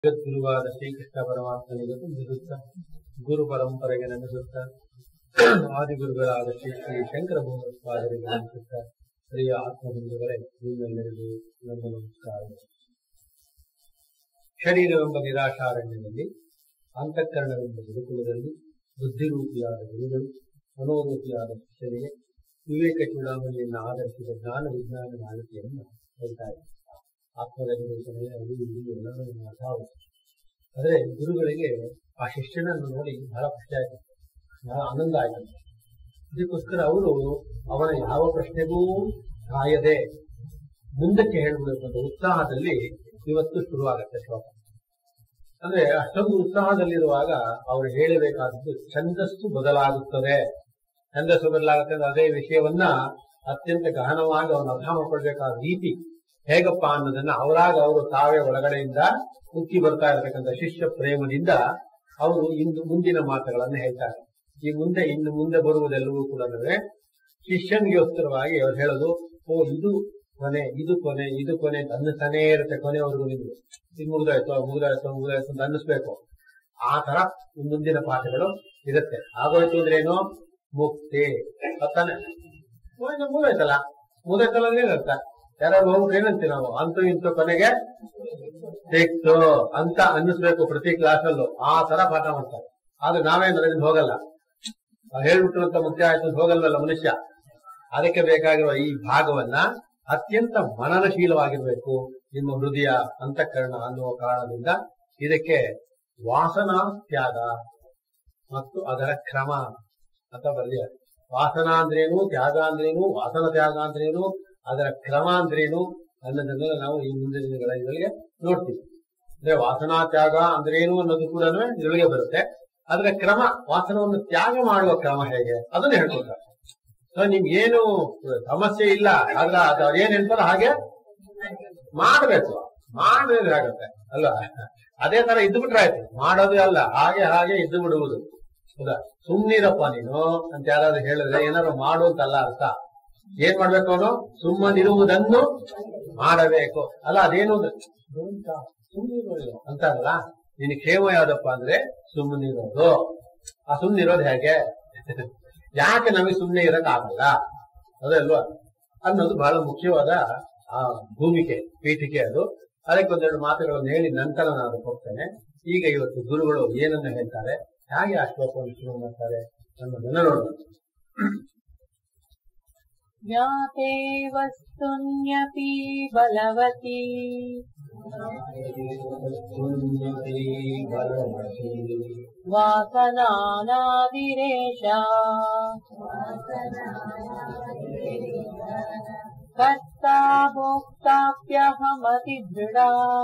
ಜಗದ್ಗುರುವಾದ ಶ್ರೀಕೃಷ್ಣ ಪರಮಾತ್ಮನಿಗೆ ನಿರುತ್ತ ಗುರು ಪರಂಪರೆಗೆ ನಮಿಸುತ್ತ ಆದಿಗುರುಗಳಾದ ಶ್ರೀ ಶ್ರೀ ಶಂಕರ ಭಗವತ್ಪಾದರಿಗೆ ನಮಿಸುತ್ತ ಪ್ರಿಯ ಆತ್ಮಬಂಧುಗಳೇ, ನಿಮ್ಮೆಲ್ಲರಿಗೂ ನನ್ನ ನಮಸ್ಕಾರ. ಶರೀರವೆಂಬ ನಿರಾಶಾರಣ್ಯದಲ್ಲಿ, ಅಂತಃಕರಣವೆಂಬ ಗುರುಕುಲದಲ್ಲಿ ಬುದ್ಧಿರೂಪಿಯಾದ ಗುರುಗಳು, ಮನೋರೂಪಿಯಾದ ಶಿಷ್ಯರಿಗೆ ವಿವೇಕ ಚೂಡಾಮಣಿಯನ್ನು ಆಧರಿಸಿದ ಜ್ಞಾನ ವಿಜ್ಞಾನ ಮಾಹಿತಿಯನ್ನು ಹೇಳ್ತಾ ಇದ್ದಾರೆ. ಆತ್ಮದಲ್ಲಿ ಅಲ್ಲಿ ಇಲ್ಲಿ ಎಲ್ಲರೂ ಯಥಾವತ್ತು. ಆದರೆ ಗುರುಗಳಿಗೆ ಆ ಶಿಷ್ಯನನ್ನು ನೋಡಿ ಬಹಳ ಖುಷಿ ಆಯ್ತು, ಬಹಳ ಆನಂದ ಆಯ್ತು. ಅದಕ್ಕೋಸ್ಕರ ಅವರು ಅವನ ಯಾವ ಪ್ರಶ್ನೆಗೂ ಕಾಯದೆ ಮುಂದಕ್ಕೆ ಹೇಳ್ಬಿಡಬೇಕು ಅಂತ ಉತ್ಸಾಹದಲ್ಲಿ ಇವತ್ತು ಶುರುವಾಗತ್ತೆ ಶ್ಲೋಕ. ಅಂದ್ರೆ ಅಷ್ಟೊಂದು ಉತ್ಸಾಹದಲ್ಲಿರುವಾಗ ಅವರು ಹೇಳಬೇಕಾದದ್ದು ಛಂದಸ್ಸು ಬದಲಾಗುತ್ತದೆ. ಛಂದಸ್ಸು ಬದಲಾಗುತ್ತೆ ಅಂದ್ರೆ ಅದೇ ವಿಷಯವನ್ನ ಅತ್ಯಂತ ಗಹನವಾಗಿ ಅವನು ಅರ್ಥ ಮಾಡಿಕೊಳ್ಬೇಕಾದ ರೀತಿ ಹೇಗಪ್ಪ ಅನ್ನೋದನ್ನ ಅವರಾಗ ಅವರು ತಾವೇ ಒಳಗಡೆಯಿಂದ ಉಕ್ಕಿ ಬರ್ತಾ ಇರತಕ್ಕಂಥ ಶಿಷ್ಯ ಪ್ರೇಮದಿಂದ ಅವರು ಇಂದು ಮುಂದಿನ ಮಾತುಗಳನ್ನು ಹೇಳ್ತಾರೆ. ಇನ್ನು ಮುಂದೆ ಬರುವುದೆಲ್ಲವೂ ಕೂಡ ಶಿಷ್ಯನಿಗೋಸ್ಕರವಾಗಿ ಅವ್ರು ಹೇಳೋದು, ಇದು ಕೊನೆ, ಇದು ಕೊನೆ, ಇದು ಕೊನೆ ಅಂತ ಅನ್ನಿಸ್ತಾನೇ ಇರುತ್ತೆ. ಕೊನೆವರೆಗೂ ನಿಮ್ಗೆ ಇದು ಮುಗಿದಾಯ್ತು ಅಂತ ಅನ್ನಿಸ್ಬೇಕು. ಆ ತರ ಮುಂದಿನ ಪಾಠಗಳು ಇರುತ್ತೆ. ಆಗೋಯ್ತು ಅಂದ್ರೆ ಏನು, ಮುಕ್ತಿ ಅತ್ತಾನೆ ಮುಗಿದಾಯ್ತಲ್ಲ ಅಂದ್ರೆ ಏನರ್ಥ? ಯಾರು ಹೋಗ್ಬಿಟ್ರೆ ಏನಂತೀವಿ ನಾವು, ಅಂತೂ ಇಂತೂ ಕೊನೆಗೆ ಸಿಕ್ತು ಅಂತ ಅನ್ನಿಸ್ಬೇಕು ಪ್ರತಿ ಕ್ಲಾಸಲ್ಲೂ. ಆ ತರ ಪಾಠ ಮಾಡ್ತಾರೆ. ಆದ್ರೆ ನಾವೇನ್ ಹೋಗಲ್ಲ, ಹೇಳ್ಬಿಟ್ರು ಅಂತ ಮುಖ್ಯ ಆಯ್ತು ಅಂತ ಹೋಗಲ್ವಲ್ಲ ಮನುಷ್ಯ. ಅದಕ್ಕೆ ಬೇಕಾಗಿರುವ ಈ ಭಾಗವನ್ನ ಅತ್ಯಂತ ಮನನಶೀಲವಾಗಿರ್ಬೇಕು ನಿಮ್ಮ ಹೃದಯ ಅಂತಃಕರಣ ಅನ್ನುವ ಕಾರಣದಿಂದ ಇದಕ್ಕೆ ವಾಸನಾ ತ್ಯಾಗ ಮತ್ತು ಅದರ ಕ್ರಮ ಅಂತ ಬರೆದಿದ್ದಾರೆ. ವಾಸನಾ ಅಂದ್ರೇನು, ತ್ಯಾಗ ಅಂದ್ರೇನು, ವಾಸನ ತ್ಯಾಗ ಅಂದ್ರೇನು, ಅದರ ಕ್ರಮ ಅಂದ್ರೇನು ಅನ್ನೋದನ್ನ ನಾವು ಈ ಮುಂದಿನ ದಿನಗಳ ಇದರೊಳಗೆ ನೋಡ್ತೀವಿ. ಅಂದ್ರೆ ವಾಸನಾ ತ್ಯಾಗ ಅಂದ್ರೇನು ಅನ್ನೋದು ಕೂಡ ಇದರೊಳಗೆ ಬರುತ್ತೆ. ಅದರ ಕ್ರಮ, ವಾಸನವನ್ನು ತ್ಯಾಗ ಮಾಡುವ ಕ್ರಮ ಹೇಗೆ ಅದನ್ನು ಹೇಳ್ಕೊಡ್ತಾರೆ. ಸೊ ನಿಮ್ಗೇನು ಸಮಸ್ಯೆ ಇಲ್ಲ, ಆದ್ರೆ ಅದೇನ್ ಹೇಳ್ತಾರೋ ಹಾಗೆ ಮಾಡಬೇಕು. ಮಾಡಿದ್ರೆ ಆಗತ್ತೆ ಅಲ್ವಾ? ಅದೇ ತರ ಇದ್ದು ಬಿಟ್ರೆ ಆಯ್ತು, ಮಾಡೋದು ಅಲ್ಲ, ಹಾಗೆ ಇದ್ದು ಬಿಡುವುದು. ಹೌದಾ? ಸುಮ್ನಿರಪ್ಪ ನೀನು ಅಂತ ಯಾರಾದ್ರೂ ಹೇಳಿದ್ರೆ ಏನಾದ್ರು ಮಾಡು ಅಂತಲ್ಲ ಅರ್ಥ. ಏನ್ ಮಾಡ್ಬೇಕು ಅವನು? ಸುಮ್ಮನಿರುವುದನ್ನು ಮಾಡಬೇಕು ಅಲ್ಲ. ಅದೇನು ಸುಮ್ಮನಿರೋದು ಅಂತ ಅಲ್ಲ. ನಿನ್ ಕ್ಷೇಮ ಯಾವ್ದಪ್ಪ ಅಂದ್ರೆ ಸುಮ್ಮನಿರೋದು. ಆ ಸುಮ್ಮನಿರೋದು ಹೇಗೆ? ಯಾಕೆ ನಮಗೆ ಸುಮ್ಮನೆ ಇರಕ್ಕಾಗಲ್ಲ ಅದಲ್ವಾ ಅನ್ನೋದು ಬಹಳ ಮುಖ್ಯವಾದ ಆ ಭೂಮಿಕೆ, ಪೀಠಿಕೆ ಅದು. ಅದಕ್ಕೊಂದೆರಡು ಮಾತುಗಳನ್ನು ಹೇಳಿ ನಂತರ ನಾನು ಅದಕ್ಕೆ ಹೋಗ್ತೇನೆ. ಈಗ ಇವತ್ತು ಗುರುಗಳು ಏನನ್ನ ಹೇಳ್ತಾರೆ, ಹೇಗೆ ಆ ಶ್ಲೋಕವನ್ನು ಶುರು ಮಾಡ್ತಾರೆ ಅನ್ನೋದನ್ನ ನೋಡೋಣ. ಜ್ಞಾತೆ ವಸ್ತುನ್ಯಪಿ ಬಲವತಿ ವಾಸನಾನಾದಿರೇಶ ಕರ್ತಾ ಭೋಕ್ತಾಪ್ಯಹಮತಿ ದೃಢ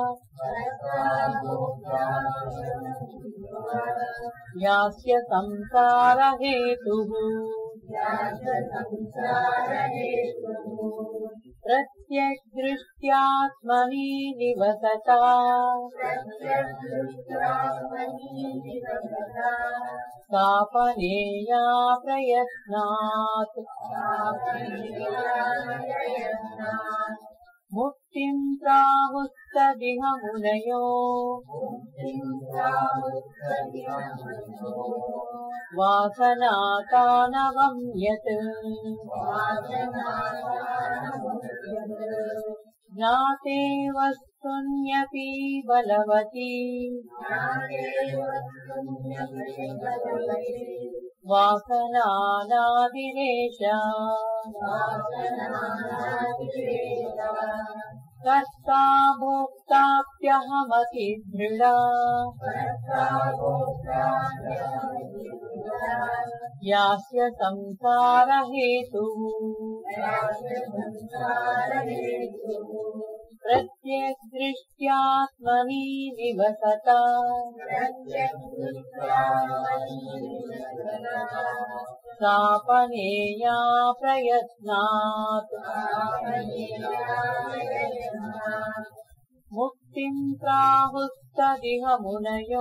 ಯಾಸ್ಯ ಸಂಸಾರ ಹೇತುಃ ಪ್ರತ್ಯಗ್ದೃಷ್ಟ್ಯಾತ್ಮನಿ ನಿವಸತಾ ಸ್ಥಾಪನೇಯಾ ಪ್ರಯತ್ನಾತ್ ಮುಕ್ತಿಂ ಪ್ರಾಹುಸ್ತದಿಹ ಮುನಯೋ ವಾಸನಾತಾನವಂ ಯತ್ ಜ್ಞಾತೆ ವಸ್ತುನ್ಯಪಿ ಬಲವತಿ ವಾಸನಾನಾದಿರೇಶ ಕರ್ತಾ ಭೋಕ್ತಾಪ್ಯಹಮತಿ ದೃಢ ಯಾಸ್ಯ ಸಂಸಾರ ಹೇತುಃ ಪ್ರತ್ಯಗ್ದೃಷ್ಟ್ಯಾತ್ಮನಿ ನಿವಸತಾ ಸ್ಥಾಪನೇಯಾ ಪ್ರಯತ್ನಾತ್ ಮುಕ್ತಿಂ ಪ್ರಾಹುಸ್ತದಿಹ ಮುನಯೋ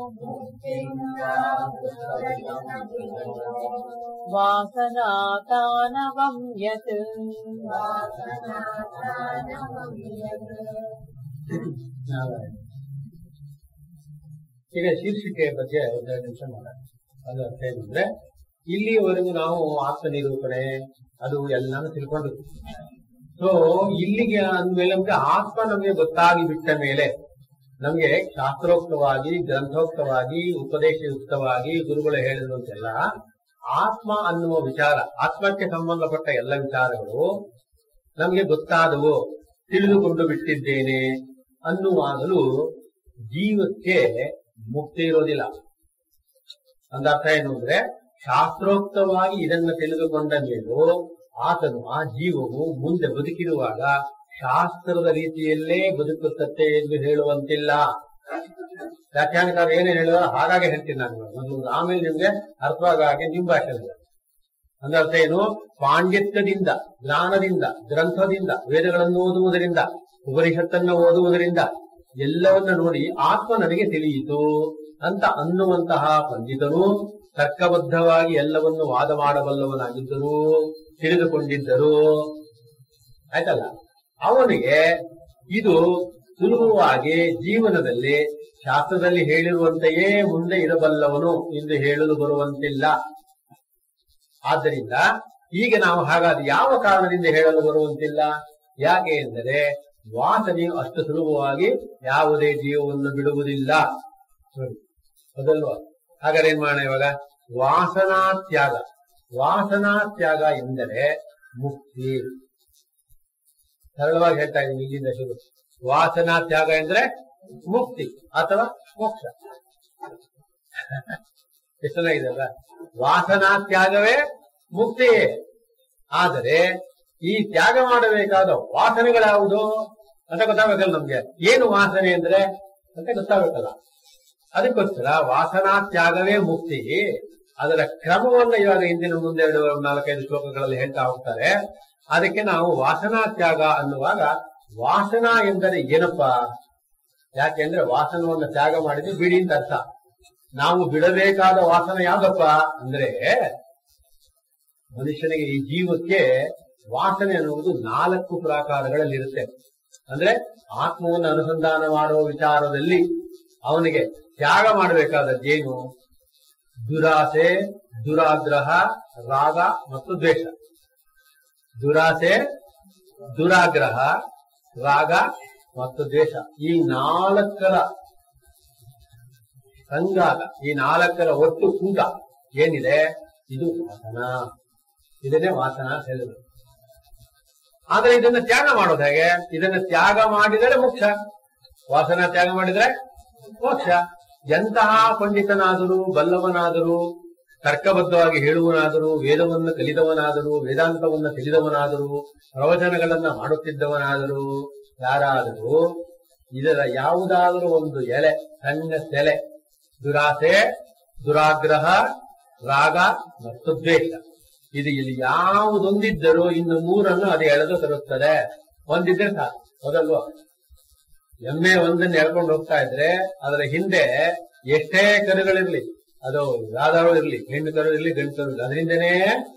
ವಾಸನಾತಾನವಂ ಯತ್ ಈಗ ಶೀರ್ಷಿಕೆಯ ಬಗ್ಗೆ ಒಂದೆರಡು ನಿಮಿಷ ಮಾಡೋಣ. ಅದು ಅರ್ಥ ಏನಂದ್ರೆ, ಇಲ್ಲಿಯವರೆಗೂ ನಾವು ಆತ್ಮ ನಿರೂಪಣೆ ಅದು ಎಲ್ಲಾನು ತಿಳ್ಕೊಂಡಿದ್ವಿ. ಸೊ ಇಲ್ಲಿಗೆ ಅಂದ್ಮೇಲೆ ನಮ್ಗೆ ಆತ್ಮ ನಮಗೆ ಗೊತ್ತಾಗಿ ಬಿಟ್ಟ ಮೇಲೆ ನಮ್ಗೆ ಶಾಸ್ತ್ರೋಕ್ತವಾಗಿ, ಗ್ರಂಥೋಕ್ತವಾಗಿ, ಉಪದೇಶಯುಕ್ತವಾಗಿ ಗುರುಗಳು ಹೇಳಿರುವಂತೆಲ್ಲ ಆತ್ಮ ಅನ್ನುವ ವಿಚಾರ, ಆತ್ಮಕ್ಕೆ ಸಂಬಂಧಪಟ್ಟ ಎಲ್ಲ ವಿಚಾರಗಳು ನಮ್ಗೆ ಗೊತ್ತಾದವು, ತಿಳಿದುಕೊಂಡು ಬಿಟ್ಟಿದ್ದೇನೆ ಅನ್ನುವಾಗಲೂ ಜೀವಕ್ಕೆ ಮುಕ್ತಿ ಇರೋದಿಲ್ಲ. ಅಂದರ್ಥ ಏನು ಅಂದ್ರೆ, ಶಾಸ್ತ್ರೋಕ್ತವಾಗಿ ಇದನ್ನ ತಿಳಿದುಕೊಂಡ ಮೇಲೂ ಆತನು, ಆ ಜೀವವು ಮುಂದೆ ಬದುಕಿರುವಾಗ ಶಾಸ್ತ್ರದ ರೀತಿಯಲ್ಲೇ ಬದುಕುತ್ತದೆ ಎಂದು ಹೇಳುವಂತಿಲ್ಲ. ವ್ಯಾಖ್ಯಾನಕಾರ ಏನೇ ಹೇಳುವ ಹಾಗಾಗಿ ಹೇಳ್ತೀನಿ ನಾನು ಮೊದಲು, ಆಮೇಲೆ ನಿಮ್ಗೆ ಅರ್ಥವಾಗ ಹಾಗೆ ನಿಮ್ಮ ಭಾಷೆಯಲ್ಲಿ. ಅಂದರ್ಥ ಏನು, ಪಾಂಡಿತ್ಯದಿಂದ, ಜ್ಞಾನದಿಂದ, ಗ್ರಂಥದಿಂದ, ವೇದಗಳನ್ನು ಓದುವುದರಿಂದ, ಉಪನಿಷತ್ತನ್ನು ಓದುವುದರಿಂದ ಎಲ್ಲವನ್ನ ನೋಡಿ ಆತ್ಮ ನನಗೆ ತಿಳಿಯಿತು ಅಂತ ಅನ್ನುವಂತಹ ಪಂಡಿತನು ತರ್ಕಬದ್ಧವಾಗಿ ಎಲ್ಲವನ್ನು ವಾದ ಮಾಡಬಲ್ಲವನಾಗಿದ್ದರು, ತಿಳಿದುಕೊಂಡಿದ್ದರು, ಆಯ್ತಲ್ಲ, ಅವನಿಗೆ ಇದು ಸುಲಭವಾಗಿ ಜೀವನದಲ್ಲಿ ಶಾಸ್ತ್ರದಲ್ಲಿ ಹೇಳಿರುವಂತೆಯೇ ಮುಂದೆ ಇರಬಲ್ಲವನು ಎಂದು ಹೇಳಲು ಬರುವಂತಿಲ್ಲ. ಆದ್ದರಿಂದ ಈಗ ನಾವು ಹಾಗಾದ್ರೆ ಯಾವ ಕಾರಣದಿಂದ ಹೇಳಲು ಬರುವಂತಿಲ್ಲ? ಯಾಕೆ ಎಂದರೆ ವಾಸನೆಯು ಅಷ್ಟು ಸುಲಭವಾಗಿ ಯಾವುದೇ ಜೀವವನ್ನು ಬಿಡುವುದಿಲ್ಲ. ನೋಡಿ, ಅದಲ್ವಾ? ಹಾಗಾದ್ರೆ ಏನ್ ಮಾಡೋಣ ಇವಾಗ? ವಾಸನಾ ತ್ಯಾಗ. ವಾಸನಾ ತ್ಯಾಗ ಎಂದರೆ ಮುಕ್ತಿ. ಸರಳವಾಗಿ ಹೇಳ್ತಾ ಇದ್ದೀನಿ ಇಲ್ಲಿಂದ ಶುರು. ವಾಸನಾ ತ್ಯಾಗ ಎಂದ್ರೆ ಮುಕ್ತಿ ಅಥವಾ ಮೋಕ್ಷ. ಎಷ್ಟು ಚೆನ್ನಾಗಿದೆ ಅಲ್ಲ? ವಾಸನಾ ತ್ಯಾಗವೇ ಮುಕ್ತಿಯೇ. ಆದರೆ ಈ ತ್ಯಾಗ ಮಾಡಬೇಕಾದ ವಾಸನೆಗಳ್ಯಾವುದು ಅಂತ ಗೊತ್ತಾಗಬೇಕಲ್ಲ ನಮ್ಗೆ. ಏನು ವಾಸನೆ ಅಂದ್ರೆ ಅಂತ ಗೊತ್ತಾಗಬೇಕಲ್ಲ. ಅದಕ್ಕೋಸ್ಕರ ವಾಸನಾ ತ್ಯಾಗವೇ ಮುಕ್ತಿ. ಅದರ ಕ್ರಮವನ್ನ ಇವಾಗ ಹಿಂದಿನ ಮುಂದೆ 4-5 ಶ್ಲೋಕಗಳಲ್ಲಿ ಹೇಳ್ತಾ ಹೋಗ್ತಾರೆ. ಅದಕ್ಕೆ ನಾವು ವಾಸನಾ ತ್ಯಾಗ ಅನ್ನುವಾಗ, ವಾಸನಾ ಎಂದರೆ ಏನಪ್ಪಾ? ಯಾಕೆಂದ್ರೆ ವಾಸನವನ್ನು ತ್ಯಾಗ ಮಾಡಿದ್ರೆ ಬಿಡಿ ಅಂತ ಅರ್ಥ. ನಾವು ಬಿಡಬೇಕಾದ ವಾಸನ ಯಾವ್ದಪ್ಪ ಅಂದ್ರೆ, ಮನುಷ್ಯನಿಗೆ, ಈ ಜೀವಕ್ಕೆ ವಾಸನೆ ಅನ್ನುವುದು 4 ಪ್ರಕಾರಗಳಲ್ಲಿರುತ್ತೆ. ಅಂದ್ರೆ ಆತ್ಮವನ್ನು ಅನುಸಂಧಾನ ಮಾಡುವ ವಿಚಾರದಲ್ಲಿ ಅವನಿಗೆ ತ್ಯಾಗ ಮಾಡಬೇಕಾದದ್ದೇನು? ದುರಾಸೆ, ದುರಾಗ್ರಹ, ರಾಗ ಮತ್ತು ದ್ವೇಷ. ದುರಾಸೆ, ದುರಾಗ್ರಹ, ರಾಗ ಮತ್ತು ದ್ವೇಷ, ಈ 4ರ ಸಂಗಾಗ, ಈ 4ರ ಒಟ್ಟು ಕೂಟ ಏನಿದೆ, ಇದು ವಾಸನ. ಇದನ್ನೇ ವಾಸನ ಅಂತ ಹೇಳಿದ್ರು. ಆದ್ರೆ ಇದನ್ನ ತ್ಯಾಗ ಮಾಡೋದು ಹೇಗೆ? ಇದನ್ನ ತ್ಯಾಗ ಮಾಡಿದರೆ ಮೋಕ್ಷ. ವಾಸನ ತ್ಯಾಗ ಮಾಡಿದ್ರೆ ಮೋಕ್ಷ. ಎಂತಹ ಪಂಡಿತನಾದರೂ, ಬಲ್ಲವನಾದರೂ, ತರ್ಕಬದ್ಧವಾಗಿ ಹೇಳುವನಾದರೂ, ವೇದವನ್ನು ಕಲಿದವನಾದರೂ, ವೇದಾಂತವನ್ನು ತಿಳಿದವನಾದರೂ, ಪ್ರವಚನಗಳನ್ನ ಮಾಡುತ್ತಿದ್ದವನಾದರೂ, ಯಾರಾದರೂ ಇದರ ಯಾವುದಾದರೂ ಒಂದು ಎಲೆ, ಸಣ್ಣ ಸೆಲೆ, ದುರಾಸೆ, ದುರಾಗ್ರಹ, ರಾಗ ಮತ್ತು ದ್ವೇಷ, ಇದು ಇಲ್ಲಿ ಯಾವುದೊಂದಿದ್ದರೂ ಇನ್ನು 3 ಅದು ಎಳೆದು ತರುತ್ತದೆ. ಒಂದಿದ್ರೆ ಸಾಕು, ಹೌದಲ್ವಾ? ಎಮ್ಮೆ ಒಂದನ್ನು ಎಳ್ಕೊಂಡು ಹೋಗ್ತಾ ಇದ್ರೆ ಅದರ ಹಿಂದೆ ಎಷ್ಟೇ ಕರುಗಳಿರ್ಲಿ, ಅದು ಯಾವ್ದಾದ್ರು ಇರ್ಲಿ, ಹೆಣ್ಣು ಕರು ಇರ್ಲಿ, ಗಂಡು ಕರು ಇರ್ಲಿ, ಅದರಿಂದನೇ.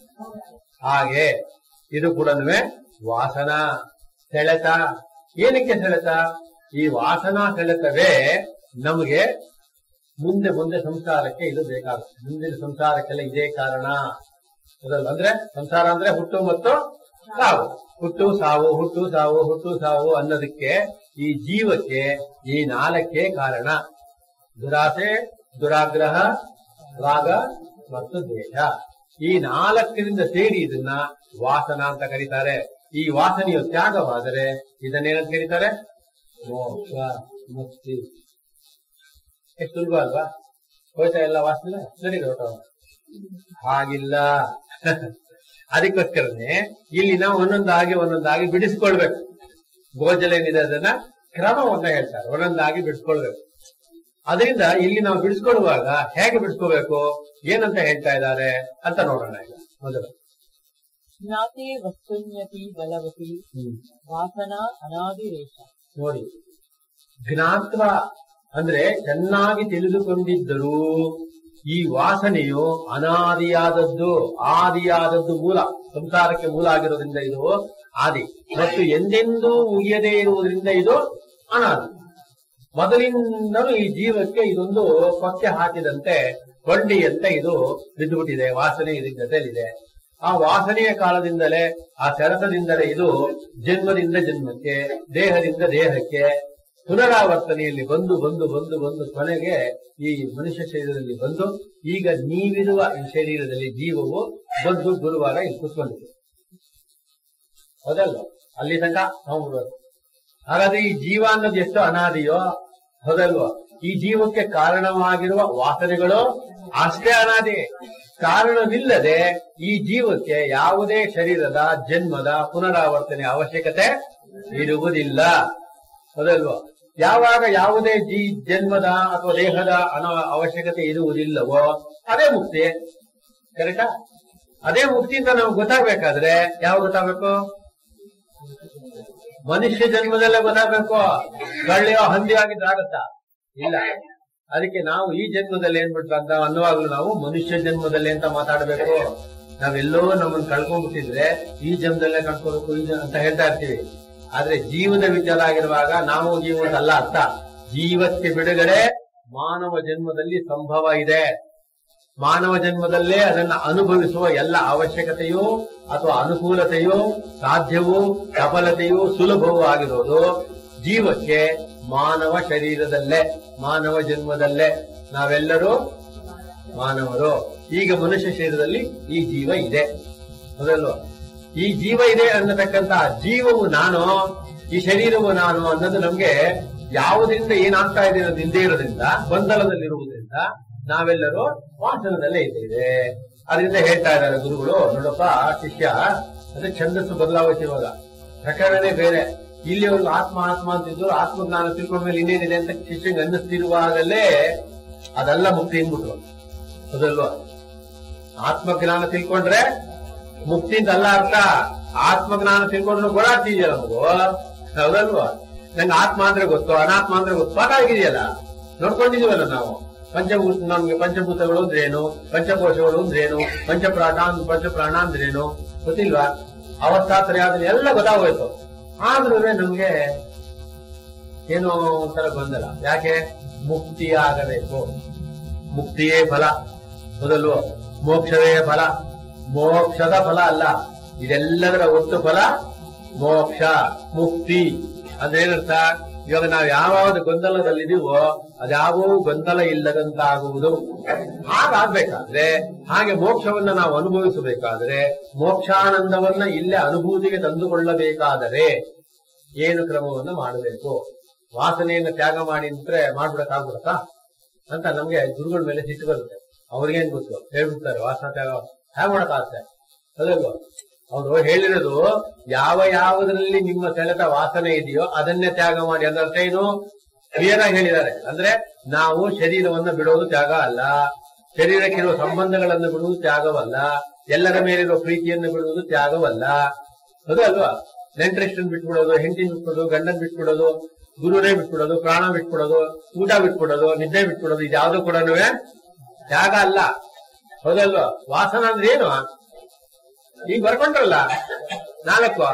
ಹಾಗೆ ಇದು ಕೂಡ ವಾಸನಾ ಸೆಳೆತ. ಏನಕ್ಕೆ ಸೆಳೆತ? ಈ ವಾಸನಾ ಸೆಳೆತವೇ ನಮಗೆ ಮುಂದೆ ಮುಂದೆ ಸಂಸಾರಕ್ಕೆ ಇದು ಬೇಕಾಗುತ್ತೆ. ಮುಂದಿನ ಸಂಸಾರಕ್ಕೆಲ್ಲ ಇದೇ ಕಾರಣ. ಅದಲ್ಲ ಅಂದ್ರೆ ಸಂಸಾರ ಅಂದ್ರೆ ಹುಟ್ಟು ಮತ್ತು ಸಾವು, ಹುಟ್ಟು ಸಾವು, ಹುಟ್ಟು ಸಾವು, ಹುಟ್ಟು ಸಾವು ಅನ್ನೋದಕ್ಕೆ ಈ ಜೀವಕ್ಕೆ ಈ 4 ಕಾರಣ. ದುರಾಸೆ, ದುರಾಗ್ರಹ, ರಾಗ ಮತ್ತು ದ್ವೇಷ. ಈ 4ರಿಂದ ಸೇರಿ ಇದನ್ನ ವಾಸನ ಅಂತ ಕರೀತಾರೆ. ಈ ವಾಸನೆಯು ತ್ಯಾಗವಾದರೆ ಇದನ್ನೇನಂತ ಕರೀತಾರೆ? ಮೋಕ್ಷ, ಮುಕ್ತಿ. ಎಷ್ಟು ಸುಲಭ ಅಲ್ವಾ? ಹೋಯ್ತಾ ಎಲ್ಲ ವಾಸನೆ ಸರಿ ಹೊರಟ? ಹಾಗಿಲ್ಲ. ಅದಕ್ಕೋಸ್ಕರನೇ ಇಲ್ಲಿ ನಾವು ಒಂದೊಂದಾಗಿ ಬಿಡಿಸ್ಕೊಳ್ಬೇಕು. ಗೋಜಲೇನಿದೆ ಅದನ್ನ ಕ್ರಮವನ್ನ ಹೇಳ್ತಾರೆ, ಒಂದೊಂದಾಗಿ ಬಿಡಿಸ್ಕೊಳ್ಬೇಕು. ಅದರಿಂದ ಇಲ್ಲಿ ನಾವು ಬಿಡಿಸ್ಕೊಳ್ಳುವಾಗ ಹೇಗೆ ಬಿಡಿಸ್ಕೋಬೇಕು, ಏನಂತ ಹೇಳ್ತಾ ಇದ್ದಾರೆ ಅಂತ ನೋಡೋಣ. ಈಗ ಮೊದಲು ಜ್ಞಾತೆ ವಸ್ತುನ್ಯತಿ ಬಲವತಿ ವಾಸನಾ ಅನಾದಿರೇಷ. ನೋಡಿ, ಜ್ಞಾತ್ವ ಅಂದ್ರೆ ಚೆನ್ನಾಗಿ ತಿಳಿದುಕೊಂಡಿದ್ದರೂ ಈ ವಾಸನೆಯು ಅನಾದಿಯಾದದ್ದು, ಆದಿಯಾದದ್ದು, ಮೂಲ, ಸಂಸಾರಕ್ಕೆ ಮೂಲ ಆಗಿರೋದ್ರಿಂದ ಇದು ಆದಿ, ಮತ್ತು ಎಂದೆಂದೂ ಮುಗಿಯದೇ ಇರುವುದರಿಂದ ಇದು ಅನಾದಿ. ಮೊದಲಿಂದಲೂ ಈ ಜೀವಕ್ಕೆ ಇದೊಂದು ಪಕ್ಕೆ ಹಾಕಿದಂತೆ ಕೊಂಡಿಯಂತೆ ಇದು ಬಿದ್ದುಬಿಟ್ಟಿದೆ. ವಾಸನೆ ಇದರ ಜೊತೆಲಿದೆ. ಆ ವಾಸನೆಯ ಕಾಲದಿಂದಲೇ, ಆ ಸೆಳೆತದಿಂದಲೇ ಇದು ಜನ್ಮದಿಂದ ಜನ್ಮಕ್ಕೆ, ದೇಹದಿಂದ ದೇಹಕ್ಕೆ ಪುನರಾವರ್ತನೆಯಲ್ಲಿ ಬಂದು ಬಂದು ಬಂದು ಬಂದು ಕೊನೆಗೆ ಈ ಮನುಷ್ಯ ಶರೀರದಲ್ಲಿ ಬಂದು ಈಗ ನೀವಿರುವ ಈ ಶರೀರದಲ್ಲಿ ಜೀವವು ಬಂದು ಗುರುವಾರ ಇಲ್ಲಿ ಕೂತ್ಕೊಂಡಿದೆ. ಹೌದಲ್ವ? ಅಲ್ಲಿ ತನಕ ನಾವು ಹಾಗಾದ್ರೆ ಈ ಜೀವ ಅನ್ನೋದು ಎಷ್ಟು ಅನಾದಿಯೋ, ಹೌದಲ್ವ? ಈ ಜೀವಕ್ಕೆ ಕಾರಣವಾಗಿರುವ ವಾಸನೆಗಳು ಅಷ್ಟೇ ಅನಾದಿ. ಕಾರಣವಿಲ್ಲದೆ ಈ ಜೀವಕ್ಕೆ ಯಾವುದೇ ಶರೀರದ ಜನ್ಮದ ಪುನರಾವರ್ತನೆ ಅವಶ್ಯಕತೆ ಇರುವುದಿಲ್ಲ. ಹೌದಲ್ವ? ಯಾವಾಗ ಯಾವುದೇ ಜನ್ಮದ ಅಥವಾ ದೇಹದ ಅವಶ್ಯಕತೆ ಇರುವುದಿಲ್ಲವೋ ಅದೇ ಮುಕ್ತಿ. ಕರೆಕ್ಟಾ? ಅದೇ ಮುಕ್ತಿ ಅಂತ ನಮ್ಗೆ ಗೊತ್ತಾಗಬೇಕಾದ್ರೆ ಯಾವ ಗೊತ್ತಾಗಬೇಕು? ಮನುಷ್ಯ ಜನ್ಮದಲ್ಲೇ ಗೊತ್ತಾಗಬೇಕು. ಕಳ್ಳಿಯೋ ಹಂದಿಯೋ ಆಗಿದ್ದಾಗತ್ತಾ? ಇಲ್ಲ. ಅದಕ್ಕೆ ನಾವು ಈ ಜನ್ಮದಲ್ಲಿ ಏನ್ಬಿಟ್ರು ಅಂತ ಅನ್ನುವಾಗ್ಲೂ ನಾವು ಮನುಷ್ಯ ಜನ್ಮದಲ್ಲಿ ಅಂತ ಮಾತಾಡಬೇಕು. ನಾವೆಲ್ಲೋ ನಮ್ಮನ್ನು ಕಳ್ಕೊಂಡ್ಬಿಟ್ಟಿದ್ರೆ ಈ ಜನ್ಮದಲ್ಲೇ ಕಳ್ಕೋಬೇಕು ಅಂತ ಹೇಳ್ತಾ ಇರ್ತೀವಿ. ಆದ್ರೆ ಜೀವದ ವಿಚಾರ ಆಗಿರುವಾಗ ನಾವು ಜೀವದಲ್ಲ ಅರ್ಥ. ಜೀವಕ್ಕೆ ಬಿಡುಗಡೆ ಮಾನವ ಜನ್ಮದಲ್ಲಿ ಸಂಭವ ಇದೆ. ಮಾನವ ಜನ್ಮದಲ್ಲೇ ಅದನ್ನ ಅನುಭವಿಸುವ ಎಲ್ಲ ಅವಶ್ಯಕತೆಯೂ ಅಥವಾ ಅನುಕೂಲತೆಯೂ ಸಾಧ್ಯವೂ ಸಫಲತೆಯೂ ಸುಲಭವೂ ಆಗಿರೋದು ಜೀವಕ್ಕೆ ಮಾನವ ಶರೀರದಲ್ಲೇ, ಮಾನವ ಜನ್ಮದಲ್ಲೇ. ನಾವೆಲ್ಲರೂ ಮಾನವರು. ಈಗ ಮನುಷ್ಯ ಶರೀರದಲ್ಲಿ ಈ ಜೀವ ಇದೆ, ಹೌದಲ್ವಾ? ಈ ಜೀವ ಇದೆ ಅನ್ನತಕ್ಕಂತ ಜೀವವು ನಾನು, ಈ ಶರೀರವು ನಾನು ಅನ್ನೋದು ನಮ್ಗೆ ಯಾವುದರಿಂದ ಏನಾಗ್ತಾ ಇದೆ ಅನ್ನೋದು ಇಲ್ಲದೆ ಇರೋದ್ರಿಂದ, ಗೊಂದಲದಲ್ಲಿರುವುದರಿಂದ ನಾವೆಲ್ಲರೂ ವಾಸನದಲ್ಲೇ ಇದ್ದೇವೆ. ಅದರಿಂದ ಹೇಳ್ತಾ ಇದ್ದಾರೆ ಗುರುಗಳು, ನೋಡಪ್ಪ ಶಿಷ್ಯ, ಅದೇ ಛಂದಸ್ಸು ಬದಲಾವಣೆ. ಇವಾಗ ಪ್ರಕರಣನೇ ಬೇರೆ. ಇಲ್ಲಿ ಅವ್ರಿಗೆ ಆತ್ಮ ಆತ್ಮ ಅಂತಿದ್ರು, ಆತ್ಮಜ್ಞಾನ ತಿಳ್ಕೊಂಡ್ಮೇಲೆ ಇನ್ನೇನಿದೆ ಅಂತ ಶಿಷ್ಯಂಗೆ ಅನ್ನಿಸ್ತಿರುವಾಗಲೇ ಅದೆಲ್ಲ ಮುಕ್ತಿ ಅಂದ್ಬಿಟ್ರು. ಅದಲ್ವಾ? ಆತ್ಮಜ್ಞಾನ ತಿಳ್ಕೊಂಡ್ರೆ ಮುಕ್ತಿ ಅಂತಲ್ಲ ಅರ್ಥ. ಆತ್ಮಜ್ಞಾನ ತಿಳ್ಕೊಂಡ್ರು ಓಡಾಡ್ತಿದ್ಯಲ್ಲ ಮಗು, ಹೌದಲ್ವಾ? ನಂಗೆ ಆತ್ಮ ಅಂದ್ರೆ ಗೊತ್ತು, ಅನಾತ್ಮ ಅಂದ್ರೆ ಗೊತ್ತು, ಪಾಠ ಆಗಿದೆಯಲ್ಲ, ನೋಡ್ಕೊಂಡಿದೀವಲ್ಲ ನಾವು. ನಮ್ಗೆ ಪಂಚಭೂತಗಳು ಅಂದ್ರೇನು, ಪಂಚಕೋಶಗಳು ಅಂದ್ರೇನು, ಪಂಚಪ್ರಾಣ ಅಂದ್ರೇನು ಗೊತ್ತಿಲ್ವಾ? ಅವಸ್ಥಾ ಸರಿಯಾದ್ರೆ ಎಲ್ಲ ಗೊತ್ತಾಗೋಯ್ತು. ಆದ್ರೂ ನಮ್ಗೆ ಏನೋ ಒಂಥರ ಗೊಂದಲ. ಯಾಕೆ? ಮುಕ್ತಿ ಆಗಬೇಕು. ಮುಕ್ತಿಯೇ ಫಲ, ಮೊದಲು ಮೋಕ್ಷವೇ ಫಲ. ಮೋಕ್ಷದ ಫಲ ಅಲ್ಲ, ಇದೆಲ್ಲದರ ಒಟ್ಟು ಫಲ ಮೋಕ್ಷ, ಮುಕ್ತಿ. ಅದೇನರ್ಥ? ಇವಾಗ ನಾವು ಯಾವ್ದು ಗೊಂದಲದಲ್ಲಿದೀವೋ ಅದ್ಯಾವೂ ಗೊಂದಲ ಇಲ್ಲದಂತಾಗುವುದು. ಹಾಗಾಗ್ಬೇಕಾದ್ರೆ, ಹಾಗೆ ಮೋಕ್ಷವನ್ನ ನಾವು ಅನುಭವಿಸಬೇಕಾದ್ರೆ, ಮೋಕ್ಷಾನಂದವನ್ನ ಇಲ್ಲೇ ಅನುಭೂತಿಗೆ ತಂದುಕೊಳ್ಳಬೇಕಾದರೆ ಏನು ಕ್ರಮವನ್ನ ಮಾಡಬೇಕು? ವಾಸನೆಯನ್ನ ತ್ಯಾಗ ಮಾಡಿ ಅಂದ್ರೆ ಮಾಡ್ಬಿಡಕ್ಕಾಗ್ಬಿಡತ್ತಾ ಅಂತ ನಮ್ಗೆ ಗುರುಗಳ ಮೇಲೆ ಸಿಟ್ಟು ಬರುತ್ತೆ. ಅವ್ರಿಗೇನ್ ಗೊತ್ತು? ಹೇಳ್ಬಿಡ್ತಾರೆ ವಾಸನ ತ್ಯಾಗ ಹೇಗೆ ಮಾಡಕ್ಕಾಗತ್ತೆ, ಅದಲ್ವ? ಅವರು ಹೇಳಿರೋದು ಯಾವುದರಲ್ಲಿ ನಿಮ್ಮ ಸೆಳೆತ ವಾಸನೆ ಇದೆಯೋ ಅದನ್ನೇ ತ್ಯಾಗ ಮಾಡಿ. ಅದರ್ಥ ಏನು? ಕ್ಲಿಯರ್ ಆಗಿ ಹೇಳಿದ್ದಾರೆ. ಅಂದ್ರೆ ನಾವು ಶರೀರವನ್ನ ಬಿಡೋದು ತ್ಯಾಗ ಅಲ್ಲ, ಶರೀರಕ್ಕಿರುವ ಸಂಬಂಧಗಳನ್ನು ಬಿಡುವುದು ತ್ಯಾಗವಲ್ಲ, ಎಲ್ಲರ ಮೇಲಿರುವ ಪ್ರೀತಿಯನ್ನು ಬಿಡುವುದು ತ್ಯಾಗವಲ್ಲ. ಅದು ಅಲ್ವಾ? ನೆಂಟ್ರೆಸ್ಟನ್ ಬಿಟ್ಬಿಡೋದು, ಹೆಂಡತಿನ ಬಿಟ್ಬಿಡೋದು, ಗಂಡನ್ ಬಿಟ್ಬಿಡೋದು, ಗುರುನೇ ಬಿಟ್ಬಿಡೋದು, ಪ್ರಾಣ ಬಿಟ್ಬಿಡೋದು, ಊಟ ಬಿಟ್ಬಿಡೋದು, ನಿದ್ದೆ ಬಿಟ್ಬಿಡೋದು, ಇದ್ಯಾವುದೂ ಕೂಡ ತ್ಯಾಗ ಅಲ್ಲ. ಹೌದಲ್ವಾ? ವಾಸನ ಅಂದ್ರೆ ಏನು? ಈಗ ಬರ್ಕೊಂಡ್ರಲ್ಲ 4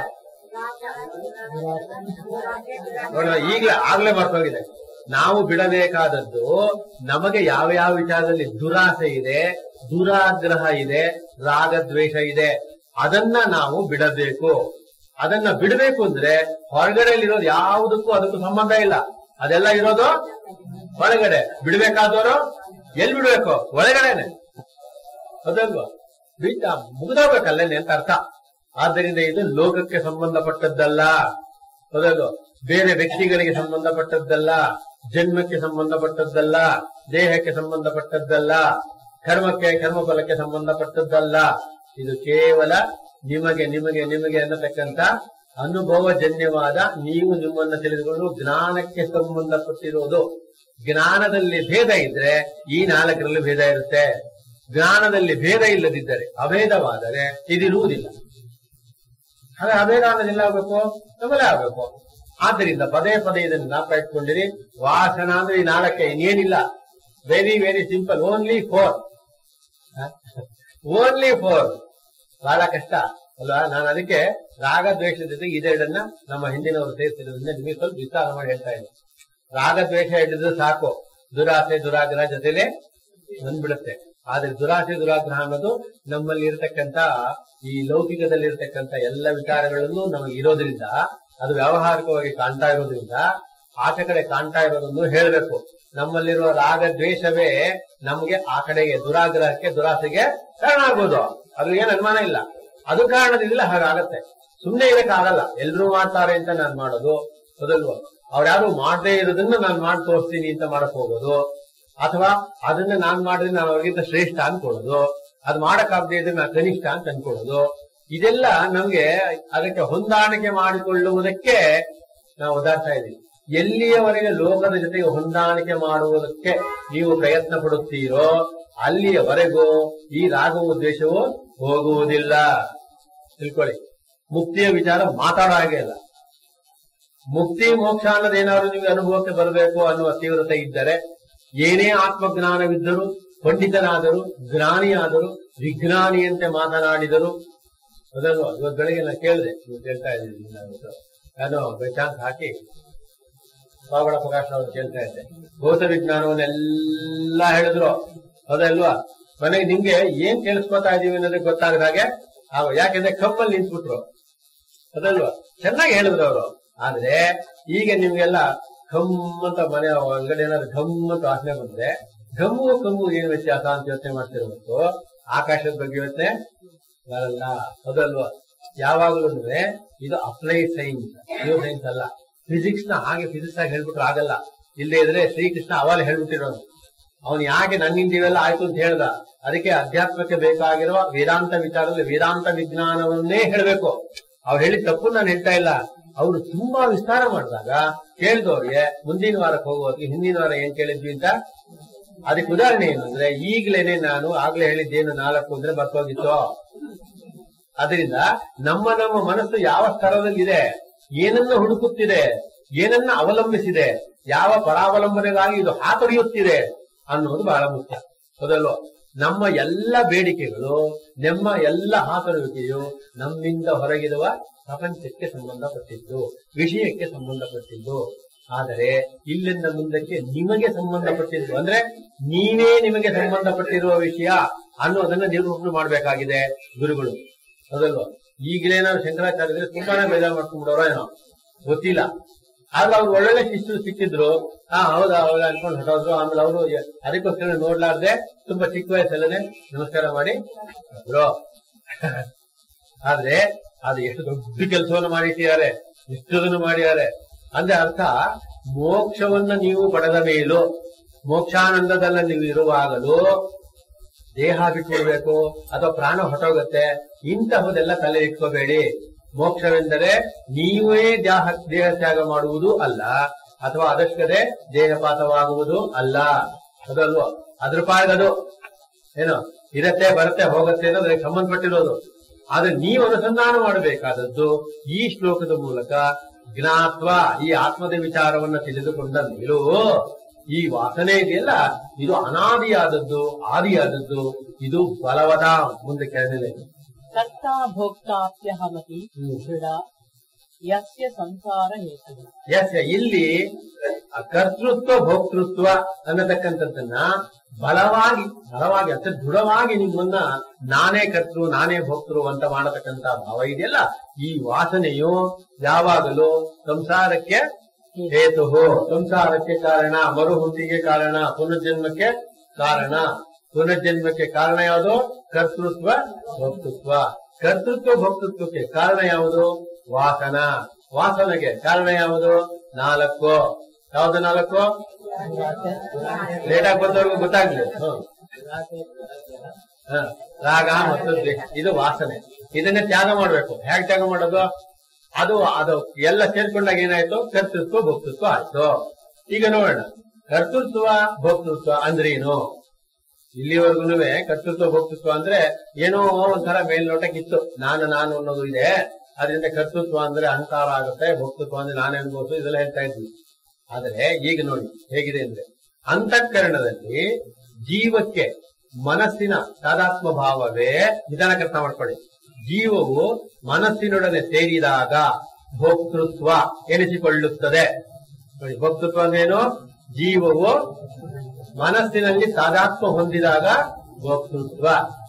ನೋಡ, ಆಗ್ಲೇ ಬರ್ತೋಗಿದೆ. ನಾವು ಬಿಡಬೇಕಾದದ್ದು ನಮಗೆ ಯಾವ ಯಾವ ವಿಚಾರದಲ್ಲಿ ದುರಾಸೆ ಇದೆ, ದುರಾಗ್ರಹ ಇದೆ, ರಾಗದ್ವೇಷ ಇದೆ, ಅದನ್ನ ನಾವು ಬಿಡಬೇಕು. ಅದನ್ನ ಬಿಡಬೇಕು ಅಂದ್ರೆ ಹೊರಗಡೆಯಲ್ಲಿರೋದು ಯಾವುದಕ್ಕೂ ಅದಕ್ಕೂ ಸಂಬಂಧ ಇಲ್ಲ. ಅದೆಲ್ಲ ಇರೋದು ಹೊರಗಡೆ. ಬಿಡ್ಬೇಕಾದವರು ಎಲ್ಲಿ ಬಿಡ್ಬೇಕು? ಒಳಗಡೆನೆ. ಅದಲ್ವಾ? ಬಿಟ್ಟ ಮುಗಿದೋಗ್ಬೇಕಲ್ಲೇನೆ ಅಂತ ಅರ್ಥ. ಆದ್ದರಿಂದ ಇದು ಲೋಕಕ್ಕೆ ಸಂಬಂಧಪಟ್ಟದ್ದಲ್ಲ, ಹೌದಲ್ವ? ಬೇರೆ ವ್ಯಕ್ತಿಗಳಿಗೆ ಸಂಬಂಧಪಟ್ಟದ್ದಲ್ಲ, ಜನ್ಮಕ್ಕೆ ಸಂಬಂಧಪಟ್ಟದ್ದಲ್ಲ, ದೇಹಕ್ಕೆ ಸಂಬಂಧಪಟ್ಟದ್ದಲ್ಲ, ಕರ್ಮಫಲಕ್ಕೆ ಸಂಬಂಧಪಟ್ಟದ್ದಲ್ಲ. ಇದು ಕೇವಲ ನಿಮಗೆ ನಿಮಗೆ ನಿಮಗೆ ಅನ್ನತಕ್ಕಂಥ ಅನುಭವಜನ್ಯವಾದ, ನೀವು ನಿಮ್ಮನ್ನು ತಿಳಿದುಕೊಂಡು ಜ್ಞಾನಕ್ಕೆ ಸಂಬಂಧಪಟ್ಟಿರೋದು. ಜ್ಞಾನದಲ್ಲಿ ಭೇದ ಇದ್ರೆ ಈ 4ರಲ್ಲಿ ಭೇದ ಇರುತ್ತೆ. ಜ್ಞಾನದಲ್ಲಿ ಭೇದ ಇಲ್ಲದಿದ್ದರೆ, ಅಭೇದವಾದರೆ ಇದಿರುವುದಿಲ್ಲ. ಹಾಗೆ ಅಭೇದ ಅನ್ನೋದಿಲ್ಲ ಆಗಬೇಕು, ನಮ್ಮಲ್ಲೇ ಆಗಬೇಕು. ಆದ್ದರಿಂದ ಪದೇ ಪದೇ ಇದನ್ನು ಜ್ಞಾಪಕ ಇಟ್ಕೊಂಡಿರಿ. ವಾಸನ ಅಂದ್ರೆ ಈ 4ಕ್ಕೆ ಇನ್ನೇನಿಲ್ಲ. Very very simple. ಓನ್ಲಿ 4. ಬಹಳ ಕಷ್ಟ ಅಲ್ವಾ? ನಾನು ಅದಕ್ಕೆ ರಾಗ ದ್ವೇಷದ ಜೊತೆಗೆ ಇದೆರಡನ್ನ ನಮ್ಮ ಹಿಂದಿನವರು ಸೇರಿಸಿರೋದ್ರಿಂದ ನಿಮಗೆ ಸ್ವಲ್ಪ ವಿಸ್ತಾರ ಮಾಡಿ ಹೇಳ್ತಾ ಇದ್ದೀನಿ. ರಾಗದ್ವೇಷ ಹಿಡಿದ್ರೆ ಸಾಕು, ದುರಾಸೆ ದುರಾಗ್ರಹ ಜೊತೆಲೆ ಬಂದ್ಬಿಡುತ್ತೆ. ಆದ್ರೆ ದುರಾಸೆ ದುರಾಗ್ರಹ ಅನ್ನೋದು ನಮ್ಮಲ್ಲಿ ಇರತಕ್ಕಂತ ಈ ಲೌಕಿಕದಲ್ಲಿರ್ತಕ್ಕಂಥ ಎಲ್ಲ ವಿಚಾರಗಳನ್ನು ನಮಗೆ ಇರೋದ್ರಿಂದ, ಅದು ವ್ಯಾವಹಾರಿಕವಾಗಿ ಕಾಣ್ತಾ ಇರೋದ್ರಿಂದ ಆಚೆ ಕಡೆ ಕಾಣ್ತಾ ಇರೋದನ್ನು ಹೇಳಬೇಕು. ನಮ್ಮಲ್ಲಿರುವ ರಾಗ ದ್ವೇಷವೇ ನಮ್ಗೆ ಆ ಕಡೆಗೆ ದುರಾಗ್ರಹಕ್ಕೆ ದುರಾಸೆಗೆ ಕಾರಣ ಆಗ್ಬೋದು, ಅದು ಏನ್ ಅನುಮಾನ ಇಲ್ಲ. ಅದು ಕಾರಣದಿಂದ ಹಾಗಾಗತ್ತೆ. ಸುಮ್ನೆ ಇರಕ್ಕಾಗಲ್ಲ. ಎಲ್ರೂ ಮಾಡ್ತಾರೆ ಅಂತ ನಾನ್ ಮಾಡೋದು ಅದಲ್ವ, ಅವ್ರ್ಯಾರು ಮಾಡದೇ ಇರೋದನ್ನ ನಾನ್ ಮಾಡಿ ತೋರಿಸ್ತೀನಿ ಅಂತ ಮಾಡಕ್ ಹೋಗೋದು, ಅಥವಾ ಅದನ್ನ ನಾನ್ ಮಾಡಿದ್ರೆ ನಾನು ಅವ್ರಿಗಿಂತ ಶ್ರೇಷ್ಠ ಅನ್ಕೊಳ್ಳೋದು, ಅದು ಮಾಡಕ್ಕಾಗದೆ ಇದ್ರೆ ನಾನು ಕನಿಷ್ಠ ಅಂತ ಅನ್ಕೊಳ್ಳೋದು, ಇದೆಲ್ಲ ನಮ್ಗೆ ಅದಕ್ಕೆ ಹೊಂದಾಣಿಕೆ ಮಾಡಿಕೊಳ್ಳುವುದಕ್ಕೆ ನಾವು ಒದಾಡ್ತಾ ಇದ್ದೀವಿ. ಎಲ್ಲಿಯವರೆಗೆ ಲೋಕದ ಜೊತೆಗೆ ಹೊಂದಾಣಿಕೆ ಮಾಡುವುದಕ್ಕೆ ನೀವು ಪ್ರಯತ್ನ ಪಡುತ್ತೀರೋ ಅಲ್ಲಿಯವರೆಗೂ ಈ ರಾಗವು ದ್ವೇಷವು ಹೋಗುವುದಿಲ್ಲ. ತಿಳ್ಕೊಳ್ಳಿ, ಮುಕ್ತಿಯ ವಿಚಾರ ಮಾತಾಡೋ ಹಾಗೆ ಇಲ್ಲ. ಮುಕ್ತಿ ಮೋಕ್ಷ ಅನ್ನೋದೇನಾದ್ರು ನಿಮ್ಗೆ ಅನುಭವಕ್ಕೆ ಬರಬೇಕು ಅನ್ನುವ ತೀವ್ರತೆ ಇದ್ದರೆ, ಏನೇ ಆತ್ಮಜ್ಞಾನವಿದ್ದರೂ, ಪಂಡಿತನಾದರೂ, ಜ್ಞಾನಿಯಾದರೂ, ವಿಜ್ಞಾನಿಯಂತೆ ಮಾತನಾಡಿದರು, ಅದನ್ನು ಇವತ್ತು ಬೆಳಗ್ಗೆ ನಾನು ಕೇಳಿದೆ, ನೀವು ಕೇಳ್ತಾ ಇದ್ದೀನಿ, ನಾನು ಬೈ ಚಾನ್ಸ್ ಹಾಕಿ ಪಾವಡ ಪ್ರಕಾಶ್ ಅವರು ಕೇಳ್ತಾ ಇದ್ದೆ. ಭೌತ ವಿಜ್ಞಾನವನ್ನೆಲ್ಲಾ ಹೇಳಿದ್ರು, ಹೌದಲ್ವಾ? ಮನೆಗೆ ನಿಮ್ಗೆ ಏನ್ ಕೇಳಿಸ್ಕೊತಾ ಇದೀವಿ ಅನ್ನೋದಕ್ಕೆ ಗೊತ್ತಾಗದ ಹಾಗೆ ಯಾಕೆಂದ್ರೆ ಕಪ್ಪಲ್ಲಿ ನಿಂತ್ಬಿಟ್ರು, ಅದಲ್ವಾ? ಚೆನ್ನಾಗಿ ಹೇಳಿದ್ರು ಅವರು. ಆದ್ರೆ ಈಗ ನಿಮ್ಗೆಲ್ಲ ಘಮ್ ಅಂತ ಮನೆ ಒಳಗಡೆ ಏನಾದ್ರು ಘಮ್ ಅಂತ ವಾಸನೆ ಬಂದ್ರೆ ಘಮ್ಮು ಕಮ್ಮು ಏನ್ ವ್ಯತ್ಯಾಸ ಅಂತ ಯೋಚನೆ ಮಾಡ್ತಿರ್ಬೇಕು. ಆಕಾಶದ ಬಗ್ಗೆ ಯೋಚನೆ ಬರಲ್ಲ, ಅದಲ್ವಾ? ಯಾವಾಗ್ಲೂ ಇದು ಅಪ್ಲೈಡ್ ಸೈನ್ಸ್, ನ್ಯೂ ಸೈನ್ಸ್ ಅಲ್ಲ. ಫಿಸಿಕ್ಸ್ ನ ಹಾಗೆ ಫಿಸಿಕ್ಸ್ ಆಗಿ ಹೇಳ್ಬಿಟ್ರೆ ಆಗಲ್ಲ. ಇಲ್ಲದೆ ಇದ್ರೆ ಶ್ರೀಕೃಷ್ಣ ಅವಾಗಲೇ ಹೇಳ್ಬಿಟ್ಟಿರೋನು. ಅವನು ಯಾಕೆ ನನ್ನಿಂದ ಇವೆಲ್ಲ ಆಯ್ತು ಅಂತ ಹೇಳ್ದ? ಅದಕ್ಕೆ ಅಧ್ಯಾತ್ಮಕ್ಕೆ ಬೇಕಾಗಿರುವ ವೇದಾಂತ ವಿಚಾರದಲ್ಲಿ ವೇದಾಂತ ವಿಜ್ಞಾನವನ್ನೇ ಹೇಳ್ಬೇಕು. ಅವ್ರು ಹೇಳಿದ ತಪ್ಪು ನಾನು ಹೇಳ್ತಾ ಇಲ್ಲ. ಅವರು ತುಂಬಾ ವಿಸ್ತಾರ ಮಾಡಿದಾಗ ಕೇಳಿದವ್ರಿಗೆ ಮುಂದಿನ ವಾರಕ್ಕೆ ಹೋಗೋದಕ್ಕೆ ಹಿಂದಿನ ವಾರ ಏನ್ ಕೇಳಿದ್ವಿ ಅಂತ ಅದಕ್ಕೆ ಉದಾಹರಣೆ ಏನು ಅಂದ್ರೆ, ಈಗ್ಲೇನೆ ನಾನು ಆಗ್ಲೇ ಹೇಳಿದ್ದೇನು 4 ಅಂದ್ರೆ ಬರ್ತೋಗಿತ್ತು. ಅದರಿಂದ ನಮ್ಮ ಮನಸ್ಸು ಯಾವ ಸ್ತರದಲ್ಲಿದೆ, ಏನನ್ನ ಹುಡುಕುತ್ತಿದೆ, ಏನನ್ನ ಅವಲಂಬಿಸಿದೆ, ಯಾವ ಪರಾವಲಂಬನೆಗಾಗಿ ಇದು ಹಾತೊರೆಯುತ್ತಿದೆ ಅನ್ನೋದು ಬಹಳ ಮುಖ್ಯ, ಹೌದಲ್ವ? ನಮ್ಮ ಎಲ್ಲ ಬೇಡಿಕೆಗಳು, ನಮ್ಮ ಎಲ್ಲ ಹಾತೊರೆಯುವಿಕೆಯು ನಮ್ಮಿಂದ ಹೊರಗಿರುವ ಪ್ರಪಂಚಕ್ಕೆ ಸಂಬಂಧಪಟ್ಟಿದ್ದು, ವಿಷಯಕ್ಕೆ ಸಂಬಂಧಪಟ್ಟಿದ್ದು. ಆದರೆ ಇಲ್ಲಿಂದ ಮುಂದಕ್ಕೆ ನಿಮಗೆ ಸಂಬಂಧಪಟ್ಟಿದ್ದು ಅಂದ್ರೆ ನೀವೇ ನಿಮಗೆ ಸಂಬಂಧಪಟ್ಟಿರುವ ವಿಷಯ ಅನ್ನೋದನ್ನ ನಿರೂಪಣೆ ಮಾಡಬೇಕಾಗಿದೆ ಗುರುಗಳು, ಹೌದಲ್ವ? ಈಗಲೇ ನಾವು ಶಂಕರಾಚಾರ್ಯ ತುಂಬಾನೇ ಬೇಜಾರು ಮಾಡ್ಕೊಂಡ್ಬಿಡೋರೋ ಏನೋ ಗೊತ್ತಿಲ್ಲ. ಆದ್ರೆ ಅವ್ರು ಒಳ್ಳೊಳ್ಳೆ ಶಿಷ್ಯರು ಸಿಕ್ಕಿದ್ರು, ಹೌದಾ ಹೌದಾ ಅನ್ಕೊಂಡು ಹೊಟ್ಟೋದ್ರು. ಆಮೇಲೆ ಅವರು ಅದಕ್ಕೋಸ್ಕರ ನೋಡ್ಲಾರ್ದೆ ತುಂಬಾ ಚಿಕ್ಕ ವಯಸ್ಸಲ್ಲೇ ನಮಸ್ಕಾರ ಮಾಡಿ ಬ್ರೋ. ಆದ್ರೆ ಅದು ಎಷ್ಟು ದೊಡ್ಡ ಕೆಲಸವನ್ನು ಮಾಡಿಟ್ಟಿದ್ದಾರೆ, ಎಷ್ಟದನ್ನು ಮಾಡಿದ್ದಾರೆ ಅಂದ್ರೆ ಅರ್ಥ, ಮೋಕ್ಷವನ್ನ ನೀವು ಪಡೆದ ಮೇಲೂ, ಮೋಕ್ಷಾನಂದದಲ್ಲ ನೀವು ಇರುವಾಗಲೂ ದೇಹ ಬಿಟ್ಕೊಡ್ಬೇಕು ಅಥವಾ ಪ್ರಾಣ ಹೊಟ್ಟೋಗತ್ತೆ, ಇಂತಹದೆಲ್ಲ ತಲೆ ಇಟ್ಕೋಬೇಡಿ. ಮೋಕ್ಷವೆಂದರೆ ನೀವೇ ದೇಹ ತ್ಯಾಗ ಮಾಡುವುದು ಅಲ್ಲ, ಅಥವಾ ಅದಕ್ಕದೆ ದೇಹಪಾತವಾಗುವುದು ಅಲ್ಲ, ಅದಲ್ವ? ಅದ್ರ ಪಾಡದು ಏನು ಇರತ್ತೆ ಬರುತ್ತೆ ಹೋಗತ್ತೆ ಅನ್ನೋದು ಅದಕ್ಕೆ ಸಂಬಂಧಪಟ್ಟಿರೋದು. ಆದ್ರೆ ನೀವು ಅನುಸಂಧಾನ ಮಾಡಬೇಕಾದದ್ದು ಈ ಶ್ಲೋಕದ ಮೂಲಕ ಜ್ಞಾತ್ವ, ಈ ಆತ್ಮದ ವಿಚಾರವನ್ನ ತಿಳಿದುಕೊಂಡ ಮೇಲೂ ಈ ವಾಸನೆ ಇದೆಯಲ್ಲ, ಇದು ಅನಾದಿಯಾದದ್ದು, ಆದಿಯಾದದ್ದು, ಇದು ಬಲವದ. ಮುಂದೆ ಕೇಳಿದೆ ಕರ್ತಾ ಭೋಕ್ತಾಪ್ಯಹಮತಿ ದೃಢ ಯಸ್ಯ ಸಂಸಾರ ಹೇತು. ಯಸ್ಯ, ಇಲ್ಲಿ ಕರ್ತೃತ್ವ ಭೋಕ್ತೃತ್ವ ಅನ್ನತಕ್ಕಂಥದ್ದನ್ನ ಬಲವಾಗಿ ಅತಿ ದೃಢವಾಗಿ ನಿಮ್ಮನ್ನ ನಾನೇ ಕರ್ತೃ ನಾನೇ ಭೋಕ್ತೃ ಅಂತ ಮಾಡತಕ್ಕಂತ ಭಾವ ಇದೆಯಲ್ಲ, ಈ ವಾಸನೆಯು ಯಾವಾಗಲೂ ಸಂಸಾರಕ್ಕೆ ಹೇತು, ಸಂಸಾರಕ್ಕೆ ಕಾರಣ, ಮರುಹುಟ್ಟಿಗೆ ಕಾರಣ, ಪುನರ್ಜನ್ಮಕ್ಕೆ ಕಾರಣ. ಪುನರ್ಜನ್ಮಕ್ಕೆ ಕಾರಣ ಯಾವುದು? ಕರ್ತೃತ್ವ ಭೋಕ್ತೃತ್ವ. ಕರ್ತೃತ್ವ ಭೋಕ್ತೃತ್ವಕ್ಕೆ ಕಾರಣ ಯಾವುದು? ವಾಸನ. ವಾಸನೆಗೆ ಕಾರಣ ಯಾವುದು? 4. ಯಾವುದು 4? ಲೇಟಾಗಿ ಬಂದವ್ರಿಗೂ ಗೊತ್ತಾಗ್ಲಿ. ರಾಗ ಮತ್ತು ದ್ವೇಷ, ಇದು ವಾಸನೆ. ಇದನ್ನೇ ತ್ಯಾಗ ಮಾಡ್ಬೇಕು. ಹೇಗೆ ತ್ಯಾಗ ಮಾಡೋದು? ಅದು ಎಲ್ಲ ಸೇರ್ಕೊಂಡಾಗ ಏನಾಯ್ತು? ಕರ್ತೃತ್ವ ಭೋಕ್ತೃತ್ವ ಆಯ್ತು. ಈಗ ನೋಡೋಣ, ಕರ್ತೃತ್ವ ಭೋಕ್ತೃತ್ವ ಅಂದ್ರೇನು? ಇಲ್ಲಿವರೆಗೂ ಕರ್ತೃತ್ವ ಭೋಕ್ತೃತ್ವ ಅಂದ್ರೆ ಏನೋ ಒಂಥರ ಮೇಲ್ನೋಟಕ್ಕಿತ್ತು, ನಾನು ಅನ್ನೋದು ಇದೆ. ಅದರಿಂದ ಕರ್ತೃತ್ವ ಅಂದ್ರೆ ಅಹಂಕಾರ ಆಗುತ್ತೆ, ಭೋಕ್ತೃತ್ವ ಅಂದ್ರೆ ನಾನೇ ಅನ್ಬೋದು, ಇದೆಲ್ಲ ಹೇಳ್ತಾ ಇದ್ವಿ. ಆದರೆ ಈಗ ನೋಡಿ ಹೇಗಿದೆ ಅಂದ್ರೆ, ಅಂತಃಕರಣದಲ್ಲಿ ಜೀವಕ್ಕೆ ಮನಸ್ಸಿನ ತಾದಾತ್ಮ ಭಾವವೇ, ನಿಧಾನಕ್ಕೆ ಅರ್ಥ ಮಾಡ್ಕೊಳ್ಳಿ, ಜೀವವು ಮನಸ್ಸಿನೊಡನೆ ಸೇರಿದಾಗ ಭೋಕ್ತೃತ್ವ ಎನಿಸಿಕೊಳ್ಳುತ್ತದೆ. ನೋಡಿ, ಭೋಕ್ತೃತ್ವ ಅಂದ್ರೇನು? ಜೀವವು ಮನಸ್ಸಿನಲ್ಲಿ ತಾದಾತ್ಮ ಹೊಂದಿದಾಗ ಭೋಕ್ತೃತ್ವ.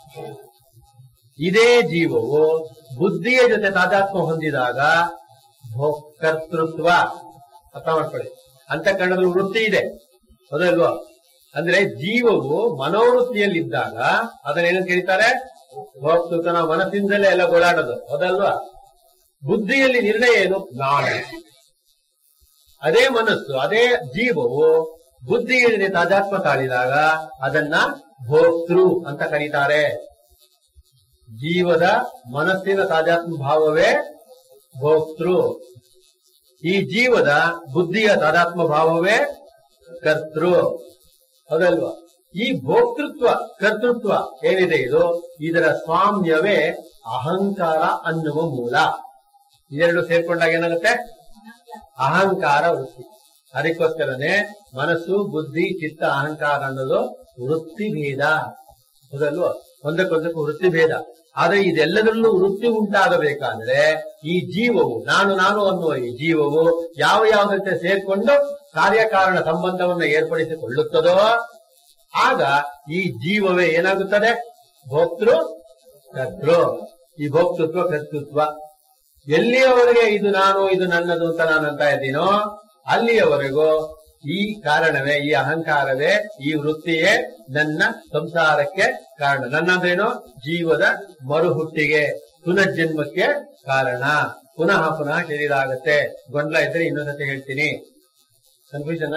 ಇದೇ ಜೀವವು ಬುದ್ಧಿಯ ಜೊತೆ ತಾದಾತ್ಮ ಹೊಂದಿದಾಗ ಕರ್ತೃತ್ವ. ಅರ್ಥ ಮಾಡ್ಕೊಳ್ಳಿ. ಅಂತಃಕರಣದಲ್ಲಿ ವೃತ್ತಿ ಇದೆ, ಹೌದಲ್ವಾ? ಅಂದ್ರೆ ಜೀವವು ಮನೋವೃತ್ತಿಯಲ್ಲಿದ್ದಾಗ ಅದನ್ನೇನಂತ ಕರೀತಾರೆ? ಭೋಕ್ತೃತ್ವ. ನಾವು ಮನಸ್ಸಿಂದಲೇ ಎಲ್ಲ ಓಡಾಡೋದು, ಹೌದಲ್ವಾ? ಬುದ್ಧಿಯಲ್ಲಿ ನಿರ್ಣಯ ಏನು? ನಾನು. ಅದೇ ಮನಸ್ಸು, ಅದೇ ಜೀವವು ಬುದ್ಧಿಯಲ್ಲಿ ತಾದಾತ್ಮ ತಾಳಿದಾಗ ಅದನ್ನ ಭೋಕ್ತೃ ಅಂತ ಕರೀತಾರೆ. ಜೀವದ ಮನಸ್ಸಿನ ತಾದಾತ್ಮ ಭಾವವೇ ಭೋಕ್ತೃ. ಈ ಜೀವದ ಬುದ್ಧಿಯ ತಾದಾತ್ಮ ಭಾವವೇ ಕರ್ತೃ, ಹೌದಲ್ವಾ? ಈ ಭೋಕ್ತೃತ್ವ ಕರ್ತೃತ್ವ ಏನಿದೆ ಇದು, ಇದರ ಸ್ವಾಮ್ಯವೇ ಅಹಂಕಾರ ಅನ್ನುವ ಮೂಲ. ಇದೆರಡು ಸೇರ್ಕೊಂಡಾಗ ಏನಾಗುತ್ತೆ? ಅಹಂಕಾರ ವೃತ್ತಿ. ಅದಕ್ಕೋಸ್ಕರನೇ ಮನಸ್ಸು, ಬುದ್ಧಿ, ಚಿತ್ತ, ಅಹಂಕಾರ ಅನ್ನೋದು ವೃತ್ತಿ ಭೇದ, ಹೌದಲ್ವಾ? ಒಂದಕ್ಕೊಂದಕ್ಕೂ ವೃತ್ತಿ ಭೇದ. ಆದ್ರೆ ಇದೆಲ್ಲದರಲ್ಲೂ ವೃತ್ತಿ ಉಂಟಾಗಬೇಕಾದ್ರೆ ಈ ಜೀವವು, ನಾನು ಅನ್ನುವ ಈ ಜೀವವು ಯಾವುದಕ್ಕೆ ಸೇರ್ಕೊಂಡು ಕಾರ್ಯಕಾರಣ ಸಂಬಂಧವನ್ನು ಏರ್ಪಡಿಸಿಕೊಳ್ಳುತ್ತದೋ ಆಗ ಈ ಜೀವವೇ ಏನಾಗುತ್ತದೆ? ಭೋಕ್ತೃ ಕರ್ತೃ. ಈ ಭೋಕ್ತೃತ್ವ ಕರ್ತೃತ್ವ ಎಲ್ಲಿಯವರೆಗೆ ಇದು ನಾನು, ಇದು ನನ್ನದು ಅಂತ ನಾನು ಅಂತ ಇದ್ದೀನೋ ಅಲ್ಲಿಯವರೆಗೂ ಈ ಕಾರಣವೇ, ಈ ಅಹಂಕಾರವೇ, ಈ ವೃತ್ತಿಯೇ ನನ್ನ ಸಂಸಾರಕ್ಕೆ ಕಾರಣ. ನನ್ನಂದ್ರೇನು? ಜೀವದ ಮರುಹುಟ್ಟಿಗೆ, ಪುನರ್ಜನ್ಮಕ್ಕೆ ಕಾರಣ. ಪುನಃ ಶರೀರ ಆಗತ್ತೆ. ಗೊಂದಲ ಇದ್ರೆ ಇನ್ನೊಂದ್ಸತಿ ಹೇಳ್ತೀನಿ. ಕನ್ಫ್ಯೂಷನ್?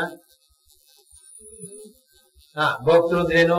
ಭೋಕ್ತೃ ಅಂದ್ರೇನು?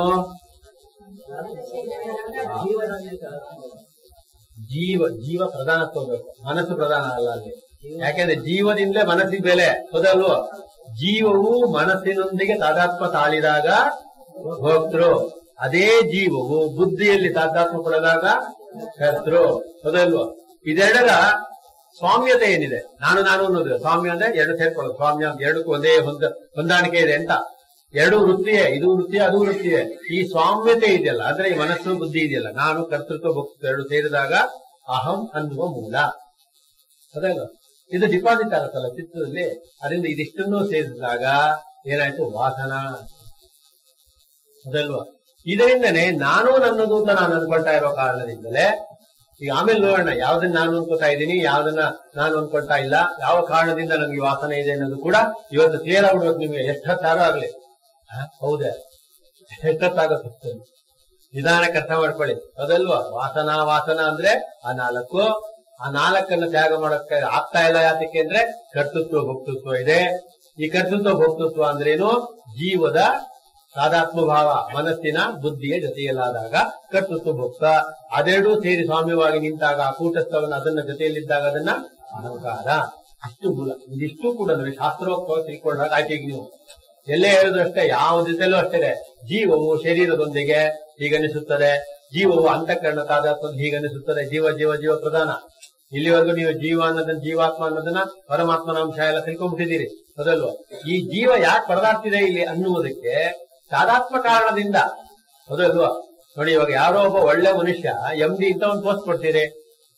ಜೀವ ಪ್ರಧಾನ ತಗೋಬೇಕು, ಮನಸ್ಸು ಪ್ರಧಾನ ಅಲ್ಲ ಅಲ್ಲಿ. ಯಾಕೆಂದ್ರೆ ಜೀವದಿಂದಲೇ ಮನಸ್ಸಿಗೆ ಬೆಲೆ, ಹೌದಲ್ವೋ? ಜೀವವು ಮನಸ್ಸಿನೊಂದಿಗೆ ತಾದಾತ್ಮ ತಾಳಿದಾಗ ಭೋಕ್ತೃ. ಅದೇ ಜೀವವು ಬುದ್ಧಿಯಲ್ಲಿ ತಾದಾತ್ಮ ಪಡೆದಾಗ ಕರ್ತೃ, ಹೌದಲ್ವೋ? ಇದೆರಡರ ಸ್ವಾಮ್ಯತೆ ಏನಿದೆ? ನಾನು ಅನ್ನೋದು ಸ್ವಾಮ್ಯ ಅಂದ್ರೆ ಎರಡು ಸೇರ್ಕೊಳ್ಳೋದು. ಸ್ವಾಮ್ಯ ಎರಡಕ್ಕೂ ಒಂದೇ ಹೊಂದಾಣಿಕೆ ಇದೆ ಅಂತ. ಎರಡು ವೃತ್ತಿಯೇ, ಇದು ವೃತ್ತಿಯೇ, ಅದು ವೃತ್ತಿಯೇ. ಈ ಸ್ವಾಮ್ಯತೆ ಇದೆಯಲ್ಲ, ಅಂದ್ರೆ ಈ ಮನಸ್ಸು ಬುದ್ಧಿ ಇದೆಯಲ್ಲ, ನಾನು ಕರ್ತೃತ್ವ ಭೋಕ್ತೃತ್ವ ಎರಡು ಸೇರಿದಾಗ ಅಹಂ ಅನ್ನುವ ಮೂಲ, ಅದಲ್ವಾ? ಇದು ಡಿಪಾಸಿಟ್ ಆಗುತ್ತಲ್ಲ ಚಿತ್ರದಲ್ಲಿ. ಅದರಿಂದ ಇದಿಷ್ಟನ್ನು ಸೇರಿಸಿದಾಗ ಏನಾಯ್ತು? ವಾಸನ, ಅದಲ್ವಾ? ಇದರಿಂದನೇ ನಾನು ನನ್ನದು ಅಂತ ನಾನು ಅನ್ಕೊಳ್ತಾ ಇರೋ ಕಾರಣದಿಂದಲೇ ಈಗ ಆಮೇಲೆ ನೋಡೋಣ ಯಾವ್ದನ್ನ ನಾನು ಅನ್ಕೋತಾ ಇದ್ದೀನಿ, ಯಾವ್ದನ್ನ ನಾನು ಅನ್ಕೊಳ್ತಾ ಇಲ್ಲ, ಯಾವ ಕಾರಣದಿಂದ ನನಗೆ ವಾಸನೆ ಇದೆ ಅನ್ನೋದು ಕೂಡ ಇವತ್ತು ಕ್ಲಿಯರ್ ಆಗ್ಬಿಡ್ಬೇಕು ನಿಮ್ಗೆ. ಎಷ್ಟೊತ್ತಾರು ಆಗ್ಲಿ. ಹೌದೇ? ಎಷ್ಟೊತ್ತಾಗುತ್ತೆ? ನಿಧಾನಕ್ಕೆ ಅರ್ಥ ಮಾಡ್ಕೊಳ್ಳಿ, ಅದಲ್ವಾ? ವಾಸನ ಅಂದ್ರೆ ಆ ನಾಲ್ಕನ್ನು ತ್ಯಾಗ ಮಾಡಕ್ಕೆ ಆಗ್ತಾ ಇಲ್ಲ. ಯಾತಕ್ಕೆ ಅಂದ್ರೆ ಕರ್ತೃತ್ವ ಭೋಕ್ತೃತ್ವ ಇದೆ. ಈ ಕರ್ತೃತ್ವ ಭೋಕ್ತೃತ್ವ ಅಂದ್ರೇನು? ಜೀವದ ತಾದಾತ್ಮ ಭಾವ ಮನಸ್ಸಿನ ಬುದ್ಧಿಯ ಜೊತೆಯಲ್ಲಾದಾಗ ಕರ್ತೃತ್ವ ಭೋಕ್ತ. ಅದೆರಡೂ ಸೇರಿ ಸ್ವಾಮ್ಯವಾಗಿ ನಿಂತಾಗ ಕೂಟಸ್ಥವನ್ನ ಅದನ್ನ ಜೊತೆಯಲ್ಲಿದ್ದಾಗ ಅದನ್ನ ಅಹಂಕಾರ. ಇಷ್ಟು ಮೂಲ. ಇದಿಷ್ಟು ಕೂಡ ಶಾಸ್ತ್ರೋಕ್ತವಾಗಿ ತಿಳ್ಕೊಂಡಾಗ ಆಯ್ತು. ಈಗ ನೀವು ಎಲ್ಲೇ ಹೇಳಿದ್ರು ಅಷ್ಟೇ, ಯಾವ ಜೊತೆಲೂ ಅಷ್ಟೇ. ಜೀವವು ಶರೀರದೊಂದಿಗೆ ಹೀಗನಿಸುತ್ತದೆ, ಜೀವವು ಅಂತಃಕರಣ ತಾದಾತ್ಮ ಹೀಗನಿಸುತ್ತದೆ. ಜೀವ ಪ್ರಧಾನ. ಇಲ್ಲಿವರೆಗೂ ನೀವು ಜೀವ ಅನ್ನೋದನ್ನ, ಜೀವಾತ್ಮ ಅನ್ನೋದನ್ನ, ಪರಮಾತ್ಮನ ಅಂಶ ಎಲ್ಲ ತಿಳ್ಕೊಂಡ್ಬಿಟ್ಟಿದ್ದೀರಿ, ಹೌದಲ್ವಾ? ಈ ಜೀವ ಯಾಕೆ ಪರದಾಡ್ತಿದೆ ಇಲ್ಲಿ ಅನ್ನುವುದಕ್ಕೆ ತಾದಾತ್ಮ ಕಾರಣದಿಂದ, ಹೌದಲ್ವಾ? ನೋಡಿ, ಇವಾಗ ಯಾರೋ ಒಬ್ಬ ಒಳ್ಳೆ ಮನುಷ್ಯ MD ಅಂತ ಒಂದು ಪೋಸ್ಟ್ ಕೊಡ್ತೀರಿ.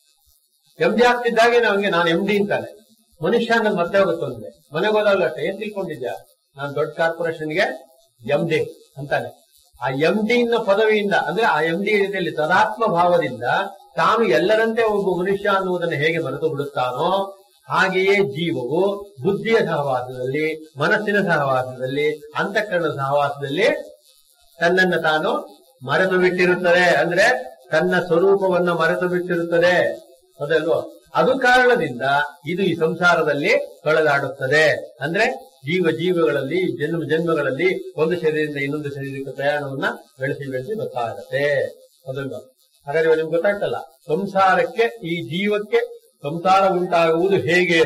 MD ಆಗ್ತಿದ್ದಾಗೆ ನಮ್ಗೆ ನಾನು MD ಅಂತಾನೆ. ಮನುಷ್ಯ ಅನ್ನೋದು ಮತ್ತೆ ಹೋಗುತ್ತಂದ್ರೆ ಮನೆಗೆ ಹೋದಾಗಲೂ ಅಷ್ಟೇ. ಏನ್ ತಿಳ್ಕೊಂಡಿದ್ಯಾ? ನಾನು ದೊಡ್ಡ ಕಾರ್ಪೊರೇಷನ್ಗೆ MD ಅಂತಾನೆ. ಆ MD ಪದವಿಯಿಂದ, ಅಂದ್ರೆ ಆ MD ರೀತಿಯಲ್ಲಿ ತದಾತ್ಮ ಭಾವದಿಂದ ತಾನು ಎಲ್ಲರಂತೆ ಒಬ್ಬ ಮನುಷ್ಯ ಅನ್ನುವುದನ್ನು ಹೇಗೆ ಮರೆತು ಬಿಡುತ್ತಾನೋ ಹಾಗೆಯೇ ಜೀವವು ಬುದ್ಧಿಯ ಸಹವಾಸದಲ್ಲಿ, ಮನಸ್ಸಿನ ಸಹವಾಸದಲ್ಲಿ, ಅಂತಃಕರಣದ ಸಹವಾಸದಲ್ಲಿ ತನ್ನನ್ನು ತಾನು ಮರೆತು ಬಿಟ್ಟಿರುತ್ತದೆ. ಅಂದ್ರೆ ತನ್ನ ಸ್ವರೂಪವನ್ನು ಮರೆತು ಬಿಟ್ಟಿರುತ್ತದೆ, ಅದಲ್ವೋ? ಅದು ಕಾರಣದಿಂದ ಇದು ಈ ಸಂಸಾರದಲ್ಲಿ ತೊಳೆದಾಡುತ್ತದೆ. ಅಂದ್ರೆ ಜೀವಗಳಲ್ಲಿ ಜನ್ಮಗಳಲ್ಲಿ ಒಂದು ಶರೀರದಿಂದ ಇನ್ನೊಂದು ಶರೀರಕ್ಕೆ ಪ್ರಯಾಣವನ್ನ ಬೆಳೆಸಿ ಬರ್ತಾ ಇರುತ್ತೆ, ಅದಲ್ವಾ? ಹಾಗಾದ್ರೆ ನಿಮ್ಗೆ ಗೊತ್ತಾಗ್ತಲ್ಲ, ಸಂಸಾರಕ್ಕೆ, ಈ ಜೀವಕ್ಕೆ ಸಂಸಾರ ಉಂಟಾಗುವುದು ಹೇಗೆ?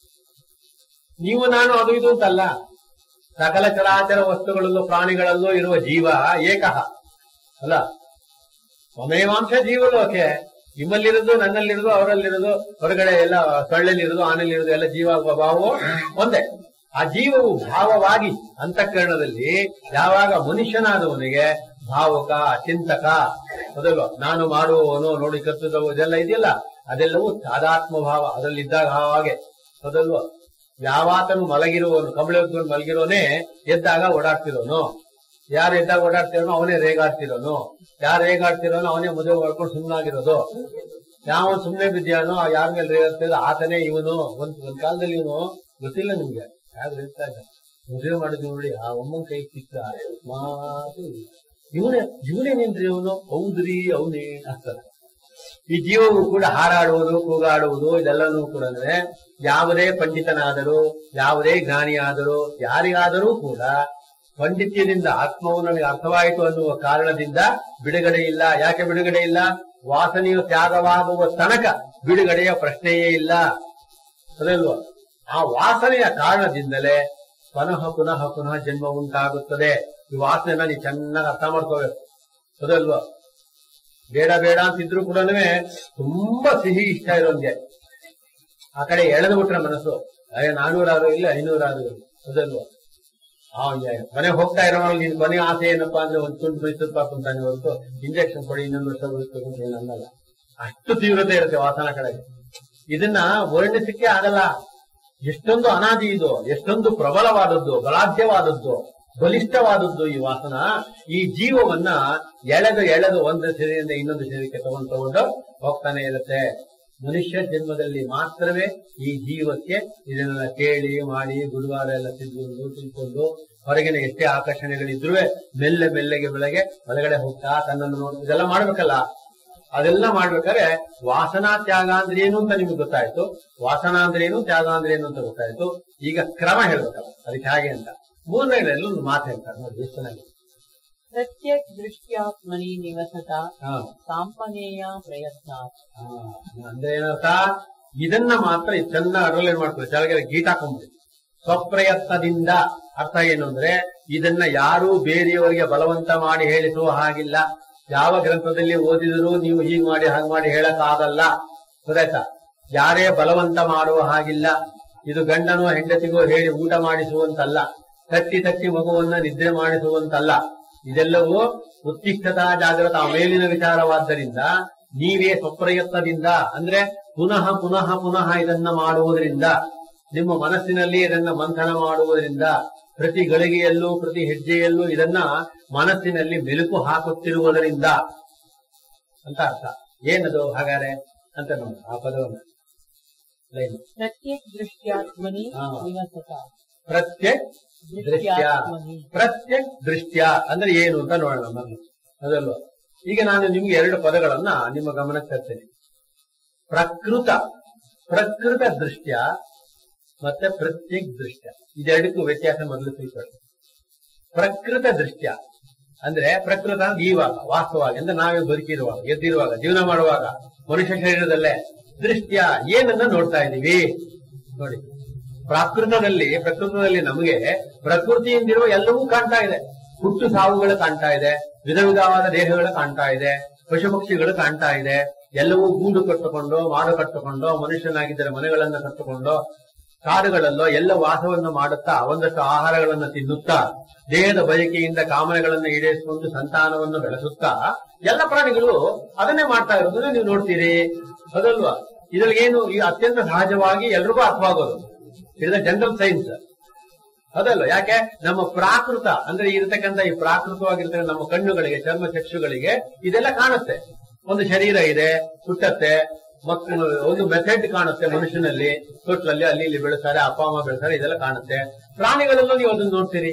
ನೀವು ನಾನು ಅದು ಇದು ಅಂತಲ್ಲ. ಸಕಲ ಚರಾಚರ ವಸ್ತುಗಳಲ್ಲೂ ಪ್ರಾಣಿಗಳಲ್ಲೂ ಇರುವ ಜೀವ ಏಕಃ ಅಲ್ಲ. ಸ್ವಮೇವಾಂಶ ಜೀವಲೋಕೆ. ನಿಮ್ಮಲ್ಲಿರೋದು, ನನ್ನಲ್ಲಿರೋದು, ಅವರಲ್ಲಿರೋದು, ಹೊರಗಡೆ ಎಲ್ಲ ಸೊಳ್ಳೆಲಿರೋದು, ಆನೆಯಲ್ಲಿರೋದು ಎಲ್ಲ ಜೀವ ಭಾವವು ಒಂದೇ. ಆ ಜೀವವು ಭಾವವಾಗಿ ಅಂತಃಕರಣದಲ್ಲಿ ಯಾವಾಗ ಮನುಷ್ಯನಾದವನಿಗೆ ಭಾವುಕ, ಚಿಂತಕ, ಮೊದಲು ನಾನು ಮಾಡುವವನು, ನೋಡಿ ಕರ್ತೃತ್ವ ಇದೆಲ್ಲ ಇದೆಯಲ್ಲ, ಅದೆಲ್ಲವೂ ತಾದಾತ್ಮ ಭಾವ ಅದರಲ್ಲಿದ್ದಾಗ ಹಾಗೆ, ಮೊದಲು ಯಾವಾತನು ಮಲಗಿರುವವನು, ಕಂಬಳಿ ಹೊತ್ಕೊಂಡು ಮಲಗಿರೋನೇ ಎದ್ದಾಗ ಓಡಾಡ್ತಿರೋನು. ಯಾರು ಎದ್ದಾಗ ಓಡಾಡ್ತಿರೋನು ಅವನೇ ರೇಗಾಡ್ತಿರೋನು. ಯಾರು ರೇಗಾಡ್ತಿರೋನು ಅವನೇ ಮದುವೆ ಮಾಡ್ಕೊಂಡು ಸುಮ್ಮನಾಗಿರೋದು. ಯಾವ ಸುಮ್ನೆ ಬಿದ್ಯಾನೋ ಯಾರ ಮೇಲೆ ರೇಗಾಡ್ತಿರೋ ಆತನೇ ಇವನು. ಒಂದ್ ಕಾಲದಲ್ಲಿ ಇವನು ಗೊತ್ತಿಲ್ಲ ನಿಮ್ಗೆ, ಯಾರು ಹೇಳ್ತಾ ಇದ್ದ ಮದುವೆ ಮಾಡಿದ್ವಿ ನೋಡಿ, ಆ ಒಮ್ಮನ್ ಕೈ ಸಿಕ್ಕ ಮಾತು ಇವನೇನೇನ್ರಿ ಅವನು, ಹೌದ್ರಿ ಅವನೇ ಅಂತಾರೆ. ಈ ಜೀವವು ಕೂಡ ಹಾರಾಡುವುದು, ಕೂಗಾಡುವುದು ಇದೆಲ್ಲನೂ ಕೂಡ ಅಂದ್ರೆ ಯಾವುದೇ ಪಂಡಿತನಾದರೂ, ಯಾವುದೇ ಜ್ಞಾನಿಯಾದರೂ, ಯಾರಿಗಾದರೂ ಕೂಡ ಪಾಂಡಿತ್ಯದಿಂದ ಆತ್ಮವು ನನಗೆ ಅರ್ಥವಾಯಿತು ಅನ್ನುವ ಕಾರಣದಿಂದ ಬಿಡುಗಡೆ ಇಲ್ಲ. ಯಾಕೆ ಬಿಡುಗಡೆ ಇಲ್ಲ? ವಾಸನೆಯು ತ್ಯಾಗವಾಗುವ ತನಕ ಬಿಡುಗಡೆಯ ಪ್ರಶ್ನೆಯೇ ಇಲ್ಲ. ಅದಲ್ವ? ಆ ವಾಸನೆಯ ಕಾರಣದಿಂದಲೇ ಪುನಃ ಪುನಃ ಪುನಃ ಜನ್ಮ ಉಂಟಾಗುತ್ತದೆ. ಈ ವಾಸನೆನ ನೀವು ಚೆನ್ನಾಗಿ ಅರ್ಥ ಮಾಡ್ಕೋಬೇಕು. ಅದಲ್ವ? ಬೇಡ ಬೇಡ ಅಂತಿದ್ರು ಕೂಡ ತುಂಬಾ ಸಿಹಿ ಇಷ್ಟ ಇರೋನ್ಗೆ ಆ ಕಡೆ ಎಳೆದು ಬಿಟ್ರೆ ಮನಸ್ಸು 400 ಇಲ್ಲ 500 ಅದಲ್ವ? ಮನೆ ಹೋಗ್ತಾ ಇರೋವಾಗ ನಿನ್ ಕೊನೆ ಆಸೆ ಏನಪ್ಪಾ ಅಂದ್ರೆ ಒಂದು ತುಂಡು ಮೈಸೂರು ಪಾಕ್ ಅಂತಾನೆ ಹೊರತು ಇಂಜೆಕ್ಷನ್ ಕೊಡಿ ಇನ್ನೊಂದು ವರ್ಷ ಉಳಿಸ್ಬೇಕು ಅಂತ ಏನನ್ನಲ್ಲ. ಅಷ್ಟು ತೀವ್ರತೆ ಇರುತ್ತೆ ವಾಸನ ಕಡೆಗೆ. ಇದನ್ನ ವರ್ಣಿಸಕ್ಕೆ ಆಗಲ್ಲ. ಎಷ್ಟೊಂದು ಅನಾದಿ ಇದು, ಎಷ್ಟೊಂದು ಪ್ರಬಲವಾದದ್ದು, ಬಲಾಢ್ಯವಾದದ್ದು, ಬಲಿಷ್ಠವಾದದ್ದು ಈ ವಾಸನ. ಈ ಜೀವವನ್ನ ಎಳೆದು ಎಳೆದು ಒಂದು ಶರೀರದಿಂದ ಇನ್ನೊಂದು ಶರೀರಕ್ಕೆ ತಗೊಂಡು ಹೋಗ್ತಾನೆ ಇರುತ್ತೆ. ಮನುಷ್ಯ ಜನ್ಮದಲ್ಲಿ ಮಾತ್ರವೇ ಈ ಜೀವಕ್ಕೆ ಇದನ್ನೆಲ್ಲ ಕೇಳಿ ಮಾಡಿ ಗುರುವಾರ ಎಲ್ಲ ತಿಳ್ಕೊಂಡು ಹೊರಗಿನ ಎಷ್ಟೇ ಆಕರ್ಷಣೆಗಳಿದ್ರು ಮೆಲ್ಲೆ ಮೆಲ್ಲೆಗೆ ಬೆಳಗ್ಗೆ ಒಳಗಡೆ ಹೋಗ್ತಾ ತನ್ನನ್ನು ನೋಡಿ ಇದೆಲ್ಲ ಮಾಡ್ಬೇಕಲ್ಲ. ಅದೆಲ್ಲ ಮಾಡ್ಬೇಕಾದ್ರೆ ವಾಸನಾ ತ್ಯಾಗ ಅಂದ್ರೆ ಏನು ಅಂತ ನಿಮ್ಗೆ ಗೊತ್ತಾಯ್ತು, ವಾಸನಾ ಅಂದ್ರೆ ಏನು, ತ್ಯಾಗ ಅಂದ್ರೆ ಏನು ಅಂತ ಗೊತ್ತಾಯ್ತು. ಈಗ ಕ್ರಮ ಹೇಳ್ಬೇಕಲ್ಲ ಅದಕ್ಕೆ ಹಾಗೆ ಅಂತ. ಮೂರನೇ ಒಂದು ಮಾತು ಹೇಳ್ತಾರೆ ನೋಡಿ, ಎಷ್ಟು ಚೆನ್ನಾಗಿ. ಪ್ರತ್ಯೇಕ ದೃಷ್ಟ್ಯಾತ್ಮನಿ ನಿವಸತ ಸಾಂಪನೇಯ ಪ್ರಯತ್ನ ಅಂದ್ರೆ ಏನರ್ಥ? ಇದನ್ನ ಮಾತ್ರ ಚೆನ್ನಾಗಿ ಅಡ್ರಲೈನ್ ಮಾಡ್ತಾರೆ, ಕೆಳಗೆ ಗೀಟ್ ಹಾಕೊಂಡ್ಬಿಡಿ. ಸ್ವಪ್ರಯತ್ನದಿಂದ ಅರ್ಥ ಏನು ಅಂದ್ರೆ ಇದನ್ನ ಯಾರೂ ಬೇರೆಯವರಿಗೆ ಬಲವಂತ ಮಾಡಿ ಹೇಳಿಸುವ ಹಾಗಿಲ್ಲ. ಯಾವ ಗ್ರಂಥದಲ್ಲಿ ಓದಿದರೂ ನೀವು ಹೀಗ್ ಮಾಡಿ ಹಾಗೆ ಮಾಡಿ ಹೇಳಕ್ ಆಗಲ್ಲ. ಗೊತ್ತಾಯ್ತಾ? ಯಾರೇ ಬಲವಂತ ಮಾಡುವ ಹಾಗಿಲ್ಲ. ಇದು ಗಂಡನೋ ಹೆಂಡತಿಗೋ ಹೇಳಿ ಊಟ ಮಾಡಿಸುವಂತಲ್ಲ, ತಟ್ಟಿ ತಟ್ಟಿ ಮಗುವನ್ನ ನಿದ್ರೆ ಮಾಡಿಸುವಂತಲ್ಲ. ಇದೆಲ್ಲವೂ ಉತ್ತಿಷ್ಠತಾ ಜಾಗೃತ ಮೇಲಿನ ವಿಚಾರವಾದ್ದರಿಂದ ನೀವೇ ಸ್ವಪ್ರಯತ್ನದಿಂದ ಅಂದ್ರೆ ಪುನಃ ಪುನಃ ಪುನಃ ಇದನ್ನ ಮಾಡುವುದರಿಂದ, ನಿಮ್ಮ ಮನಸ್ಸಿನಲ್ಲಿ ಇದನ್ನ ಮಂಥನ ಮಾಡುವುದರಿಂದ, ಪ್ರತಿ ಗಳಿಗೆಯಲ್ಲೂ ಪ್ರತಿ ಹೆಜ್ಜೆಯಲ್ಲೂ ಇದನ್ನ ಮನಸ್ಸಿನಲ್ಲಿ ಮೆಲುಕು ಹಾಕುತ್ತಿರುವುದರಿಂದ ಅಂತ ಅರ್ಥ. ಏನದು ಹಾಗಾದ್ರೆ ಅಂತ ನೋಡಿ ಆ ಪದವನ್ನು ಪ್ರತ್ಯೇಕ ದೃಷ್ಟ್ಯಾತ್ಮನಿ ನಿವಸತ. ಪ್ರತ್ಯೇಕ ದೃಷ್ಟ್ಯ ಅಂದ್ರೆ ಏನು ಅಂತ ನೋಡೋಣ ಮೊದಲು, ಅದಲ್ವ? ಈಗ ನಾನು ನಿಮ್ಗೆ 2 ಪದಗಳನ್ನ ನಿಮ್ಮ ಗಮನಕ್ಕೆ ತರ್ತೇನೆ. ಪ್ರಕೃತ ದೃಷ್ಟ್ಯ ಮತ್ತೆ ಪ್ರತ್ಯೇಕ ದೃಷ್ಟ್ಯ. ಇದೆರಡಕ್ಕೂ ವ್ಯತ್ಯಾಸ ಮೊದಲು ತಿಳ್ಕೊಳ್ಳಿ. ಪ್ರಕೃತ ದೃಷ್ಟ್ಯ ಅಂದ್ರೆ ಪ್ರಕೃತ ಅಂದ್ರೆ ಇವಾಗ ವಾಸ್ತವವಾಗಿ ಅಂದ್ರೆ ನಾವೇ ಬದುಕಿರುವಾಗ, ಎದ್ದಿರುವಾಗ, ಜೀವನ ಮಾಡುವಾಗ ಮನುಷ್ಯ ಶರೀರದಲ್ಲೇ ದೃಷ್ಟ್ಯ ಏನನ್ನ ನೋಡ್ತಾ ಇದೀವಿ ನೋಡಿ. ಪ್ರಕೃತದಲ್ಲಿ ನಮಗೆ ಪ್ರಕೃತಿಯಿಂದಿರುವ ಎಲ್ಲವೂ ಕಾಣ್ತಾ ಇದೆ. ಹುಟ್ಟು ಸಾವುಗಳು ಕಾಣ್ತಾ ಇದೆ, ವಿಧ ವಿಧವಾದ ದೇಹಗಳು ಕಾಣ್ತಾ ಇದೆ, ಪಶು ಪಕ್ಷಿಗಳು ಕಾಣ್ತಾ ಇದೆ. ಎಲ್ಲವೂ ಗೂಡು ಕಟ್ಟುಕೊಂಡು, ಮಾಡು ಕಟ್ಟುಕೊಂಡು, ಮನುಷ್ಯನಾಗಿದ್ದರೆ ಮನೆಗಳನ್ನ ಕಟ್ಟುಕೊಂಡು, ಕಾಡುಗಳಲ್ಲೋ ಎಲ್ಲ ವಾಸವನ್ನು ಮಾಡುತ್ತಾ ಒಂದಷ್ಟು ಆಹಾರಗಳನ್ನು ತಿನ್ನುತ್ತಾ, ದೇಹದ ಬಯಕೆಯಿಂದ ಕಾಮನೆಗಳನ್ನು ಈಡೇರಿಸಿಕೊಂಡು ಸಂತಾನವನ್ನು ಬೆಳೆಸುತ್ತಾ ಎಲ್ಲ ಪ್ರಾಣಿಗಳು ಅದನ್ನೇ ಮಾಡ್ತಾ ಇರೋದನ್ನ ನೀವು ನೋಡ್ತೀರಿ, ಅದಲ್ವಾ? ಇದ್ರಲ್ಲಿ ಏನು ಈ ಅತ್ಯಂತ ಸಹಜವಾಗಿ ಎಲ್ರಿಗೂ ಅರ್ಥವಾಗೋದು ಇದು ಜನರಲ್ ಸೈನ್ಸ್, ಅದಲ್ಲ? ಯಾಕೆ ನಮ್ಮ ಪ್ರಾಕೃತ ಅಂದ್ರೆ ಇರತಕ್ಕಂಥ ಈ ಪ್ರಾಕೃತವಾಗಿರ್ತಕ್ಕಂಥ ನಮ್ಮ ಕಣ್ಣುಗಳಿಗೆ, ಚರ್ಮ ಚಕ್ಷುಗಳಿಗೆ ಇದೆಲ್ಲ ಕಾಣುತ್ತೆ. ಒಂದು ಶರೀರ ಇದೆ, ಹುಟ್ಟತ್ತೆ, ಮತ್ತು ಒಂದು ಮೆಥಡ್ ಕಾಣುತ್ತೆ ಮನುಷ್ಯನಲ್ಲಿ, ತೊಟ್ಲಲ್ಲಿ ಅಲ್ಲಿ ಇಲ್ಲಿ ಬೆಳೆಸ್ತಾರೆ, ಅಪ್ಪ ಅಮ್ಮ ಬೆಳೆಸ್ತಾರೆ, ಇದೆಲ್ಲ ಕಾಣುತ್ತೆ. ಪ್ರಾಣಿಗಳಲ್ಲೂ ನೀವು ಅದನ್ನು ನೋಡ್ತೀರಿ.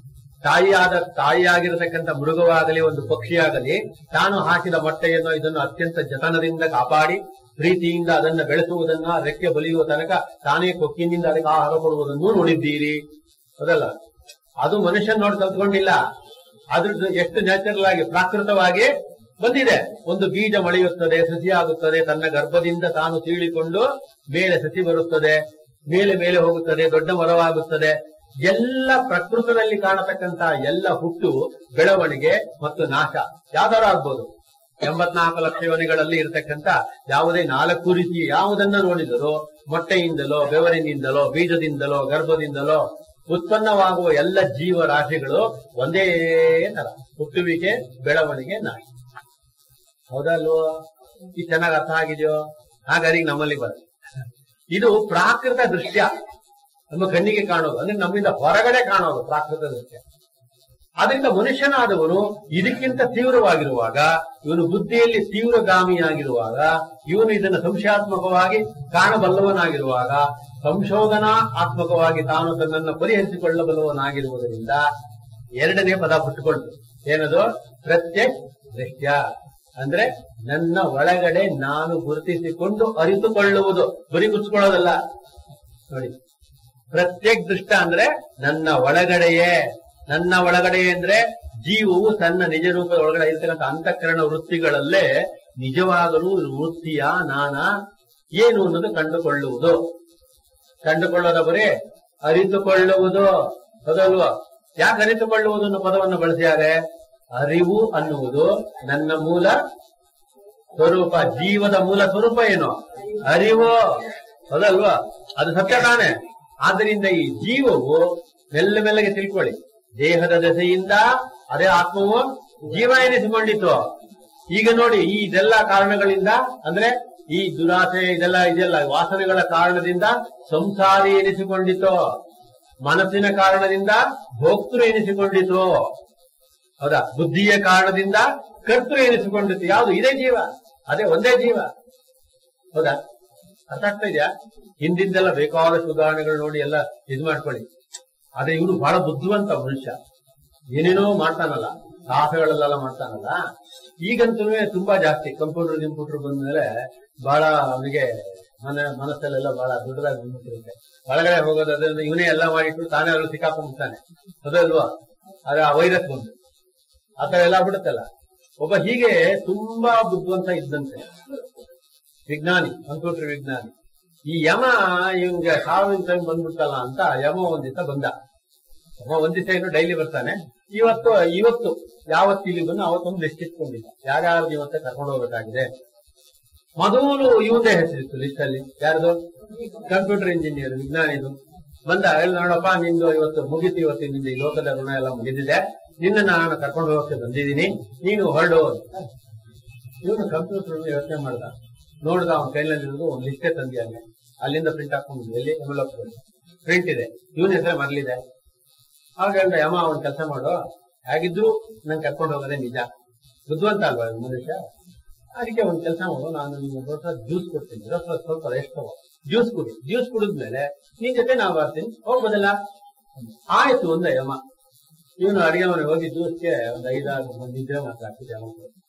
ತಾಯಿಯಾಗಿರತಕ್ಕಂಥ ಮೃಗವಾಗಲಿ ಒಂದು ಪಕ್ಷಿಯಾಗಲಿ ತಾನು ಹಾಕಿದ ಮೊಟ್ಟೆಯನ್ನು ಇದನ್ನು ಅತ್ಯಂತ ಜತನದಿಂದ ಕಾಪಾಡಿ ಪ್ರೀತಿಯಿಂದ ಅದನ್ನ ಬೆಳೆಸುವುದನ್ನ, ರೆಕ್ಕೆ ಬಲಿಯುವ ತನಕ ತಾನೇ ಕೊಕ್ಕಿನಿಂದ ಅದಕ್ಕೆ ಆಹಾರ ಕೊಡುವುದನ್ನು ನೋಡಿದ್ದೀರಿ, ಅದಲ್ಲ? ಅದು ಮನುಷ್ಯ ನೋಡಿ ಕಲ್ತ್ಕೊಂಡಿಲ್ಲ, ಅದ್ರದ್ದು ಎಷ್ಟು ನ್ಯಾಚುರಲ್ ಆಗಿ ಪ್ರಾಕೃತವಾಗಿ ಬಂದಿದೆ. ಒಂದು ಬೀಜ ಮೊಳೆಯುತ್ತದೆ, ಸಸಿ ಆಗುತ್ತದೆ, ತನ್ನ ಗರ್ಭದಿಂದ ತಾನು ತೀಳಿಕೊಂಡು ಮೇಲೆ ಸಸಿ ಬರುತ್ತದೆ, ಮೇಲೆ ಮೇಲೆ ಹೋಗುತ್ತದೆ, ದೊಡ್ಡ ಮರವಾಗುತ್ತದೆ. ಎಲ್ಲ ಪ್ರಕೃತದಲ್ಲಿ ಕಾಣತಕ್ಕಂತ ಎಲ್ಲ ಹುಟ್ಟು, ಬೆಳವಣಿಗೆ ಮತ್ತು ನಾಶ ಯಾವ್ದಾರು ಆಗ್ಬೋದು. 84 ಲಕ್ಷ ಯೋನಿಗಳಲ್ಲಿ ಇರತಕ್ಕಂತ ಯಾವುದೇ 4 ರೀತಿ ಯಾವುದನ್ನ ನೋಡಿದರೂ ಮೊಟ್ಟೆಯಿಂದಲೋ, ಬೆವರಿನಿಂದಲೋ, ಬೀಜದಿಂದಲೋ, ಗರ್ಭದಿಂದಲೋ ಉತ್ಪನ್ನವಾಗುವ ಎಲ್ಲ ಜೀವರಾಶಿಗಳು ಒಂದೇ ತರ ಹುಟ್ಟುವಿಕೆ, ಬೆಳವಣಿಗೆ, ನಾಶ. ಹೌದಲ್ವೋ? ಇದು ಚೆನ್ನಾಗಿ ಅರ್ಥ ಆಗಿದೆಯೋ? ಹಾಗಾದ್ರೆ ನಮ್ಮಲ್ಲಿ ಬರುತ್ತೆ. ಇದು ಪ್ರಾಕೃತ ದೃಶ್ಯ. ನಮ್ಮ ಕಣ್ಣಿಗೆ ಕಾಣೋದು ಅಂದ್ರೆ ನಮ್ಮಿಂದ ಹೊರಗಡೆ ಕಾಣೋದು ಪ್ರಾಕೃತ ದೃಶ್ಯ. ಅದರಿಂದ ಮನುಷ್ಯನಾದವನು ಇದಕ್ಕಿಂತ ತೀವ್ರವಾಗಿರುವಾಗ, ಇವನು ಬುದ್ಧಿಯಲ್ಲಿ ತೀವ್ರಗಾಮಿಯಾಗಿರುವಾಗ, ಇವನು ಇದನ್ನು ಸಂಶಯಾತ್ಮಕವಾಗಿ ಕಾಣಬಲ್ಲವನಾಗಿರುವಾಗ, ಸಂಶೋಧನಾ ಆತ್ಮಕವಾಗಿ ತಾನು ತನ್ನನ್ನು ಪರಿಹರಿಸಿಕೊಳ್ಳಬಲ್ಲವನಾಗಿರುವುದರಿಂದ ಎರಡನೇ ಪದ ಬಿಟ್ಟುಕೊಂಡು ಏನದು ಪ್ರತ್ಯಕ್ ದೃಷ್ಟ್ಯ ಅಂದ್ರೆ ನನ್ನ ಒಳಗಡೆ ನಾನು ಗುರುತಿಸಿಕೊಂಡು ಅರಿತುಕೊಳ್ಳುವುದು, ಬರೀ ಗುರ್ತಿಕೊಳ್ಳೋದಲ್ಲ ನೋಡಿ. ಪ್ರತ್ಯಕ್ ದೃಷ್ಟ ಅಂದ್ರೆ ನನ್ನ ಒಳಗಡೆಯೇ. ನನ್ನ ಒಳಗಡೆ ಅಂದ್ರೆ ಜೀವವು ತನ್ನ ನಿಜ ರೂಪದ ಒಳಗಡೆ ಇರ್ತಕ್ಕಂಥ ಅಂತಃಕರಣ ವೃತ್ತಿಗಳಲ್ಲೇ ನಿಜವಾಗಲೂ ವೃತ್ತಿಯ ನಾನ ಏನು ಅನ್ನೋದು ಕಂಡುಕೊಳ್ಳೋದ ಬರೀ ಅರಿತುಕೊಳ್ಳುವುದು ಹೌದಲ್ವಾ? ಯಾಕೆ ಅರಿತುಕೊಳ್ಳುವುದು ಅನ್ನೋ ಪದವನ್ನು ಬಳಸಿದ್ದಾರೆ? ಅರಿವು ಅನ್ನುವುದು ನನ್ನ ಮೂಲ ಸ್ವರೂಪ, ಜೀವದ ಮೂಲ ಸ್ವರೂಪ ಏನು? ಅರಿವು ಹೌದಲ್ವಾ? ಅದು ಸತ್ಯ ತಾನೆ. ಆದ್ದರಿಂದ ಈ ಜೀವವು ಮೆಲ್ಲ ಮೆಲ್ಲಗೆ ತಿಳ್ಕೊಳ್ಳಿ, ದೇಹದ ದಶೆಯಿಂದ ಅದೇ ಆತ್ಮವು ಜೀವ ಎನಿಸಿಕೊಂಡಿತು. ಈಗ ನೋಡಿ, ಈ ಇದೆಲ್ಲ ಕಾರಣಗಳಿಂದ ಅಂದ್ರೆ ಈ ದುರಾಸೆ ಇದೆಲ್ಲ ವಾಸನೆಗಳ ಕಾರಣದಿಂದ ಸಂಸಾರಿ ಎನಿಸಿಕೊಂಡಿತು, ಮನಸ್ಸಿನ ಕಾರಣದಿಂದ ಭೋಕ್ತೃ ಎನಿಸಿಕೊಂಡಿತು, ಹೌದಾ? ಬುದ್ಧಿಯ ಕಾರಣದಿಂದ ಕರ್ತೃ ಎನಿಸಿಕೊಂಡಿತು. ಯಾವುದು? ಇದೇ ಜೀವ, ಅದೇ ಒಂದೇ ಜೀವ, ಹೌದಾ? ಅರ್ಥ ಆಗ್ತಾ ಇದೆಯಾ? ಹಿಂದಿಂದೆಲ್ಲ ಬೇಕಾದಷ್ಟು ಉದಾಹರಣೆಗಳು ನೋಡಿ ಎಲ್ಲ ಇದು ಮಾಡ್ಕೊಳ್ಳಿ. ಆದ್ರೆ ಇವನು ಬಹಳ ಬುದ್ಧಿವಂತ ಮನುಷ್ಯ, ಏನೇನೋ ಮಾಡ್ತಾನಲ್ಲ, ಸಾಹಸಗಳೆಲ್ಲ ಮಾಡ್ತಾನಲ್ಲ. ಈಗಂತೂ ತುಂಬಾ ಜಾಸ್ತಿ ಕಂಪ್ಯೂಟರ್ ಬಂದ್ಮೇಲೆ ಬಹಳ ಅವನಿಗೆ ಮನಸ್ಸಲ್ಲೆಲ್ಲ ಬಹಳ ದೊಡ್ಡದಾಗಿ ಬಂದ್ಬಿಟ್ಟಿರುತ್ತೆ. ಒಳಗಡೆ ಹೋಗೋದು ಅದರಿಂದ ಇವನೇ ಎಲ್ಲ ಮಾಡಿಟ್ಟು ತಾನೇ ಅದ್ರಲ್ಲಿ ಸಿಕ್ಕಾಕೊಂಡ್ಬಿಡ್ತಾನೆ, ಅದಲ್ವಾ? ಆದ್ರೆ ಆ ವೈರಸ್ ಬಂದು ಆತರ ಎಲ್ಲ ಬಿಡುತ್ತಲ್ಲ. ಒಬ್ಬ ಹೀಗೆ ತುಂಬಾ ಬುದ್ಧಿವಂತ ಇದ್ದಂತೆ ವಿಜ್ಞಾನಿ, ಕಂಪ್ಯೂಟರ್ ವಿಜ್ಞಾನಿ. ಈ ಯಮ ಇವ್ಗೆ ಸಾವಿನ ಟೈಮ್ ಬಂದ್ಬಿಡ್ತಲ್ಲ ಅಂತ ಯಮ ಒಂದ್ ದಿವಸ ಬಂದ. ಯಮ ಒಂದ್ ದಿವಸ ಏನು ಡೈಲಿ ಬರ್ತಾನೆ. ಇವತ್ತು ಯಾವತ್ತು ಇಲ್ಲಿ ಬಂದು ಅವತ್ತೊಂದು ಲಿಸ್ಟ್ ಇಟ್ಕೊಂಡಿದ್ದ, ಯಾರ್ಯಾರು ಇವತ್ತೇ ಕರ್ಕೊಂಡು ಹೋಗ್ಬೇಕಾಗಿದೆ. ಮೊದಲು ಇವಂದೇ ಹೆಸರಿತ್ತು ಲಿಸ್ಟ್ ಅಲ್ಲಿ. ಯಾರ್ದು? ಕಂಪ್ಯೂಟರ್ ಇಂಜಿನಿಯರ್, ವಿಜ್ಞಾನಿದು. ಬಂದ, ಹೇಳಿ ನೋಡಪ್ಪ, ನಿಂದು ಇವತ್ತು ಮುಗಿತು, ಇವತ್ತಿನಿಂದ ಈ ಲೋಕದ ಋಣ ಎಲ್ಲ ಮುಗಿದಿದೆ, ನಿನ್ನ ನಾನು ಕರ್ಕೊಂಡು ಹೋಗಕ್ಕೆ ಬಂದಿದ್ದೀನಿ, ನೀನು ಹೊರಡು. ಇವನು ಕಂಪ್ಯೂಟರ್ ಯೋಚನೆ ಮಾಡ್ದ, ನೋಡ್ದ, ಅವನ ಕೈನಲ್ಲಿರೋದು ಒಂದು ಲಿಸ್ಟೇ ತಂದಿಯಾನೆ. ಅಲ್ಲಿಂದ ಪ್ರಿಂಟ್ ಹಾಕೊಂಡು ಎಲ್ಲಿ ಪ್ರಿಂಟ್ ಇದೆ, ಇವನ ಹೆಸರೇ ಮರಳಿದೆ. ಆಗ ಹೇಳ್ದ, ಯಮ ಅವನ್ ಕೆಲಸ ಮಾಡು, ಹೇಗಿದ್ರು ನಂಗೆ ಕರ್ಕೊಂಡು ಹೋಗೋದೇ ನಿಜ. ಬುದ್ಧಿವಂತ ಅಲ್ವಾ ಮನುಷ್ಯ? ಅದಕ್ಕೆ ಒಂದ್ ಕೆಲಸ ಮಾಡು, ನಾನು ನಿಮ್ಗೆ ಜ್ಯೂಸ್ ಕೊಡ್ತೀನಿ, ಸ್ವಲ್ಪ ರೆಸ್ಟ್ ಜ್ಯೂಸ್ ಕುಡಿದ್ಮೇಲೆ ನಿನ್ ಜೊತೆ ನಾವು ಬರ್ತೀನಿ, ಹೋಗ್ಬೋದಲ್ಲ? ಆಯ್ತು ಅಂದ ಯಮ. ಇವನು ಅಡಿಗೆ ಮನೆ ಹೋಗಿ ಜ್ಯೂಸ್ಗೆ ಒಂದು 5-6 ಮಂದಿ ಇದ್ರೆ ಮಾತ್ರ ಹಾಕಿದ್ದೆ.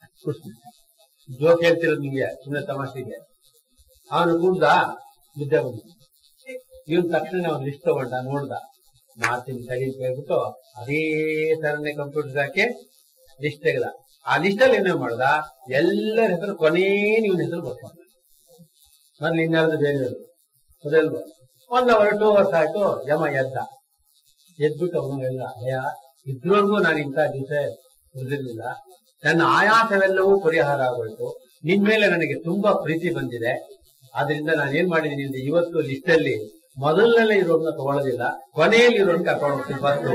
ಜೋಕ್ ಹೇಳ್ತಿರೋದು ನಿಂಗೆ, ಸುಮ್ಮನೆ ತಮಾಷೆಗೆ. ಅವನು ಕುಡ್ದ, ನಿದ್ದೆ ಬಂದು. ಇವನ್ ತಕ್ಷಣ ಅವ್ನು ಲಿಸ್ಟ್ ತಗೊಂಡ, ನೋಡ್ದ, ಮಾಡ್ತೀನಿ ಸರಿ ಅಂತ ಹೇಳ್ಬಿಟ್ಟು ಅದೇ ತರನೇ ಕಂಪ್ಯೂಟರ್ ಹಾಕಿ ಲಿಸ್ಟ್ ತೆಗೆದ. ಆ ಲಿಸ್ಟ್ ಅಲ್ಲಿ ಏನೇ ಮಾಡ್ದ, ಎಲ್ಲರ ಹೆಸರು ಕೊನೇನು ಇವನ ಹೆಸರು ಬರ್ಕೊಂಡ. ಮೊದ್ಲು ಇನ್ಯಾರ್ದು ಬೇರೆ ಹೇಳುದು ಅದಲ್ವ. 1 hour 2 hours ಆಯ್ತು. ಯಮ ಎದ್ಬಿಟ್ಟು ಅವನು ಎಲ್ಲ ಭಯ ಇದ್ರೊಳಗೂ ನಾನು ಇಂಥ ದಿವಸ ಕುಡಿದಿರ್ಲಿಲ್ಲ, ನನ್ನ ಆಯಾಸವೆಲ್ಲವೂ ಪರಿಹಾರ ಆಗೋಯ್ತು, ನಿನ್ ಮೇಲೆ ನನಗೆ ತುಂಬಾ ಪ್ರೀತಿ ಬಂದಿದೆ, ಆದ್ರಿಂದ ನಾನು ಏನ್ ಮಾಡಿದೀನಿ ಅಂದ್ರೆ ಇವತ್ತು ಲಿಸ್ಟ್ ಅಲ್ಲಿ ಮೊದಲನೇ ಇರೋದನ್ನ ತಗೊಳ್ಳೋದಿಲ್ಲ, ಕೊನೆಯಲ್ಲಿ ಇರೋದನ್ನ ಕರ್ಕೊಂಡು ಹೋಗ್ತೀನಿ ಬರ್ತು.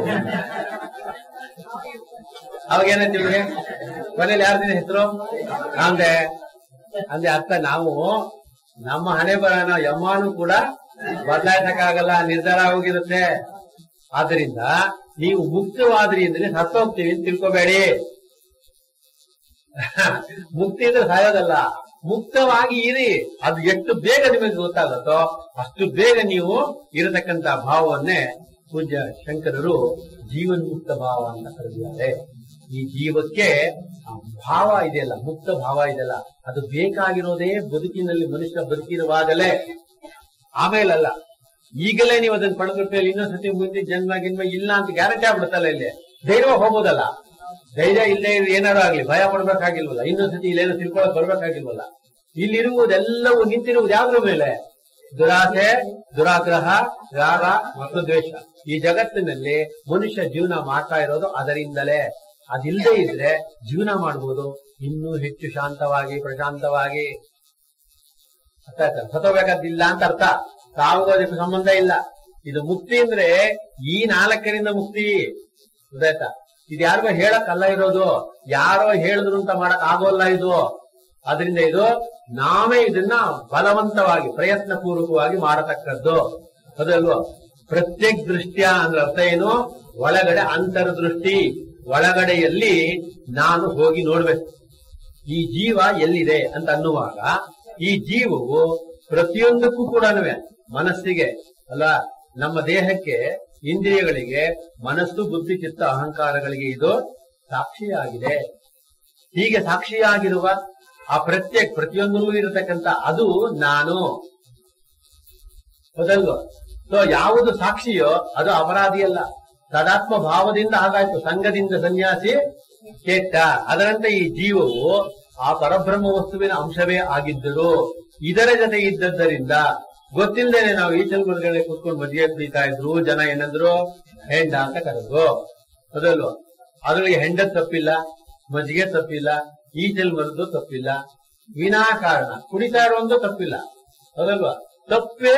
ಅವಾಗ ಏನಂತೀವಿ, ಕೊನೆಯಲ್ಲಿ ಯಾರ್ದಿನ ಹೆಸರು ಅಂದೆ ಅರ್ಥ ನಾವು ನಮ್ಮ ಹಣೆ ಬರೋಣ ಯಮ್ಮಾನು ಕೂಡ ಬದಲಾಯಿಸಕ್ಕಾಗಲ್ಲ, ನಿರ್ಧಾರ ಹೋಗಿರುತ್ತೆ. ಆದ್ರಿಂದ ನೀವು ಮುಕ್ತವಾದ್ರಿ ಅಂದ್ರೆ ಸತ್ತೋಗ್ತೀವಿ ಅಂತ ತಿಳ್ಕೋಬೇಡಿ. ಮುಕ್ತಿ ಅಂದ್ರೆ ಸಾಯೋದಲ್ಲ, ಮುಕ್ತವಾಗಿ ಇರಿ. ಅದು ಎಷ್ಟು ಬೇಗ ನಿಮಗೆ ಗೊತ್ತಾಗುತ್ತೋ ಅಷ್ಟು ಬೇಗ ನೀವು ಇರತಕ್ಕಂತ ಭಾವವನ್ನೇ ಪೂಜ್ಯ ಶಂಕರರು ಜೀವನ್ಮುಕ್ತ ಭಾವ ಅಂತ ಕರೆದಿದ್ದಾರೆ. ಈ ಜೀವಕ್ಕೆ ಭಾವ ಇದೆಯಲ್ಲ, ಮುಕ್ತ ಭಾವ ಇದೆಯಲ್ಲ, ಅದು ಬೇಕಾಗಿರೋದೇ ಬದುಕಿನಲ್ಲಿ ಮನುಷ್ಯ ಬದುಕಿರುವಾಗಲೇ, ಆಮೇಲಲ್ಲ. ಈಗಲೇ ನೀವು ಅದನ್ನ ಪಡೆದ್ಬಿಟ್ಟು ಇನ್ನೊಂದ್ಸತಿ ಮುಂದೆ ಜನ್ಮ ಇಲ್ಲ ಅಂತ ಗ್ಯಾರಂಟಿ ಆಗ್ಬಿಡುತ್ತಲ್ಲ. ಇಲ್ಲಿ ಧೈರ್ಯ ಹೋಗೋದಲ್ಲ, ಧೈರ್ಯ ಇಲ್ಲೇ ಏನಾರು ಆಗ್ಲಿ ಭಯ ಪಡ್ಬೇಕಾಗಿಲ್ವಲ್ಲ, ಇನ್ನೊಂದ್ಸತಿ ಇಲ್ಲೇನೋ ತಿಳ್ಕೊಳಕ್ ಬರ್ಬೇಕಾಗಿಲ್ವಲ್ಲ. ಇಲ್ಲಿರುವುದೆಲ್ಲವೂ ನಿಂತಿರುವುದು ಯಾವ್ದ್ರ ಮೇಲೆ? ದುರಾಸೆ, ದುರಾಗ್ರಹ, ರಾಗ ಮತ್ತು ದ್ವೇಷ. ಈ ಜಗತ್ತಿನಲ್ಲಿ ಮನುಷ್ಯ ಜೀವನ ಮಾಡ್ತಾ ಇರೋದು ಅದರಿಂದಲೇ. ಅದಿಲ್ಲದೆ ಇದ್ರೆ ಜೀವನ ಮಾಡಬಹುದು ಇನ್ನೂ ಹೆಚ್ಚು ಶಾಂತವಾಗಿ, ಪ್ರಶಾಂತವಾಗಿ. ಅರ್ಥ ಆಯ್ತಾ? ಸತ್ತೋಗ್ಬೇಕಾದಿಲ್ಲ ಅಂತ ಅರ್ಥ, ಸಾವುಗೋದಕ್ಕೆ ಸಂಬಂಧ ಇಲ್ಲ. ಇದು ಮುಕ್ತಿ ಅಂದ್ರೆ ಈ 4ರಿಂದ ಮುಕ್ತಿ. ಗೊತ್ತಾಯ್ತಾ? ಇದು ಯಾರಿಗೋ ಹೇಳಕ್ಕಲ್ಲ ಇರೋದು, ಯಾರೋ ಹೇಳಿದ್ರು ಅಂತ ಮಾಡಕ್ ಆಗೋಲ್ಲ ಇದು. ಅದರಿಂದ ಇದು ನಾವೇ ಇದನ್ನ ಬಲವಂತವಾಗಿ ಪ್ರಯತ್ನ ಪೂರ್ವಕವಾಗಿ ಮಾಡತಕ್ಕದ್ದು, ಅದಲ್ವೋ? ಪ್ರತ್ಯಕ್ ದೃಷ್ಟ್ಯ ಅಂದ್ರೆ ಅರ್ಥ ಏನು? ಒಳಗಡೆ ಅಂತರ್ದೃಷ್ಟಿ, ಒಳಗಡೆಯಲ್ಲಿ ನಾನು ಹೋಗಿ ನೋಡ್ಬೇಕು ಈ ಜೀವ ಎಲ್ಲಿದೆ ಅಂತ ಅನ್ನುವಾಗ, ಈ ಜೀವವು ಪ್ರತಿಯೊಂದಕ್ಕೂ ಕೂಡ ಮನಸ್ಸಿಗೆ ಅಲ್ಲ, ನಮ್ಮ ದೇಹಕ್ಕೆ, ಇಂದ್ರಿಯಗಳಿಗೆ, ಮನಸ್ಸು, ಬುದ್ಧಿ, ಚಿತ್ತ, ಅಹಂಕಾರಗಳಿಗೆ ಇದು ಸಾಕ್ಷಿಯಾಗಿದೆ. ಹೀಗೆ ಸಾಕ್ಷಿಯಾಗಿರುವ ಆ ಪ್ರತಿಯೊಂದರಲ್ಲೂ ಇರತಕ್ಕಂತ ಅದು ನಾನು, ಹೌದಲ್ವ? ಸೊ ಯಾವುದು ಸಾಕ್ಷಿಯೋ ಅದು ಅಪರಾಧಿಯಲ್ಲ. ತದಾತ್ಮ ಭಾವದಿಂದ ಹಾಗಾಯ್ತು, ಸಂಘದಿಂದ ಸನ್ಯಾಸಿ ಕೆಟ್ಟ. ಅದರಂತೆ ಈ ಜೀವವು ಆ ಪರಬ್ರಹ್ಮ ವಸ್ತುವಿನ ಅಂಶವೇ ಆಗಿದ್ದರು. ಇದರ ಜೊತೆ ಇದ್ದದ್ದರಿಂದ ಗೊತ್ತಿಲ್ಲದೇನೆ ನಾವು ಈ ಚಲ್ಮರ್ಗಡೆ ಕೂತ್ಕೊಂಡು ಮದ್ಯ ಕುಡಿತಾ ಇದ್ರು. ಜನ ಏನಂದ್ರು? ಹೆಂಡ ಅಂತ ಕರೆದ್ರು, ಹೌದಲ್ವ? ಅದ್ರಲ್ಲಿ ಹೆಂಡದ್ ತಪ್ಪಿಲ್ಲ, ಮಜ್ಜಿಗೆ ತಪ್ಪಿಲ್ಲ, ಈ ಚಲ್ಮರ್ದು ತಪ್ಪಿಲ್ಲ, ವಿನಾಕಾರಣ ಕುಡಿತಾ ಇರುವಂತೂ ತಪ್ಪಿಲ್ಲ, ಹೌದಲ್ವಾ? ತಪ್ಪೇ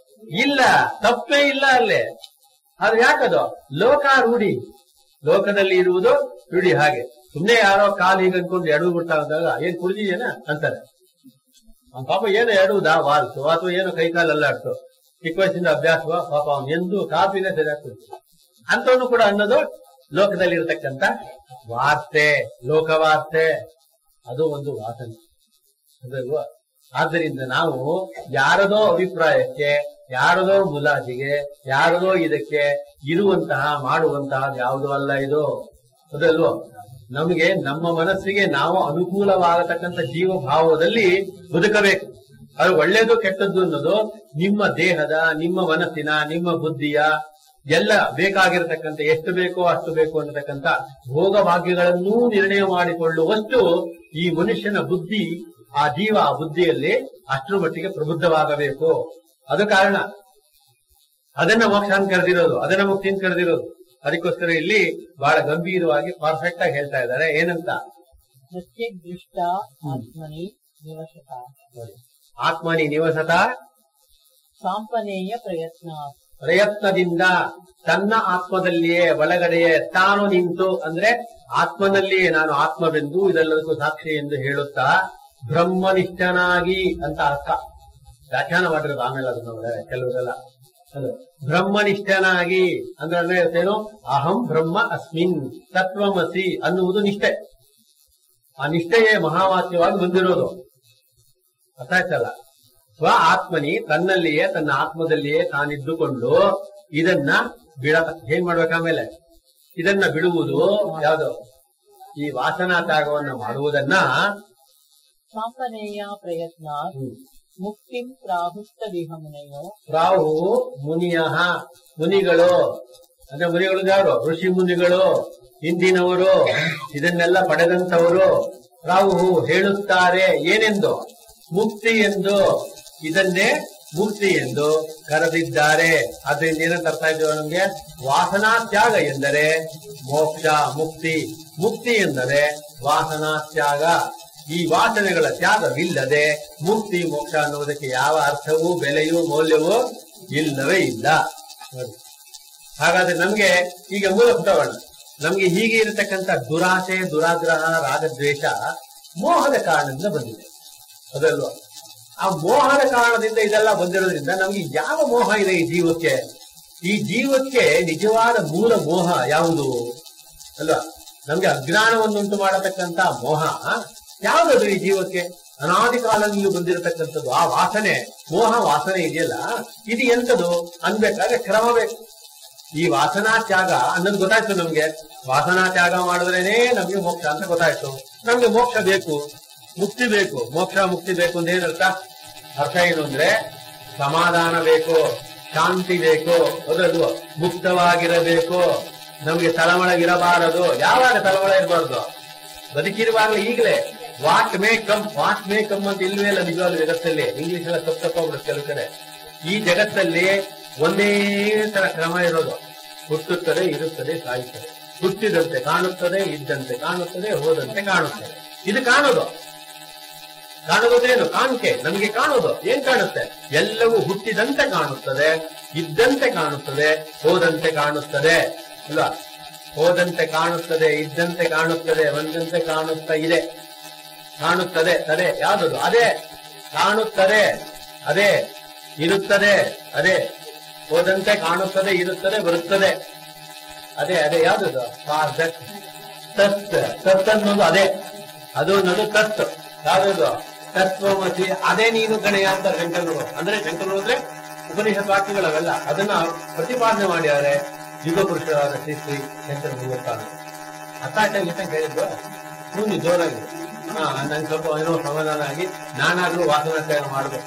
ಇಲ್ಲ ಅಲ್ಲೇ. ಅದು ಯಾಕದು? ಲೋಕ ರೂಢಿ, ಲೋಕದಲ್ಲಿ ಇರುವುದು ರೂಢಿ. ಹಾಗೆ ಸುಮ್ನೆ ಯಾರೋ ಕಾಲು ಹೀಗೆ ಅನ್ಕೊಂಡು ಎಡವು ಬಿಡ್ತಾ ಅಂದಾಗ ಏನ್ ಕುಡಿದಿದ್ದೇನ ಅಂತಾರೆ. ಅವ್ನ ಪಾಪ ಏನು ಎಡುವುದಾ ವಾಲ್ಸು ಅಥವಾ ಏನು ಕೈಕಾಲೆಲ್ಲ ಆಡ್ತು, ಚಿಕ್ಕ ವಯಸ್ಸಿಂದ ಅಭ್ಯಾಸವ, ಪಾಪ ಅವ್ನು ಎಂದು ಕಾಫಿನೇ ಸರಿಯಾಗಿ ಕುಡಿತು ಅಂತವನು ಕೂಡ ಅನ್ನೋದು ಲೋಕದಲ್ಲಿ ಇರತಕ್ಕಂತ ವಾರ್ತೆ, ಲೋಕವಾರ್ತೆ. ಅದು ಒಂದು ವಾಸನೆ ಅದಲ್ವಾ? ಆದ್ದರಿಂದ ನಾವು ಯಾರದೋ ಅಭಿಪ್ರಾಯಕ್ಕೆ, ಯಾರದೋ ಮುಲಾಜಿಗೆ, ಯಾರದೋ ಇದಕ್ಕೆ ಇರುವಂತಹ ಮಾಡುವಂತಹ ಯಾವುದೋ ಅಲ್ಲ ಇದು, ಅದಲ್ವೋ? ನಮಗೆ ನಮ್ಮ ಮನಸ್ಸಿಗೆ ನಾವು ಅನುಕೂಲವಾಗತಕ್ಕಂಥ ಜೀವಭಾವದಲ್ಲಿ ಬದುಕಬೇಕು. ಅದು ಒಳ್ಳೇದು ಕೆಟ್ಟದ್ದು ಅನ್ನೋದು ನಿಮ್ಮ ದೇಹದ, ನಿಮ್ಮ ಮನಸ್ಸಿನ, ನಿಮ್ಮ ಬುದ್ಧಿಯ ಎಲ್ಲ ಬೇಕಾಗಿರತಕ್ಕಂಥ ಎಷ್ಟು ಬೇಕೋ ಅಷ್ಟು ಬೇಕು ಅನ್ನತಕ್ಕಂಥ ಭೋಗ ಭಾಗ್ಯಗಳನ್ನೂ ನಿರ್ಣಯ ಮಾಡಿಕೊಳ್ಳುವಷ್ಟು ಈ ಮನುಷ್ಯನ ಬುದ್ಧಿ, ಆ ಜೀವ ಆ ಬುದ್ಧಿಯಲ್ಲಿ ಅಷ್ಟರ ಮಟ್ಟಿಗೆ ಪ್ರಬುದ್ಧವಾಗಬೇಕು. ಅದು ಕಾರಣ. ಅದನ್ನ ಮೋಕ್ಷ ಅಂತ ಕರೆದಿರೋದು, ಅದನ್ನ ಮುಕ್ತಿ ಅಂತ ಕರೆದಿರೋದು. ಅದಕ್ಕೋಸ್ಕರ ಇಲ್ಲಿ ಬಹಳ ಗಂಭೀರವಾಗಿ ಪರ್ಫೆಕ್ಟ್ ಆಗಿ ಹೇಳ್ತಾ ಇದ್ದಾರೆ. ಏನಂತ? ಪ್ರತ್ಯಕ್ ದೃಷ್ಟ ಆತ್ಮನಿ ನಿವಸತ. ಆತ್ಮನಿ ನಿವಸತ ಸಾಂಪನೇಯ ಪ್ರಯತ್ನದಿಂದ ತನ್ನ ಆತ್ಮದಲ್ಲಿಯೇ ಒಳಗಡೆಯೇ ತಾನು ನಿಂತು, ಅಂದ್ರೆ ಆತ್ಮನಲ್ಲಿಯೇ ನಾನು ಆತ್ಮವೆಂದು ಇದೆಲ್ಲದಕ್ಕೂ ಸಾಕ್ಷಿ ಎಂದು ಹೇಳುತ್ತಾ ಬ್ರಹ್ಮನಿಷ್ಠನಾಗಿ ಅಂತ ಅರ್ಥ ವ್ಯಾಖ್ಯಾನ ಮಾಡಿರೋದು. ಆಮೇಲೆ ಅದನ್ನು ಕೆಲವರೆಲ್ಲ ಅದು ಬ್ರಹ್ಮನಿಷ್ಠನಾಗಿ ಅಂದ್ರೆ ಏನು? ಅಹಂ ಬ್ರಹ್ಮ ಅಸ್ಮಿನ್ ತತ್ವಮಸಿ ಅನ್ನುವುದು ನಿಷ್ಠೆ. ಆ ನಿಷ್ಠೆಯೇ ಮಹಾವಾಕ್ಯವಾಗಿ ಬಂದಿರೋದು. ಅರ್ಥ ಆಯ್ತಲ್ಲ? ಸ್ವ ಆತ್ಮನಿ, ತನ್ನಲ್ಲಿಯೇ ತನ್ನ ಆತ್ಮದಲ್ಲಿಯೇ ತಾನಿದ್ದುಕೊಂಡು ಇದನ್ನ ಏನ್ ಮಾಡ್ಬೇಕು? ಆಮೇಲೆ ಇದನ್ನ ಬಿಡುವುದು ಯಾವುದು? ಈ ವಾಸನಾ ತ್ಯಾಗವನ್ನ ಮಾಡುವುದನ್ನ ಸಾಂಪನೇಯ ಪ್ರಯತ್ನ ಮುಕ್ತಿಂ ಪ್ರಾಹುಸ್ತದಿಹ ಮುನಯೋ. ಪ್ರಾಹು ಮುನಿಯ, ಮುನಿಗಳು ಅಂದ್ರೆ ಮುನಿಗಳು ಯಾರು? ಋಷಿ ಮುನಿಗಳು, ಹಿಂದಿನವರು, ಇದನ್ನೆಲ್ಲ ಪಡೆದಂತವರು. ಪ್ರಾಹು ಹೇಳುತ್ತಾರೆ ಏನೆಂದು? ಮುಕ್ತಿ ಎಂದು. ಇದನ್ನೇ ಮುಕ್ತಿ ಎಂದು ಕರೆದಿದ್ದಾರೆ. ಅದರಿಂದ ಏನಂತ ಅರ್ಥ ಇದ್ದೇವೆ ನಮ್ಗೆ? ವಾಸನಾ ತ್ಯಾಗ ಎಂದರೆ ಮೋಕ್ಷ, ಮುಕ್ತಿ. ಮುಕ್ತಿ ಎಂದರೆ ವಾಸನಾ ತ್ಯಾಗ. ಈ ವಾಸನೆಗಳ ತ್ಯಾಗವಿಲ್ಲದೆ ಮುಕ್ತಿ ಮೋಕ್ಷ ಅನ್ನುವುದಕ್ಕೆ ಯಾವ ಅರ್ಥವೂ ಬೆಲೆಯೂ ಮೌಲ್ಯವೂ ಇಲ್ಲವೇ ಇಲ್ಲ. ಹಾಗಾದ್ರೆ ನಮ್ಗೆ ಈಗ ಮೂಲಭೂತವಣ್ಣ, ನಮ್ಗೆ ಹೀಗೆ ಇರತಕ್ಕಂಥ ದುರಾಸೆ, ದುರಾಗ್ರಹ, ರಾಗದ್ವೇಷ ಮೋಹದ ಕಾರಣದಿಂದ ಬಂದಿದೆ, ಅದಲ್ವಾ? ಆ ಮೋಹದ ಕಾರಣದಿಂದ ಇದೆಲ್ಲ ಬಂದಿರೋದ್ರಿಂದ ನಮ್ಗೆ ಯಾವ ಮೋಹ ಇದೆ ಈ ಜೀವಕ್ಕೆ? ಈ ಜೀವಕ್ಕೆ ನಿಜವಾದ ಮೂಲ ಮೋಹ ಯಾವುದು ಅಲ್ವಾ? ನಮ್ಗೆ ಅಜ್ಞಾನವನ್ನುಂಟು ಮಾಡತಕ್ಕಂತ ಮೋಹ ಯಾವುದದು ಈ ಜೀವಕ್ಕೆ? ಅನಾದಿ ಕಾಲದಲ್ಲೂ ಬಂದಿರತಕ್ಕಂಥದ್ದು ಆ ವಾಸನೆ, ಮೋಹ ವಾಸನೆ ಇದೆಯಲ್ಲ, ಇದು ಎಂತದು ಅನ್ಬೇಕಾದ್ರೆ ಕ್ರಮ ಬೇಕು. ಈ ವಾಸನಾ ತ್ಯಾಗ ಅನ್ನೋದು ಗೊತ್ತಾಯ್ತು ನಮ್ಗೆ. ವಾಸನಾ ತ್ಯಾಗ ಮಾಡಿದ್ರೇನೆ ನಮ್ಗೆ ಮೋಕ್ಷ ಅಂತ ಗೊತ್ತಾಯ್ತು. ನಮ್ಗೆ ಮೋಕ್ಷ ಬೇಕು, ಮುಕ್ತಿ ಬೇಕು. ಮೋಕ್ಷ ಮುಕ್ತಿ ಬೇಕು ಅಂತ ಏನರ್ಥ? ಅರ್ಥ ಏನು ಅಂದ್ರೆ ಸಮಾಧಾನ ಬೇಕು, ಶಾಂತಿ ಬೇಕು, ಅದರದ್ದು ಮುಕ್ತವಾಗಿರಬೇಕು. ನಮ್ಗೆ ತಳಮಳಗಿರಬಾರದು. ಯಾವಾಗ ತಳಮಳ ಇರಬಾರ್ದು? ಬದುಕಿರುವಾಗಲೇ ಈಗಲೇ ವಾಟ್ ಮೇ ಕಮ್ ಅಂತ ಇಲ್ವೇ ಇಲ್ಲ ನಿಜವಾದ ಜಗತ್ತಲ್ಲಿ. ಇಂಗ್ಲಿಷ್ ಎಲ್ಲ ತಪ್ಪೋಗ್ಬಿಡುತ್ತೆ ಕೆಲವು ಕಡೆ. ಈ ಜಗತ್ತಲ್ಲಿ ಒಂದೇ ತರ ಕ್ರಮ ಇರೋದು. ಹುಟ್ಟುತ್ತದೆ, ಇರುತ್ತದೆ, ಸಾಯುತ್ತದೆ. ಹುಟ್ಟಿದಂತೆ ಕಾಣುತ್ತದೆ, ಇದ್ದಂತೆ ಕಾಣುತ್ತದೆ, ಹೋದಂತೆ ಕಾಣುತ್ತದೆ. ಇದು ಕಾಣೋದು. ಕಾಣುವುದೇನು? ಕಾಣಿಕೆ. ನಮಗೆ ಕಾಣೋದು ಏನ್ ಕಾಣುತ್ತೆ? ಎಲ್ಲವೂ ಹುಟ್ಟಿದಂತೆ ಕಾಣುತ್ತದೆ, ಇದ್ದಂತೆ ಕಾಣುತ್ತದೆ, ಹೋದಂತೆ ಕಾಣುತ್ತದೆ ಅಲ್ವಾ? ಹೋದಂತೆ ಕಾಣುತ್ತದೆ, ಇದ್ದಂತೆ ಕಾಣುತ್ತದೆ, ಒಂದಂತೆ ಕಾಣುತ್ತಾ ಇದೆ. ಕಾಣುತ್ತದೆ ಅದೇ ಯಾವ್ದದು? ಅದೇ ಕಾಣುತ್ತದೆ, ಅದೇ ಇರುತ್ತದೆ, ಅದೇ ಹೋದಂತೆ ಕಾಣುತ್ತದೆ, ಇರುತ್ತದೆ, ಬರುತ್ತದೆ. ಅದೇ ಅದೇ ಯಾವ್ದು ತತ್ ಅನ್ನೋದು ಅದೇ, ಅದು ಅನ್ನೋದು ತತ್. ಯಾವ್ದು ತತ್ವಮಸಿ, ಅದೇ ನೀನು ಗಣೆಯ ಅಂತ ಶಂಕರರು. ಅಂದ್ರೆ ಶಂಕರರು ಅಂದ್ರೆ ಉಪನಿಷತ್ ವಾಕ್ಯಗಳವೆಲ್ಲ ಅದನ್ನ ಪ್ರತಿಪಾದನೆ ಮಾಡಿದ್ದಾರೆ ಯುಗ ಪುರುಷರಾದ ಶ್ರೀ ಶ್ರೀ ಶಂಕರ ಭಗವತ್ಪಾದರು. ಅತ್ತಾಟ ಕೇಳಿದ್ರು ಕೂನಿ ಜೋರಾಗಿ. ನಂಗೆ ಸ್ವಲ್ಪ ಏನೋ ಸಮಾಧಾನ ಆಗಿ ನಾನಾದ್ರೂ ವಾಸನಾತ್ಯಾಗ ಮಾಡಬೇಕು.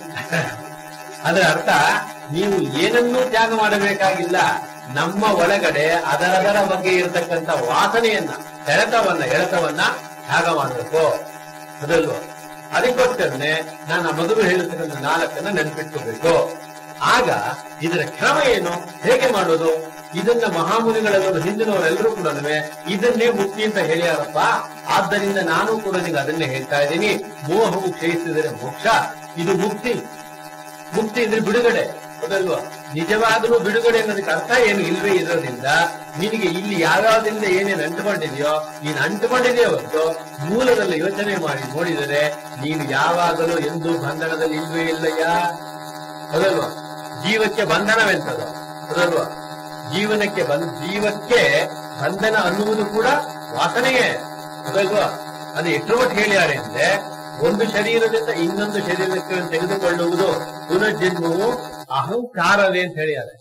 ಅದರ ಅರ್ಥ ನೀವು ಏನನ್ನೂ ತ್ಯಾಗ ಮಾಡಬೇಕಾಗಿಲ್ಲ. ನಮ್ಮ ಒಳಗಡೆ ಅದರದರ ಬಗ್ಗೆ ಇರತಕ್ಕಂಥ ವಾಸನೆಯನ್ನ, ಎಳೆತವನ್ನ ತ್ಯಾಗ ಮಾಡಬೇಕು. ಅದಲ್ವ? ಅದಕ್ಕೋಸ್ಕರನೇ ನಾನು ಆ ಮೊದಲು ಹೇಳಿರ್ತಕ್ಕಂಥ 4 ನೆನಪಿಟ್ಕೋಬೇಕು. ಆಗ ಇದರ ಕ್ರಮ ಏನು, ಹೇಗೆ ಮಾಡೋದು? ಇದನ್ನ ಮಹಾಮುನಿಗಳೆಲ್ಲರೂ, ಹಿಂದಿನವರೆಲ್ಲರೂ ಕೂಡ ಇದನ್ನೇ ಮುಕ್ತಿ ಅಂತ ಹೇಳ್ಯಾರಪ್ಪ. ಆದ್ದರಿಂದ ನಾನು ಕೂಡ ನಿಮಗೆ ಅದನ್ನೇ ಹೇಳ್ತಾ ಇದ್ದೀನಿ. ಮೋಹವು ಕ್ಷಯಿಸಿದರೆ ಮೋಕ್ಷ, ಇದು ಮುಕ್ತಿ. ಮುಕ್ತಿ ಅಂದ್ರೆ ಬಿಡುಗಡೆ, ಹೌದಲ್ವಾ? ನಿಜವಾಗಲೂ ಬಿಡುಗಡೆ ಅನ್ನೋದಕ್ಕೆ ಅರ್ಥ ಏನು ಇಲ್ವೇ ಇರೋದ್ರಿಂದ ನಿನಗೆ ಇಲ್ಲಿ ಯಾವ್ಯಾವ್ದ್ರಿಂದ ಏನೇನು ಅಂಟುಕೊಂಡಿದೆಯೋ ನೀನು ಅಂಟುಕೊಂಡಿದೆಯೋ ಹೊರತು ಮೂಲದಲ್ಲಿ ಯೋಚನೆ ಮಾಡಿ ನೋಡಿದರೆ ನೀನು ಯಾವಾಗಲೂ ಎಂದೂ ಬಂಧನದಲ್ಲಿ ಇಲ್ವೇ ಇಲ್ಲಯ್ಯ, ಹೌದಲ್ವಾ? ಜೀವಕ್ಕೆ ಬಂಧನವೆಂತದು, ಹೌದಲ್ವಾ? ಜೀವಕ್ಕೆ ಬಂಧನ ಅನ್ನುವುದು ಕೂಡ ವಾಸನೆಯೇ, ಹೌದಲ್ವಾ? ಅದು ಎಷ್ಟು ಮಟ್ಟಿಗೆ ಹೇಳಿದ್ದಾರೆ ಅಂದ್ರೆ, ಒಂದು ಶರೀರದಿಂದ ಇನ್ನೊಂದು ಶರೀರಕ್ಕೆ ತೆಗೆದುಕೊಳ್ಳುವುದು ಪುನರ್ಜನ್ಮವು ಅಹಂಕಾರವೇ ಅಂತ ಹೇಳಿದ್ದಾರೆ.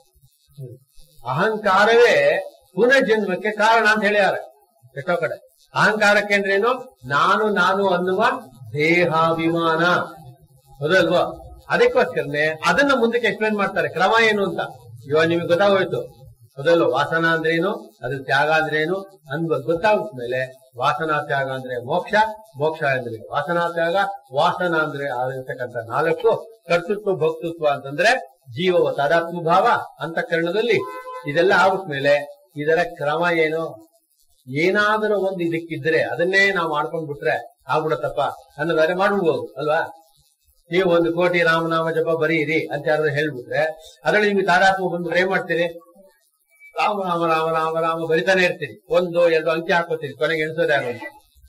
ಅಹಂಕಾರವೇ ಪುನರ್ಜನ್ಮಕ್ಕೆ ಕಾರಣ ಅಂತ ಹೇಳಿದ್ದಾರೆ ಎಷ್ಟೋ ಕಡೆ. ಅಹಂಕಾರಕ್ಕೆ ಅಂದ್ರೇನು? ನಾನು ಅನ್ನುವ ದೇಹಾಭಿಮಾನ, ಹೌದಲ್ವಾ? ಅದಕ್ಕೋಸ್ಕರನೇ ಅದನ್ನ ಮುಂದಕ್ಕೆ ಎಕ್ಸ್ಪ್ಲೇನ್ ಮಾಡ್ತಾರೆ ಕ್ರಮ ಏನು ಅಂತ. ಇವಾಗ ನಿಮಗೆ ಗೊತ್ತಾಗೋಯ್ತು, ಹೌದಲ್ವ? ವಾಸನ ಅಂದ್ರೇನು, ಅದ್ರ ತ್ಯಾಗ ಅಂದ್ರೇನು ಅನ್ಬೋದು ಗೊತ್ತಾಗ್ಮೇಲೆ ವಾಸನಾ ತ್ಯಾಗ ಅಂದ್ರೆ ಮೋಕ್ಷ, ಮೋಕ್ಷ ಅಂದ್ರೆ ವಾಸನಾ ತ್ಯಾಗ, ವಾಸನ ಅಂದ್ರೆ ಆಗಿರ್ತಕ್ಕಂಥ 4 ಕರ್ತೃತ್ವ ಭಕ್ತೃತ್ವ ಅಂತಂದ್ರೆ ಜೀವವ ತಾದಾತ್ಮ ಭಾವ ಅಂತಃಕರಣದಲ್ಲಿ. ಇದೆಲ್ಲ ಆಗುತ್ತಮೇಲೆ ಇದರ ಕ್ರಮ ಏನು? ಏನಾದರೂ ಒಂದು ಇದಕ್ಕಿದ್ರೆ ಅದನ್ನೇ ನಾವು ಮಾಡ್ಕೊಂಡ್ ಬಿಟ್ರೆ ಆಗ್ಬಿಡತ್ತಪ್ಪ ಅನ್ನೋದಾದ್ರೆ ಮಾಡ್ಬಿಡ್ಬೋದು ಅಲ್ವಾ? ನೀವು 1 ಕೋಟಿ ರಾಮನಾಮ ಜಪ ಬರೀರಿ ಅಂತ ಯಾರಾದ್ರೂ ಹೇಳ್ಬಿಟ್ರೆ ಅದ್ರಲ್ಲಿ ನಿಮ್ಗೆ ತಾದಾತ್ಮ ಬಂದ್ಬಿಟ್ರೆ ಏನ್ ಮಾಡ್ತೀರಿ? ರಾಮ ರಾಮ ರಾಮ ರಾಮ ರಾಮ ಬರಿತಾನೆ ಇರ್ತೀರಿ. 1, 2 ಅಂಕಿ ಹಾಕೋತೀರಿ, ಕೊನೆಗೆ ಎಣಿಸೋದೇ ಆಗೋದು.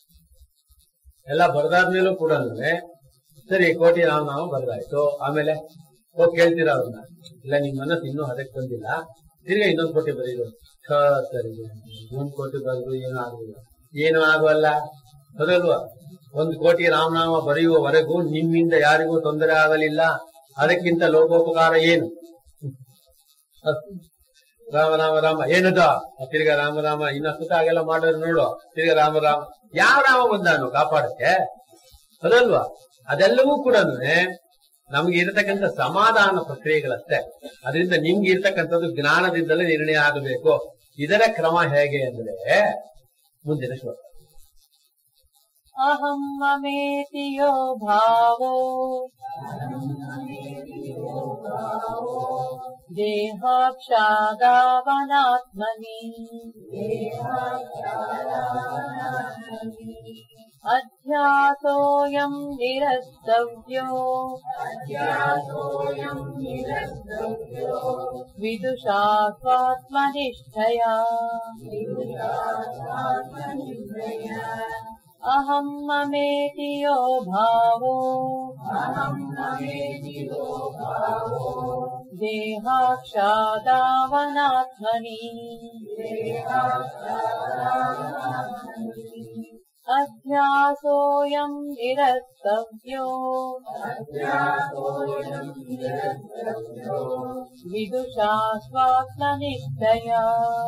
ಎಲ್ಲ ಬರ್ದಾದ್ಮೇಲೂ ಕೂಡ ಸರಿ ಕೋಟಿ ರಾಮನಾಮ ಬರ್ದಾಯ್ತು, ಆಮೇಲೆ ಹೋಗಿ ಕೇಳ್ತೀರಾ ಅವ್ರನ್ನ, ಇಲ್ಲ ನಿಮ್ ಮನಸ್ಸು ಇನ್ನೂ ಅದಕ್ಕೆ ಬಂದಿಲ್ಲ, ತಿರ್ಗಾ 1 ಕೋಟಿ ಬರೀದು. ಸರಿ 1 ಕೋಟಿ ಬರೆದು ಏನು ಆಗುವಲ್ಲ, ಹೌದಲ್ವಾ? 1 ಕೋಟಿ ರಾಮನಾಮ ಬರೆಯುವವರೆಗೂ ನಿಮ್ಮಿಂದ ಯಾರಿಗೂ ತೊಂದರೆ ಆಗಲಿಲ್ಲ. ಅದಕ್ಕಿಂತ ಲೋಕೋಪಕಾರ ಏನು? ರಾಮ ರಾಮ ರಾಮ ಏನದ, ತಿರ್ಗಾ ರಾಮ ರಾಮ ಇನ್ನಷ್ಟು ಹಾಗೆಲ್ಲ ಮಾಡೋದು ನೋಡು, ತಿರ್ಗಾ ರಾಮ ರಾಮ. ಯಾವ ರಾಮ ಬಂದಾನು ಕಾಪಾಡಕ್ಕೆ, ಅದಲ್ವಾ? ಅದೆಲ್ಲವೂ ಕೂಡ ನಮ್ಗೆ ಇರತಕ್ಕಂಥ ಸಮಾಧಾನ ಪ್ರಕ್ರಿಯೆಗಳಷ್ಟೇ. ಅದರಿಂದ ನಿಮ್ಗೆ ಇರ್ತಕ್ಕಂಥದ್ದು ಜ್ಞಾನದಿಂದಲೇ ನಿರ್ಣಯ ಆಗಬೇಕು. ಇದರ ಕ್ರಮ ಹೇಗೆ ಅಂದ್ರೆ ಮುಂದಿನ ಶ್ಲೋಕ. ಅಹಂ ಮಮೇತಿ ಯೋ ಭಾವೋ ದೇಹಾಕ್ಷಾದಾವನಾತ್ಮನಿ ಅಧ್ಯಾಸೋಯಂ ನಿರಸ್ತವ್ಯೋ ವಿದುಷಾ ಸ್ವಾತ್ಮನಿಷ್ಠಯಾ. ಅಹಂ ಮಮೇತಿ ಯೋ ಭಾವೋ ದೇಹಾಕ್ಷಾದಾವನಾತ್ಮನಿ ಅಧ್ಯಾಸೋಯಂ ನಿರಸ್ತವ್ಯೋ ವಿದುಷಾ ಸ್ವಾತ್ಮನಿಷ್ಠಯಾ.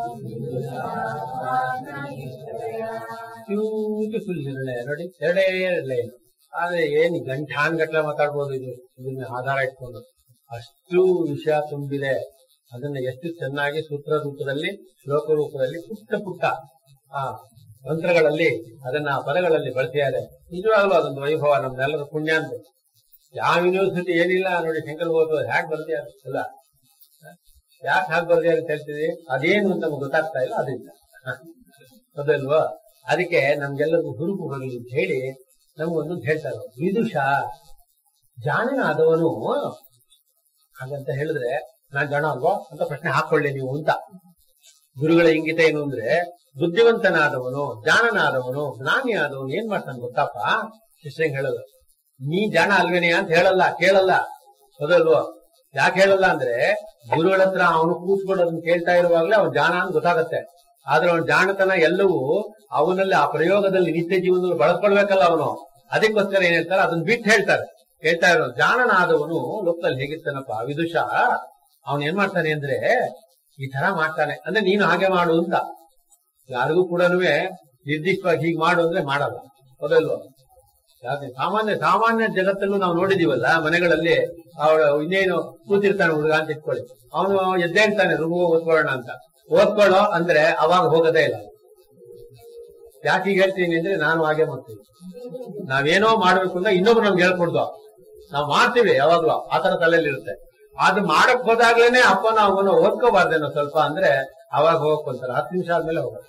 ಬ್ಯೂಟಿಫುಲ್ ನಿರ್ಣಯ ನೋಡಿ, ಎರಡೇ ಲೈನ್, ಆದ್ರೆ ಏನ್ ಗಂಟಾನ್ಗಟ್ಲೆ ಮಾತಾಡ್ಬೋದು. ಇದನ್ನ ಆಧಾರ ಇಟ್ಕೊಂಡು ಅಷ್ಟು ವಿಷಯ ತುಂಬಿದೆ. ಅದನ್ನ ಎಷ್ಟು ಚೆನ್ನಾಗಿ ಸೂತ್ರ ರೂಪದಲ್ಲಿ, ಶ್ಲೋಕ ರೂಪದಲ್ಲಿ, ಪುಟ್ಟ ಪುಟ್ಟ ಮಂತ್ರಗಳಲ್ಲಿ ಅದನ್ನ ಪದಗಳಲ್ಲಿ ಬಳಸಿದ್ದಾರೆ. ನಿಜವಾಗ್ಲೂ ಅದೊಂದು ವೈಭವ, ನಮ್ದೆಲ್ಲರೂ ಪುಣ್ಯ ಅಂತ. ಯಾವ ಯೂನಿವರ್ಸಿಟಿ ಏನಿಲ್ಲ ನೋಡಿ, ಶಂಕರ ಭಗವತ್ ಹ್ಯಾಕ್ ಬರ್ದಿಯಾರ ಅಲ್ಲ, ಯಾಕೆ ಹ್ಯಾಕ್ ಬರ್ದಿಯಾರ ಅಂತ ಹೇಳ್ತೀವಿ, ಅದೇನು ಅಂತ ನಮ್ಗೆ ಗೊತ್ತಾಗ್ತಾ ಇಲ್ಲ. ಅದರಿಂದ ಅದಲ್ವಾ? ಅದಕ್ಕೆ ನಮ್ಗೆಲ್ಲರಿಗೂ ಹುರುಪು ಬರಲಿ ಅಂತ ಹೇಳಿ ನಮ್ಗೊಂದು ಹೇಳ್ತಾರೆ, ವಿದುಷ ಜಾಣನಾದವನು ಹಾಗಂತ ಹೇಳಿದ್ರೆ ನಾನ್ ಜಾಣ ಅಲ್ವಾ ಅಂತ ಪ್ರಶ್ನೆ ಹಾಕೊಳ್ಳಿ ನೀವು ಅಂತ. ಗುರುಗಳ ಇಂಗಿತ ಏನು ಅಂದ್ರೆ, ಬುದ್ಧಿವಂತನಾದವನು, ಜಾಣನಾದವನು, ಜ್ಞಾನಿ ಆದವನು ಏನ್ ಮಾಡ್ತಾನೆ ಗೊತ್ತಪ್ಪ? ಶಿಷ್ಯಂಗ್ ಹೇಳೋದು, ನೀ ಜಾಣ ಅಲ್ವೇನೆಯಾ ಅಂತ ಹೇಳಲ್ಲ, ಕೇಳಲ್ಲ, ಹೌದಲ್ವೋ? ಯಾಕೆ ಹೇಳಲ್ಲ ಅಂದ್ರೆ ಗುರುಗಳ ಹತ್ರ ಅವನು ಕೂತ್ಕೊಂಡು ಅದನ್ನ ಕೇಳ್ತಾ ಇರುವಾಗಲೇ ಅವ್ನು ಜಾಣ ಅಂತ ಗೊತ್ತಾಗತ್ತೆ. ಆದ್ರೆ ಅವನ ಜಾಣತನ ಎಲ್ಲವೂ ಅವನಲ್ಲಿ ಆ ಪ್ರಯೋಗದಲ್ಲಿ ನಿತ್ಯ ಜೀವನದಲ್ಲಿ ಬಳಸ್ಕೊಳ್ಬೇಕಲ್ಲ ಅವನು. ಅದಕ್ಕೋಸ್ಕರ ಏನ್ ಹೇಳ್ತಾರೆ, ಅದನ್ನ ಬಿಟ್ಟು ಹೇಳ್ತಾ ಇರೋ ಜಾಣನಾದವನು ಲೋಕದಲ್ಲಿ ಹೇಗಿರ್ತಾನಪ್ಪ ವಿದುಷ, ಅವನ್ ಏನ್ ಮಾಡ್ತಾನೆ ಅಂದ್ರೆ ಈ ತರ ಮಾಡ್ತಾನೆ ಅಂದ್ರೆ ನೀನು ಹಾಗೆ ಮಾಡು ಅಂತ. ಯಾರಿಗೂ ಕೂಡ ನಿರ್ದಿಷ್ಟವಾಗಿ ಹೀಗೆ ಮಾಡು ಅಂದ್ರೆ ಮಾಡಲ್ಲ, ಹೌದಲ್ವ? ಯಾಕೆ ಸಾಮಾನ್ಯ ಜಗತ್ತಲ್ಲೂ ನಾವು ನೋಡಿದೀವಲ್ಲ, ಮನೆಗಳಲ್ಲಿ ಅವಳು ಇನ್ನೇನು ಕೂತಿರ್ತಾನೆ ಹುಡುಗ ಅಂತ ಇಟ್ಕೊಳ್ಳಿ, ಅವನು ಎದ್ದೇಳ್ತಾನೆ ರೂಮ್ ಓದ್ಕೊಳ್ಳೋಣ ಅಂತ. ಓದ್ಕೊಳ್ಳೋ ಅಂದ್ರೆ ಅವಾಗ ಹೋಗೋದೇ ಇಲ್ಲ. ಯಾಕೆ ಹೀಗೆ ಹೇಳ್ತೀನಿ ಅಂದ್ರೆ ನಾನು ಹಾಗೆ ಮಾಡ್ತೀನಿ. ನಾವೇನೋ ಮಾಡ್ಬೇಕು ಅಂದ್ರೆ ಇನ್ನೊಬ್ರು ನಮ್ಗೆ ಹೇಳ್ಕೊಡ್ದು, ನಾವ್ ಮಾಡ್ತೀವಿ ಯಾವಾಗ್ಲೂ ಆತರ ತಲೆಯಲ್ಲಿ ಇರುತ್ತೆ. ಅದು ಮಾಡಕ್ ಹೋದಾಗ್ಲೇನೆ ಅಪ್ಪ ನಾವು ಓದ್ಕೋಬಾರ್ದೇನೋ ಸ್ವಲ್ಪ ಅಂದ್ರೆ ಅವಾಗ ಹೋಗ್ಕೊಂತಾರೆ. 10 ನಿಮಿಷ ಆದ್ಮೇಲೆ ಹೋಗೋದು.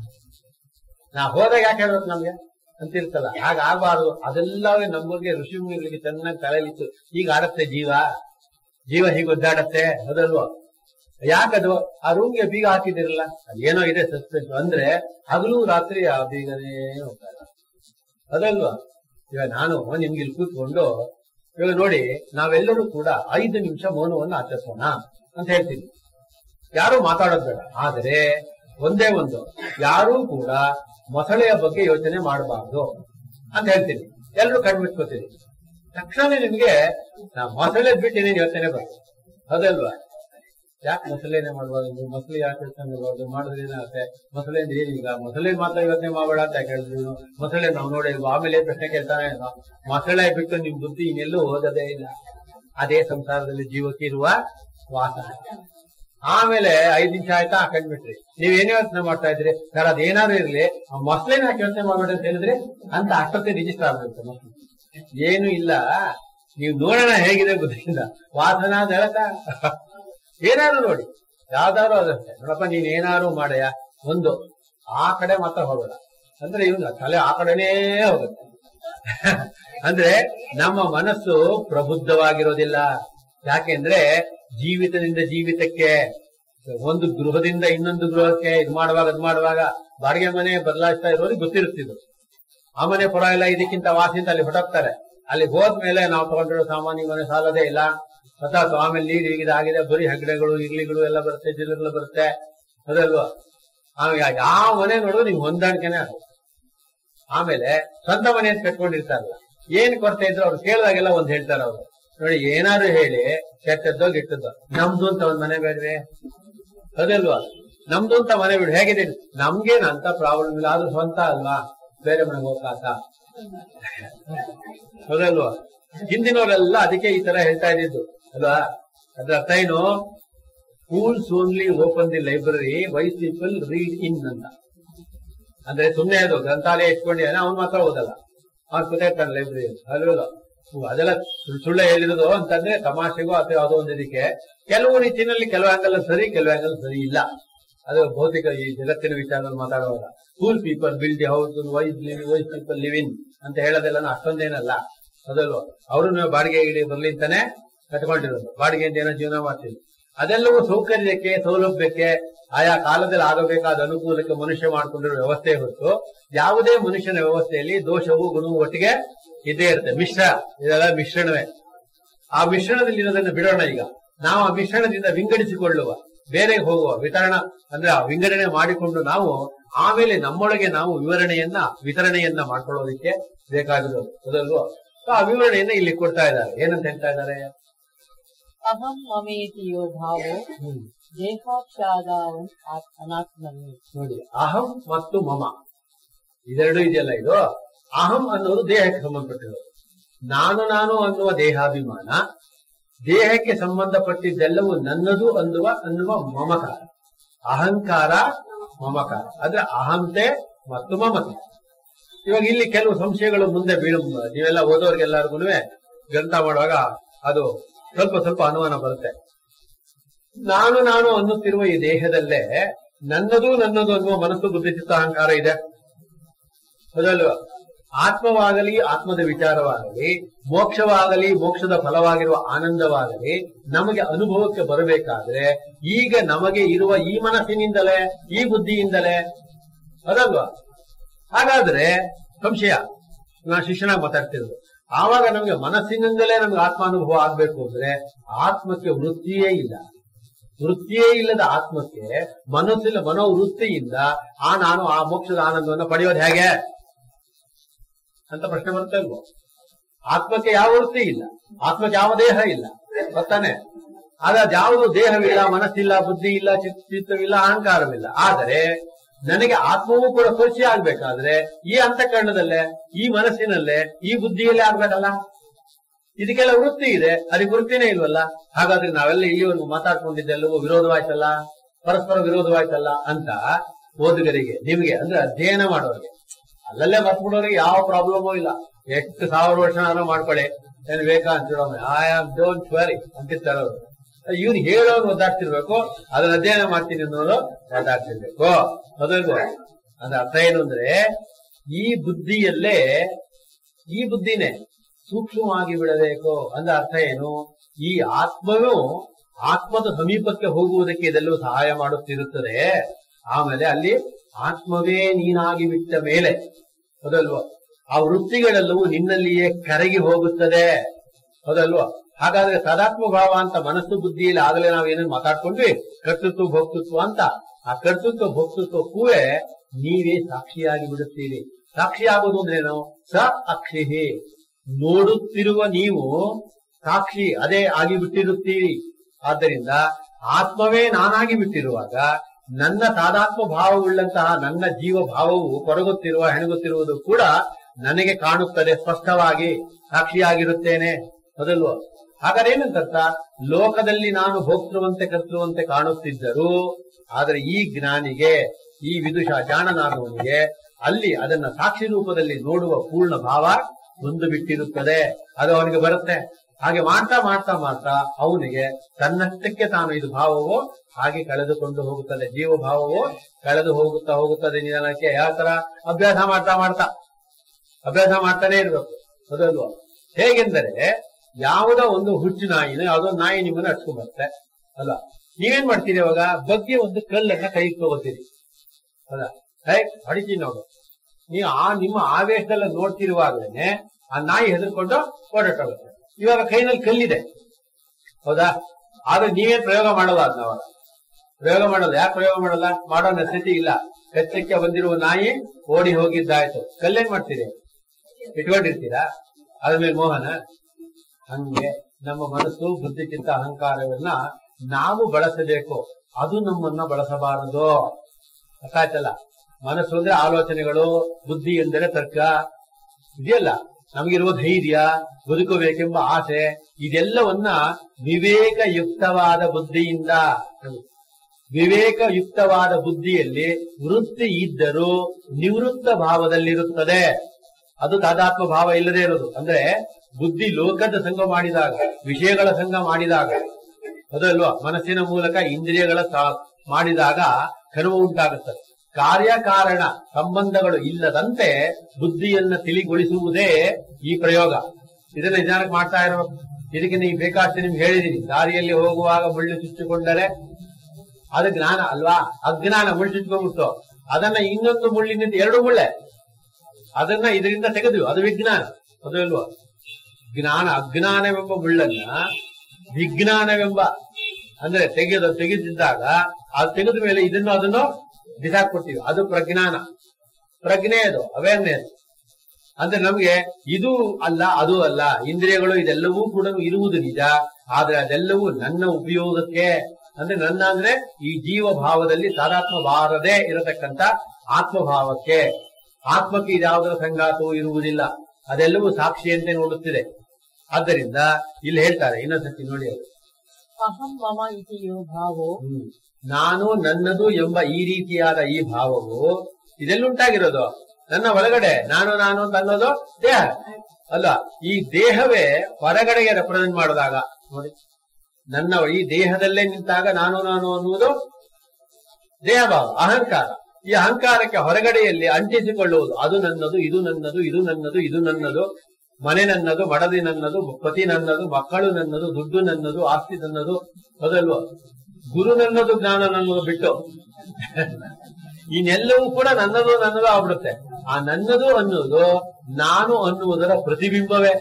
ನಾ ಹೋದಾಗ ಯಾಕೆ ಹೇಳ್ಬೇಕು ನಮ್ಗೆ ಅಂತಿರ್ತಲ್ಲ, ಹಾಗಾಗಬಾರ್ದು. ಅದೆಲ್ಲವೇ ನಮ್ಮೂರಿಗೆ ಋಷಿ ಮುನಿಗಳಿಗೆ ಚೆನ್ನಾಗಿ ತಲೆಯಲ್ಲಿತ್ತು. ಈಗ ಆಡತ್ತೆ ಜೀವ ಹೀಗೆ ಒದ್ದಾಡತ್ತೆ, ಅದಲ್ವ? ಯಾಕದು ಆ ರೂಮ್ಗೆ ಬೀಗ ಹಾಕಿದಿರಲ್ಲ, ಅದೇನೋ ಇದೆ ಸಸ್ಪೆನ್ಸ್ ಅಂದ್ರೆ ಹಗಲು ರಾತ್ರಿ ಆ ಬೀಗನೇ ಹೋಗ್ತಾರೆ, ಅದಲ್ವಾ? ಇವಾಗ ನಾನು ನಿಮ್ಗೆ ಇಲ್ಲಿ ಕೂತ್ಕೊಂಡು ಇವಾಗ ನೋಡಿ, ನಾವೆಲ್ಲರೂ ಕೂಡ 5 ನಿಮಿಷ ಮೌನವನ್ನು ಆಚರಿಸೋಣ ಅಂತ ಹೇಳ್ತೀನಿ. ಯಾರು ಮಾತಾಡೋದು ಬೇಡ. ಆದರೆ ಒಂದೇ ಒಂದು, ಯಾರೂ ಕೂಡ ಮೊಸಳೆಯ ಬಗ್ಗೆ ಯೋಚನೆ ಮಾಡಬಾರ್ದು ಅಂತ ಹೇಳ್ತೀನಿ. ಎಲ್ಲರೂ ಕಣ್ಬಿಟ್ಕೋತೀವಿ. ತಕ್ಷಣ ನಿಮ್ಗೆ ನಾ ಮೊಸಳೆ ಬಿಟ್ಟು ಏನೇನು ಯೋಚನೆ ಬರ್ತದೆ, ಅದಲ್ವಾ? ಯಾಕೆ ಮೊಸಳೆನೇ ಮಾಡಬಾರ್ದು? ಮೊಸಳೆ ಯಾಕೆ ಯೋಚನೆ ಮಾಡಿದ್ರೆ ಏನಾಗುತ್ತೆ? ಮೊಸಳೆ ಅಂದ್ರೆ ಏನೀಗ ಮೊಸಳೆ ಮಾತ್ರ ಯೋಚನೆ ಮಾಡಬೇಡ ಅಂತ ಯಾಕೆ ಹೇಳಿದ್ರು? ಮೊಸಳೆ ನಾವು ನೋಡಿಲ್ವ? ಆಮೇಲೆ ಪ್ರಶ್ನೆ ಕೇಳ್ತಾನೆ, ಮೊಸಳೆ ಬಿಟ್ಟು ನಿಮ್ ಬುದ್ಧಿ ಇನ್ನೆಲ್ಲೂ ಓದೋದೇ ಇಲ್ಲ. ಅದೇ ಸಂಸಾರದಲ್ಲಿ ಜೀವಕ್ಕೆ ಇರುವ ವಾಸನೆ. ಆಮೇಲೆ 5 ನಿಮಿಷ ಆಯ್ತಾ ಕಂಡ್ಬಿಟ್ರಿ, ನೀವೇನೇ ಯೋಚನೆ ಮಾಡ್ತಾ ಇದ್ರಿ ಸರ್, ಅದೇನಾದ್ರು ಇರ್ಲಿ ಆ ಮೊಸಳೆನ ಯಾಕೆ ಯೋಚನೆ ಮಾಡ್ಬೇಡಿ ಅಂತ ಹೇಳಿದ್ರಿ ಅಂತ ಅಷ್ಟೊತ್ತೆ ರಿಜಿಸ್ಟರ್ ಆಗ್ಬೇಕು. ಏನು ಇಲ್ಲ, ನೀವು ನೋಡೋಣ ಹೇಗಿದೆ ಬುದ್ಧಿಯಿಂದ, ವಾಸನ ಬೆಳಕ ಏನಾದ್ರು ನೋಡಿ, ಯಾವ್ದಾದ್ರು ಅದಷ್ಟೇ ನೋಡಪ್ಪ. ನೀನ್ ಏನಾದ್ರು ಮಾಡಯ್ಯ, ಒಂದು ಆ ಕಡೆ ಮಾತ್ರ ಹೋಗೋಣ ಅಂದ್ರೆ ಇವನು ತಲೆ ಆ ಕಡೆನೇ ಹೋಗುತ್ತೆ. ಅಂದ್ರೆ ನಮ್ಮ ಮನಸ್ಸು ಪ್ರಬುದ್ಧವಾಗಿರೋದಿಲ್ಲ. ಯಾಕೆಂದ್ರೆ ಜೀವಿತದಿಂದ ಜೀವಿತಕ್ಕೆ, ಒಂದು ಗೃಹದಿಂದ ಇನ್ನೊಂದು ಗೃಹಕ್ಕೆ ಇದು ಮಾಡುವಾಗ ಬಾಡಿಗೆ ಮನೆ ಬದಲಾಯಿಸ್ತಾ ಇರೋರಿಗೆ ಗೊತ್ತಿರುತ್ತಿದ್ದು, ಆ ಮನೆ ಪರವಾಗಿಲ್ಲ ಇದಕ್ಕಿಂತ ವಾಸಿಂತ ಅಲ್ಲಿ ಹೊರಟಾಗ್ತಾರೆ. ಅಲ್ಲಿ ಹೋದ್ಮೇಲೆ ನಾವು ತಗೊಂಡಿರೋ ಸಾಮಾನ್ಯ ಮನೆ ಸಾಲದೇ ಇಲ್ಲ, ಹೊತ್ತಾತು. ಆಮೇಲೆ ನೀರು ಹೀಗಿದಾಗಿದೆ, ಬರೀ ಹೆಗ್ಡೆಗಳು ಇರ್ಲಿಗಳು ಎಲ್ಲ ಬರುತ್ತೆ, ಜಿಲ್ಲೆಗಳು ಬರುತ್ತೆ, ಅದಲ್ವಾ? ಆಮೇಲೆ ಯಾವ ಮನೆ ನೋಡಿದ್ರು ನಿಮ್ಗೆ ಹೊಂದಾಣಿಕೆನೆ ಆಗುತ್ತೆ. ಆಮೇಲೆ ಸ್ವಂತ ಮನೆ ಅಂತ ಕಟ್ಕೊಂಡಿರ್ತಾರಲ್ಲ, ಏನ್ ಕೊರತೆ ಇದ್ರು ಅವ್ರು ಕೇಳಿದಾಗೆಲ್ಲ ಒಂದ್ ಹೇಳ್ತಾರ ಅವ್ರು, ನೋಡಿ ಏನಾದ್ರು ಹೇಳಿ ಕೆಟ್ಟದ್ದೋ ಗಿಟ್ಟದ್ದೋ, ನಮ್ದು ಅಂತ ಒಂದ್ ಮನೆ ಬೇಡ್ರಿ, ಅದಲ್ವಾ? ನಮ್ದು ಅಂತ ಮನೆ ಬಿಡು, ಹೇಗಿದೆ ನಮ್ಗೇನ್ ಅಂತ ಪ್ರಾಬ್ಲಮ್ ಇಲ್ಲ, ಆದ್ರೂ ಸ್ವಂತ ಅಲ್ವಾ, ಬೇರೆ ಮನೆಗೆ ಹೋಗಾತ, ಹೌದಲ್ವಾ? ಹಿಂದಿನವರೆಲ್ಲ ಅದಕ್ಕೆ ಈ ತರ ಹೇಳ್ತಾ ಇದ್ದಿದ್ದು ಅಲ್ವಾ? ಅದ್ರ ಅರ್ಥ ಏನು? Schools only open the library, wise people read in ಅಂತ. ಅಂದ್ರೆ ಸುಮ್ನೆ ಅದು ಗ್ರಂಥಾಲಯ ಇಟ್ಕೊಂಡಿದ್ದಾನೆ, ಅವ್ನು ಮಾತ್ರ ಓದಲ್ಲ, ಅವ್ನು ಕೂತಾಡ್ತಾನೆ ಲೈಬ್ರರಿ, ಅಲ್ವಲ್ಲ? ಅದೆಲ್ಲ ಸುಳ್ಳು ಹೇಳಿರೋದು ಅಂತಂದ್ರೆ ತಮಾಷೆಗೂ ಅಥವಾ ಯಾವುದೋ ಒಂದು ಇದಕ್ಕೆ. ಕೆಲವು ರೀತಿಯಲ್ಲಿ ಕೆಲವು ಆಂಗಲ್ ಸರಿ, ಕೆಲವು ಆಂಗಲ್ ಸರಿ ಇಲ್ಲ. ಅದು ಭೌತಿಕ ಈ ಜಗತ್ತಿನ ವಿಚಾರದಲ್ಲಿ ಮಾತಾಡುವಾಗ school people build house, wise people live in ಅಂತ ಹೇಳೋದೆಲ್ಲ ಅಷ್ಟೊಂದೇನಲ್ಲ, ಅದಲ್ವ? ಅವ್ರನ್ನ ಬಾಡಿಗೆ ಗಿಡಿ ಬರ್ಲಿ ಅಂತಾನೆ ಕಟ್ಕೊಂಡಿರೋದು, ಬಾಡಿಗೆಯಿಂದ ಏನೋ ಜೀವನ ಮಾಡ್ತೀವಿ. ಅದೆಲ್ಲವೂ ಸೌಕರ್ಯಕ್ಕೆ, ಸೌಲಭ್ಯಕ್ಕೆ, ಆಯಾ ಕಾಲದಲ್ಲಿ ಆಗಬೇಕಾದ ಅನುಕೂಲಕ್ಕೆ ಮನುಷ್ಯ ಮಾಡ್ಕೊಂಡಿರೋ ವ್ಯವಸ್ಥೆ ಹೊರತು ಯಾವುದೇ ಮನುಷ್ಯನ ವ್ಯವಸ್ಥೆಯಲ್ಲಿ ದೋಷವು ಗುಣವು ಒಟ್ಟಿಗೆ ಇದೇ ಇರುತ್ತೆ. ಇದೆಲ್ಲ ಮಿಶ್ರಣವೇ. ಆ ಮಿಶ್ರಣದಲ್ಲಿ ಇರೋದನ್ನು ಬಿಡೋಣ. ಈಗ ನಾವು ಆ ಮಿಶ್ರಣದಿಂದ ವಿಂಗಡಿಸಿಕೊಳ್ಳುವ, ಬೇರೆ ಹೋಗುವ, ವಿತರಣ ಅಂದ್ರೆ ಆ ವಿಂಗಡಣೆ ಮಾಡಿಕೊಂಡು ನಾವು ಆಮೇಲೆ ನಮ್ಮೊಳಗೆ ನಾವು ವಿತರಣೆಯನ್ನ ಮಾಡ್ಕೊಳ್ಳೋದಕ್ಕೆ ಬೇಕಾಗಿರೋದು, ಅದಲ್ವೋ? ಆ ವಿವರಣೆಯನ್ನ ಇಲ್ಲಿ ಕೊಡ್ತಾ ಇದ್ದಾರೆ. ಏನಂತ ಹೇಳ್ತಾ ಇದ್ದಾರೆ? ಅಹಂ ಮಮೇತಿಯೋ ಭಾವೋ ದೇಹಾಕ್ಷಾದಾವಂ ಅನಾತ್ಮನಿ. ನೋಡಿ, ಅಹಂ ಮತ್ತು ಮಮ ಇದೆರಡು ಇದೆಯಲ್ಲ, ಇದು ಅಹಂ ಅನ್ನೋದು ದೇಹಕ್ಕೆ ಸಂಬಂಧಪಟ್ಟಿರೋದು. ನಾನು ಅನ್ನುವ ದೇಹಾಭಿಮಾನ, ದೇಹಕ್ಕೆ ಸಂಬಂಧಪಟ್ಟಿದ್ದೆಲ್ಲವೂ ನನ್ನದು ಅನ್ನುವ ಮಮಕಾರ, ಅಹಂಕಾರ, ಮಮಕಾರ. ಆದ್ರೆ ಅಹಂತೆ ಮತ್ತು ಮಮತೆ. ಇವಾಗ ಇಲ್ಲಿ ಕೆಲವು ಸಂಶಯಗಳು ಮುಂದೆ ನೀವೆಲ್ಲ ಓದೋರ್ಗೆಲ್ಲರಿಗೂ ಗ್ರಂಥ ಮಾಡುವಾಗ ಅದು ಸ್ವಲ್ಪ ಅನುಮಾನ ಬರುತ್ತೆ. ನಾನು ಅನ್ನುತ್ತಿರುವ ಈ ದೇಹದಲ್ಲೇ ನನ್ನದು ಅನ್ನುವ ಮನಸ್ಸು, ಬುದ್ಧಿ, ಚಿತ್ತ, ಅಹಂಕಾರ ಇದೆ, ಹೌದಲ್ವಾ? ಆತ್ಮವಾಗಲಿ, ಆತ್ಮದ ವಿಚಾರವಾಗಲಿ, ಮೋಕ್ಷವಾಗಲಿ, ಮೋಕ್ಷದ ಫಲವಾಗಿರುವ ಆನಂದವಾಗಲಿ ನಮಗೆ ಅನುಭವಕ್ಕೆ ಬರಬೇಕಾದ್ರೆ ಈಗ ನಮಗೆ ಇರುವ ಈ ಮನಸ್ಸಿನಿಂದಲೇ, ಈ ಬುದ್ಧಿಯಿಂದಲೇ, ಅದಲ್ವಾ? ಹಾಗಾದ್ರೆ ಸಂಶಯ, ನಾನು ಶಿಷ್ಯನಾಗಿ ಮಾತಾಡ್ತಿರೋದು, ಆವಾಗ ನಮ್ಗೆ ಮನಸ್ಸಿನಿಂದಲೇ ನಮ್ಗೆ ಆತ್ಮಾನುಭವ ಆಗ್ಬೇಕು ಅಂದ್ರೆ ಆತ್ಮಕ್ಕೆ ವೃತ್ತಿಯೇ ಇಲ್ಲ. ವೃತ್ತಿಯೇ ಇಲ್ಲದ ಆತ್ಮಕ್ಕೆ ಮನೋವೃತ್ತಿಯಿಂದ ನಾನು ಆ ಮೋಕ್ಷದ ಆನಂದವನ್ನು ಪಡೆಯೋದು ಹೇಗೆ ಅಂತ ಪ್ರಶ್ನೆ ಬರ್ತಾ ಇಲ್ವೋ? ಆತ್ಮಕ್ಕೆ ಯಾವ ವೃತ್ತಿ ಇಲ್ಲ, ಆತ್ಮಕ್ಕೆ ಯಾವ ದೇಹ ಇಲ್ಲ, ಗೊತ್ತಾನೆ? ಅದಾದ ಯಾವುದು ದೇಹವಿಲ್ಲ, ಮನಸ್ಸಿಲ್ಲ, ಬುದ್ಧಿ ಇಲ್ಲ, ಚಿತ್ತವಿಲ್ಲ, ಅಹಂಕಾರವಿಲ್ಲ. ಆದರೆ ನನಗೆ ಆತ್ಮವೂ ಕೂಡ ಪರಿಚಯ ಆಗ್ಬೇಕಾದ್ರೆ ಈ ಅಂತಃಕರಣದಲ್ಲೇ, ಈ ಮನಸ್ಸಿನಲ್ಲೇ, ಈ ಬುದ್ಧಿಯಲ್ಲೇ ಆಗ್ಬೇಕಲ್ಲ. ಇದಕ್ಕೆಲ್ಲ ವೃತ್ತಿ ಇದೆ, ಅದಕ್ಕೆ ವೃತ್ತಿನೇ ಇಲ್ವಲ್ಲ. ಹಾಗಾದ್ರೆ ನಾವೆಲ್ಲ ಇಲ್ಲಿವರೆಗೂ ಮಾತಾಡ್ಕೊಂಡಿದ್ದೆಲ್ಲವೂ ವಿರೋಧವಾಯ್ತಲ್ಲ, ಪರಸ್ಪರ ವಿರೋಧವಾಯ್ತಲ್ಲ ಅಂತ ಓದುಗರಿಗೆ, ನಿಮಗೆ ಅಂದ್ರೆ ಅಧ್ಯಯನ ಮಾಡೋರಿಗೆ, ಅಲ್ಲಲ್ಲೇ ಬರ್ಸ್ಬಿಡೋರಿಗೆ ಯಾವ ಪ್ರಾಬ್ಲಮೂ ಇಲ್ಲ. ಎಷ್ಟು 1000 ವರ್ಷ ನಾನು ಮಾಡ್ಕೊಳ್ಳಿ, ಏನು ಬೇಕಾ ಅಂತಿರೋ ಐ ಆಮ್ ಡೋಂಟ್ ವೆರಿ ಅಂತಿರ್ತಾರ ಅವರು. ಇವ್ರು ಹೇಳೋರು ಒದ್ದಾಡ್ತಿರ್ಬೇಕು, ಅದನ್ನ ಅಧ್ಯಯನ ಮಾಡ್ತೀನಿ ಅನ್ನೋರು ಒದ್ದಾಡ್ತಿರ್ಬೇಕು. ಮೊದಲು ಅದ್ರ ಅರ್ಥ ಏನು ಅಂದ್ರೆ, ಈ ಬುದ್ಧಿನೇ ಸೂಕ್ಷ್ಮವಾಗಿ ಬಿಡಬೇಕು ಅಂದ್ರೆ ಅರ್ಥ ಏನು? ಈ ಆತ್ಮದ ಸಮೀಪಕ್ಕೆ ಹೋಗುವುದಕ್ಕೆ ಇದೆಲ್ಲವೂ ಸಹಾಯ ಮಾಡುತ್ತಿರುತ್ತದೆ. ಆಮೇಲೆ ಅಲ್ಲಿ ಆತ್ಮವೇ ನೀನಾಗಿ ಬಿಟ್ಟ ಮೇಲೆ ಹೌದಲ್ವಾ, ಆ ವೃತ್ತಿಗಳೆಲ್ಲವೂ ನಿನ್ನಲ್ಲಿಯೇ ಕರಗಿ ಹೋಗುತ್ತದೆ. ಹೌದಲ್ವಾ? ಹಾಗಾದ್ರೆ ತದಾತ್ಮ ಭಾವ ಅಂತ ಮನಸ್ಸು ಬುದ್ಧಿಯಲ್ಲಿ ಆಗಲೇ ನಾವೇನೇನು ಮಾತಾಡ್ಕೊಂಡ್ವಿ, ಕರ್ತೃತ್ವ ಭೋಕ್ತೃತ್ವ ಅಂತ. ಆ ಕರ್ತೃತ್ವ ಭೋಕ್ತೃತ್ವಕ್ಕೂ ನೀವೇ ಸಾಕ್ಷಿಯಾಗಿ ಬಿಡುತ್ತೀರಿ. ಸಾಕ್ಷಿ ಆಗೋದು ಅಂದ್ರೇನು? ಸ ಅಕ್ಷಿಹಿ, ನೋಡುತ್ತಿರುವ ನೀವು ಸಾಕ್ಷಿ ಅದೇ ಆಗಿ ಬಿಟ್ಟಿರುತ್ತೀರಿ. ಆದ್ದರಿಂದ ಆತ್ಮವೇ ನಾನಾಗಿ ಬಿಟ್ಟಿರುವಾಗ ನನ್ನ ತಾದಾತ್ಮ ಭಾವವುಳ್ಳಂತಹ ನನ್ನ ಜೀವ ಭಾವವು ಕೊರಗುತ್ತಿರುವ ಹೆಣಗುತ್ತಿರುವುದು ಕೂಡ ನನಗೆ ಕಾಣುತ್ತದೆ, ಸ್ಪಷ್ಟವಾಗಿ ಸಾಕ್ಷಿಯಾಗಿರುತ್ತೇನೆ. ಮೊದಲು ಹಾಗಾದ್ರೆ ಏನಂತ, ಲೋಕದಲ್ಲಿ ನಾನು ಭೋಕ್ತೃವಂತೆ ಕರ್ತೃವಂತೆ ಕಾಣುತ್ತಿದ್ದರೂ, ಆದರೆ ಈ ಜ್ಞಾನಿಗೆ, ಈ ವಿದುಷ ಜಾಣನಾದವನಿಗೆ ಅಲ್ಲಿ ಅದನ್ನ ಸಾಕ್ಷಿ ರೂಪದಲ್ಲಿ ನೋಡುವ ಪೂರ್ಣ ಭಾವ ಒಂದು ಬಿಟ್ಟಿರುತ್ತದೆ. ಅದು ಅವನಿಗೆ ಬರುತ್ತೆ. ಹಾಗೆ ಮಾಡ್ತಾ ಮಾಡ್ತಾ ಮಾಡ್ತಾ ಅವನಿಗೆ ತನ್ನಷ್ಟಕ್ಕೆ ತಾನು ಇದು ಭಾವವು ಹಾಗೆ ಕಳೆದುಕೊಂಡು ಹೋಗುತ್ತದೆ, ಜೀವ ಭಾವವು ಕಳೆದು ಹೋಗುತ್ತದೆ ನಿಧಾನಕ್ಕೆ. ಯಾವ ತರ? ಅಭ್ಯಾಸ ಮಾಡ್ತಾನೆ ಇರ್ಬೇಕು. ಅದಲ್ವ? ಹೇಗೆಂದರೆ, ಯಾವುದೋ ಒಂದು ಹುಚ್ಚು ನಾಯಿನೋ ಯಾವುದೋ ನಾಯಿ ನಿಮ್ಮನ್ನ ಹಚ್ಕೊಂಡ್ ಬರುತ್ತೆ ಅಲ್ಲ, ನೀವೇನ್ ಮಾಡ್ತೀರಿ ಅವಾಗ? ಬಗ್ಗೆ ಒಂದು ಕಲ್ಲನ್ನ ಕೈ ತಗೋತೀರಿ ಅಲ್ಲ, ಹೊಡಿತೀನಿ ನೋಡು. ನೀವು ನಿಮ್ಮ ಆವೇಶದಲ್ಲ ನೋಡ್ತಿರುವಾಗಲೇನೆ ಆ ನಾಯಿ ಹೆದರ್ಕೊಂಡು ಓಡಾಟೋಗುತ್ತೆ. ಇವಾಗ ಕೈನಲ್ಲಿ ಕಲ್ಲಿದೆ, ಹೌದಾ? ಆದ್ರೆ ನೀವೇನ್ ಪ್ರಯೋಗ ಮಾಡಲ್ಲ, ಅದನ್ನ ಅವಾಗ ಪ್ರಯೋಗ ಮಾಡಲ್ಲ. ಯಾಕೆ ಪ್ರಯೋಗ ಮಾಡಲ್ಲ? ಮಾಡೋ ನೆಸೆಸಿಟಿ ಇಲ್ಲ. ಕಚ್ಚಕ್ಕೆ ಬಂದಿರುವ ನಾಯಿ ಓಡಿ ಹೋಗಿದ್ದಾಯ್ತು. ಕಲ್ಲೇನ್ ಮಾಡ್ತೀರಿ? ಇಟ್ಕೊಂಡಿರ್ತೀರಾ? ಅದ್ರ ಮೇಲೆ ಮೋಹನ. ಹಂಗೆ ನಮ್ಮ ಮನಸ್ಸು, ಬುದ್ಧಿ, ಚಿತ್ತ, ಅಹಂಕಾರವನ್ನ ನಾವು ಬಳಸಬೇಕು, ಅದು ನಮ್ಮನ್ನ ಬಳಸಬಾರದು. ಅರ್ಥಾಯ್ತಲ್ಲ? ಮನಸ್ಸು ಅಂದ್ರೆ ಆಲೋಚನೆಗಳು, ಬುದ್ಧಿ ಎಂದರೆ ತರ್ಕ ಇದೆಯಲ್ಲ, ನಮಗಿರುವ ಧೈರ್ಯ, ಬದುಕಬೇಕೆಂಬ ಆಸೆ, ಇದೆಲ್ಲವನ್ನ ವಿವೇಕಯುಕ್ತವಾದ ಬುದ್ಧಿಯಲ್ಲಿ ವೃತ್ತಿ ಇದ್ದರೂ ನಿವೃತ್ತ ಭಾವದಲ್ಲಿರುತ್ತದೆ. ಅದು ತಾದಾತ್ಮ ಭಾವ ಇಲ್ಲದೆ ಇರೋದು. ಅಂದ್ರೆ ಬುದ್ಧಿ ಲೋಕದ ಸಂಘ ಮಾಡಿದಾಗ, ವಿಷಯಗಳ ಸಂಘ ಮಾಡಿದಾಗ, ಅದಲ್ವಾ, ಮನಸ್ಸಿನ ಮೂಲಕ ಇಂದ್ರಿಯಗಳ ಮಾಡಿದಾಗ ಕರ್ಮ ಉಂಟಾಗುತ್ತದೆ. ಕಾರ್ಯಕಾರಣ ಸಂಬಂಧಗಳು ಇಲ್ಲದಂತೆ ಬುದ್ಧಿಯನ್ನ ತಿಳಿಗೊಳಿಸುವುದೇ ಈ ಪ್ರಯೋಗ. ಇದನ್ನ ನಿಧಾನಕ್ಕೆ ಮಾಡ್ತಾ ಇರಬೇಕು. ಇದಕ್ಕೆ ನೀವು ಬೇಕಾಷ್ಟು ನಿಮ್ಗೆ ಹೇಳಿದೀನಿ, ದಾರಿಯಲ್ಲಿ ಹೋಗುವಾಗ ಮುಳ್ಳು ಚುಚ್ಚಿಕೊಂಡರೆ ಅದು ಜ್ಞಾನ ಅಲ್ವಾ? ಅಜ್ಞಾನ ಮುಳ್ಳು ಚುಚ್ಕೊಂಡ್ಬಿಟ್ಟು ಅದನ್ನ ಇನ್ನೊಂದು ಮುಳ್ಳಿನಿಂದ 2 ಮುಳ್ಳೆ ಅದನ್ನ ಇದರಿಂದ ತೆಗೆದು ಅದು ವಿಜ್ಞಾನ. ಅದು ಅಲ್ವಾ? ಅಜ್ಞಾನವೆಂಬ ಮುಳ್ಳನ್ನ ವಿಜ್ಞಾನವೆಂಬ ಅಂದ್ರೆ ತೆಗೆದಿದ್ದಾಗ ಅದು ತೆಗೆದ ಮೇಲೆ ಅದನ್ನು ಬಿಸಾಕ್ಬಿಡ್ತೀವಿ. ಅದು ಪ್ರಜ್ಞೆ ಅದು ಅವೇರ್ನೆಸ್. ಅಂದ್ರೆ ನಮ್ಗೆ ಇದು ಅಲ್ಲ, ಅದು ಅಲ್ಲ, ಇಂದ್ರಿಯಗಳು ಇದೆಲ್ಲವೂ ಕೂಡ ಇರುವುದು ನಿಜ. ಆದ್ರೆ ಅದೆಲ್ಲವೂ ನನ್ನ ಉಪಯೋಗಕ್ಕೆ, ಅಂದ್ರೆ ನನ್ನ ಅಂದ್ರೆ ಈ ಜೀವ ಭಾವದಲ್ಲಿ ತಾದಾತ್ಮ ಬಾರದೆ ಇರತಕ್ಕಂತ ಆತ್ಮಭಾವಕ್ಕೆ. ಆತ್ಮಕ್ಕೆ ಇದ್ಯಾವುದರ ಸಂಗಾತವೂ ಇರುವುದಿಲ್ಲ, ಅದೆಲ್ಲವೂ ಸಾಕ್ಷಿಯಂತೆ ನೋಡುತ್ತಿದೆ. ಆದ್ದರಿಂದ ಇಲ್ಲಿ ಹೇಳ್ತಾರೆ, ಇನ್ನೊಂದ್ಸತಿ ನೋಡಿ, ಅದು ಅಹಂ ಮಮ ಇತಿ ಯೋ ಭಾವೋ, ನಾನು ನನ್ನದು ಎಂಬ ಈ ರೀತಿಯಾದ ಈ ಭಾವವು ಇದೆಲ್ಲುಂಟಾಗಿರೋದು ನನ್ನ ಒಳಗಡೆ. ನಾನು ಅಂತ ಅನ್ನೋದು ದೇಹ ಅಲ್ಲ. ಈ ದೇಹವೇ ಹೊರಗಡೆಗೆ ರೆಪ್ರೆಸೆಂಟ್ ಮಾಡಿದಾಗ ನೋಡಿ, ನನ್ನ ಈ ದೇಹದಲ್ಲೇ ನಿಂತಾಗ ನಾನು ಅನ್ನುವುದು ದೇಹ ಭಾವ, ಅಹಂಕಾರ. ಈ ಅಹಂಕಾರಕ್ಕೆ ಹೊರಗಡೆಯಲ್ಲಿ ಅಂಟಿಸಿಕೊಳ್ಳುವುದು, ಅದು ನನ್ನದು, ಇದು ನನ್ನದು, ಇದು ನನ್ನದು, ಇದು ನನ್ನದು, ಮನೆ ನನ್ನದು, ಮಡದಿ ನನ್ನದು, ಪತಿ ನನ್ನದು, ಮಕ್ಕಳು ನನ್ನದು, ದುಡ್ಡು ನನ್ನದು, ಆಸ್ತಿ ನನ್ನದು, ಅದಲ್ವ? ಗುರು ನನ್ನದು, ಜ್ಞಾನ ನನ್ನದು ಬಿಟ್ಟು ಇನ್ನೆಲ್ಲವೂ ಕೂಡ ನನ್ನದು ಆಗ್ಬಿಡುತ್ತೆ. ಆ ನನ್ನದು ಅನ್ನೋದು ನಾನು ಅನ್ನುವುದರ ಪ್ರತಿಬಿಂಬವೇ.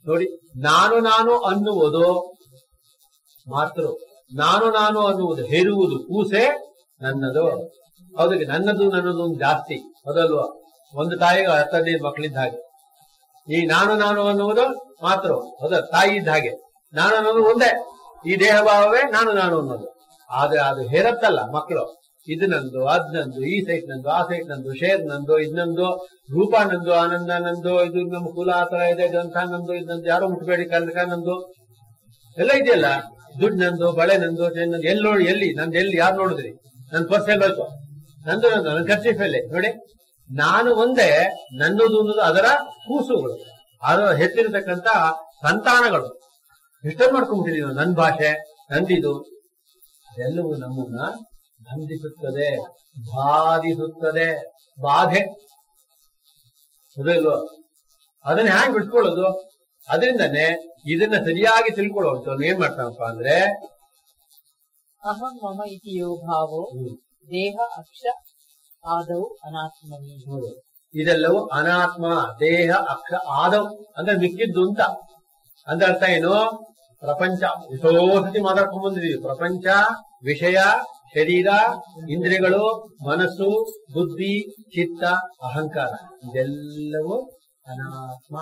ನೋಡಿ, ನಾನು ನಾನು ಅನ್ನುವುದು ಮಾತೃ, ನಾನು ನಾನು ಅನ್ನುವುದು ಹೇರುವುದು ಕೂಸೆ ನನ್ನದು. ಹೌದಕ್ಕೆ ನನ್ನದು ನನ್ನದು ಒಂದು ಜಾಸ್ತಿ, ಹೌದಲ್ವಾ? ಒಂದು ತಾಯಿಗೆ 10-15 ಮಕ್ಕಳಿದ್ದ ಹಾಗೆ. ಈ ನಾನು ನಾನು ಅನ್ನುವುದು ಮಾತ್ರ ಹೌದ ತಾಯಿ ಇದ್ದ ಹಾಗೆ. ನಾನು ಅನ್ನೋದು ಒಂದೇ, ಈ ದೇಹ ಭಾವವೇ ನಾನು ನಾನು ಅನ್ನೋದು. ಆದ್ರೆ ಅದು ಹೇರತ್ತಲ್ಲ ಮಕ್ಕಳು. ಇದು ನಂದು, ಅದ್ ನಂದು, ಈ ಸೈಟ್ ನಂದು, ಆ ಸೈಟ್ ನಂದು, ಶೇರ್ ನಂದು, ಇದ್ ನಂದು, ರೂಪ ನಂದು, ಆನಂದ ನಂದು, ಇದು ನಮ್ಮ ಕುಲ ಆತರ ಇದೆ, ಗ್ರಂಥ ನಂದು, ಇದ್ ನಂದು, ಯಾರೋ ಮುಟ್ಬೇಡಿ ಕನಕ ನಂದು ಎಲ್ಲ ಇದೆಯಲ್ಲ. ದುಡ್ಡು ನಂದು, ಬಳೆ ನಂದು, ನಂದು, ಎಲ್ಲಿ ನೋಡಿ, ಎಲ್ಲಿ ನಂದು, ಎಲ್ಲಿ ಯಾರು ನೋಡಿದ್ರಿ? ನನ್ ಪರ್ಸ್ ಎಲ್ಲಿ ಹೋಯ್ತು? ನಂದು ನಂದು, ನನ್ನ ಖರ್ಚಿಫಲ್ಲಿ ನೋಡಿ. ನಾನು ಒಂದೇ, ನನ್ನದು ಅನ್ನೋದು ಅದರ ಕೂಸುಗಳು, ಅದರ ಹೆಚ್ಚಿರತಕ್ಕಂತ ಸಂತಾನಗಳು. ಡಿಸ್ಟರ್ಬ್ ಮಾಡ್ಕೊಂಡ್ಬಿಟ್ಟಿದೀವಿ. ನನ್ನ ಭಾಷೆ ನಂದಿದು, ಅದೆಲ್ಲವೂ ನಮ್ಮನ್ನ ಬಂಧಿಸುತ್ತದೆ, ಬಾಧಿಸುತ್ತದೆ, ಬಾಧೆ ಅದಲ್ವ. ಅದನ್ನ ಹ್ಯಾಂಗ್ ಬಿಟ್ಕೊಳ್ಳೋದು? ಅದರಿಂದನೇ ಇದನ್ನ ಸರಿಯಾಗಿ ತಿಳ್ಕೊಳ್ಳುವಂತ ಏನ್ ಮಾಡ್ತಾನಪ್ಪ ಅಂದ್ರೆ, ಅಹಂ ಮಮ ಇತಿ ಯೋ ಭಾವೋ ದೇಹ ಅಕ್ಷ ಆದೌ ಅನಾತ್ಮನಿ. ಇದೆಲ್ಲವೂ ಅನಾತ್ಮ, ದೇಹ ಅಕ್ಷ ಆದವ್ ಅಂದ್ರೆ ಮಿಕ್ಕಿದ್ದು ಅಂತ. ಅಂದ್ರೆ ಅರ್ಥ ಏನು? ಪ್ರಪಂಚ ಎಷ್ಟೋ ಸತಿ ಮಾತಾಡ್ಕೊಂಡ್ ಬಂದಿದೀವಿ. ಪ್ರಪಂಚ, ವಿಷಯ, ಶರೀರ, ಇಂದ್ರಿಯಗಳು, ಮನಸ್ಸು, ಬುದ್ಧಿ, ಚಿತ್ತ, ಅಹಂಕಾರ, ಇದೆಲ್ಲವೂ ಅನಾತ್ಮ.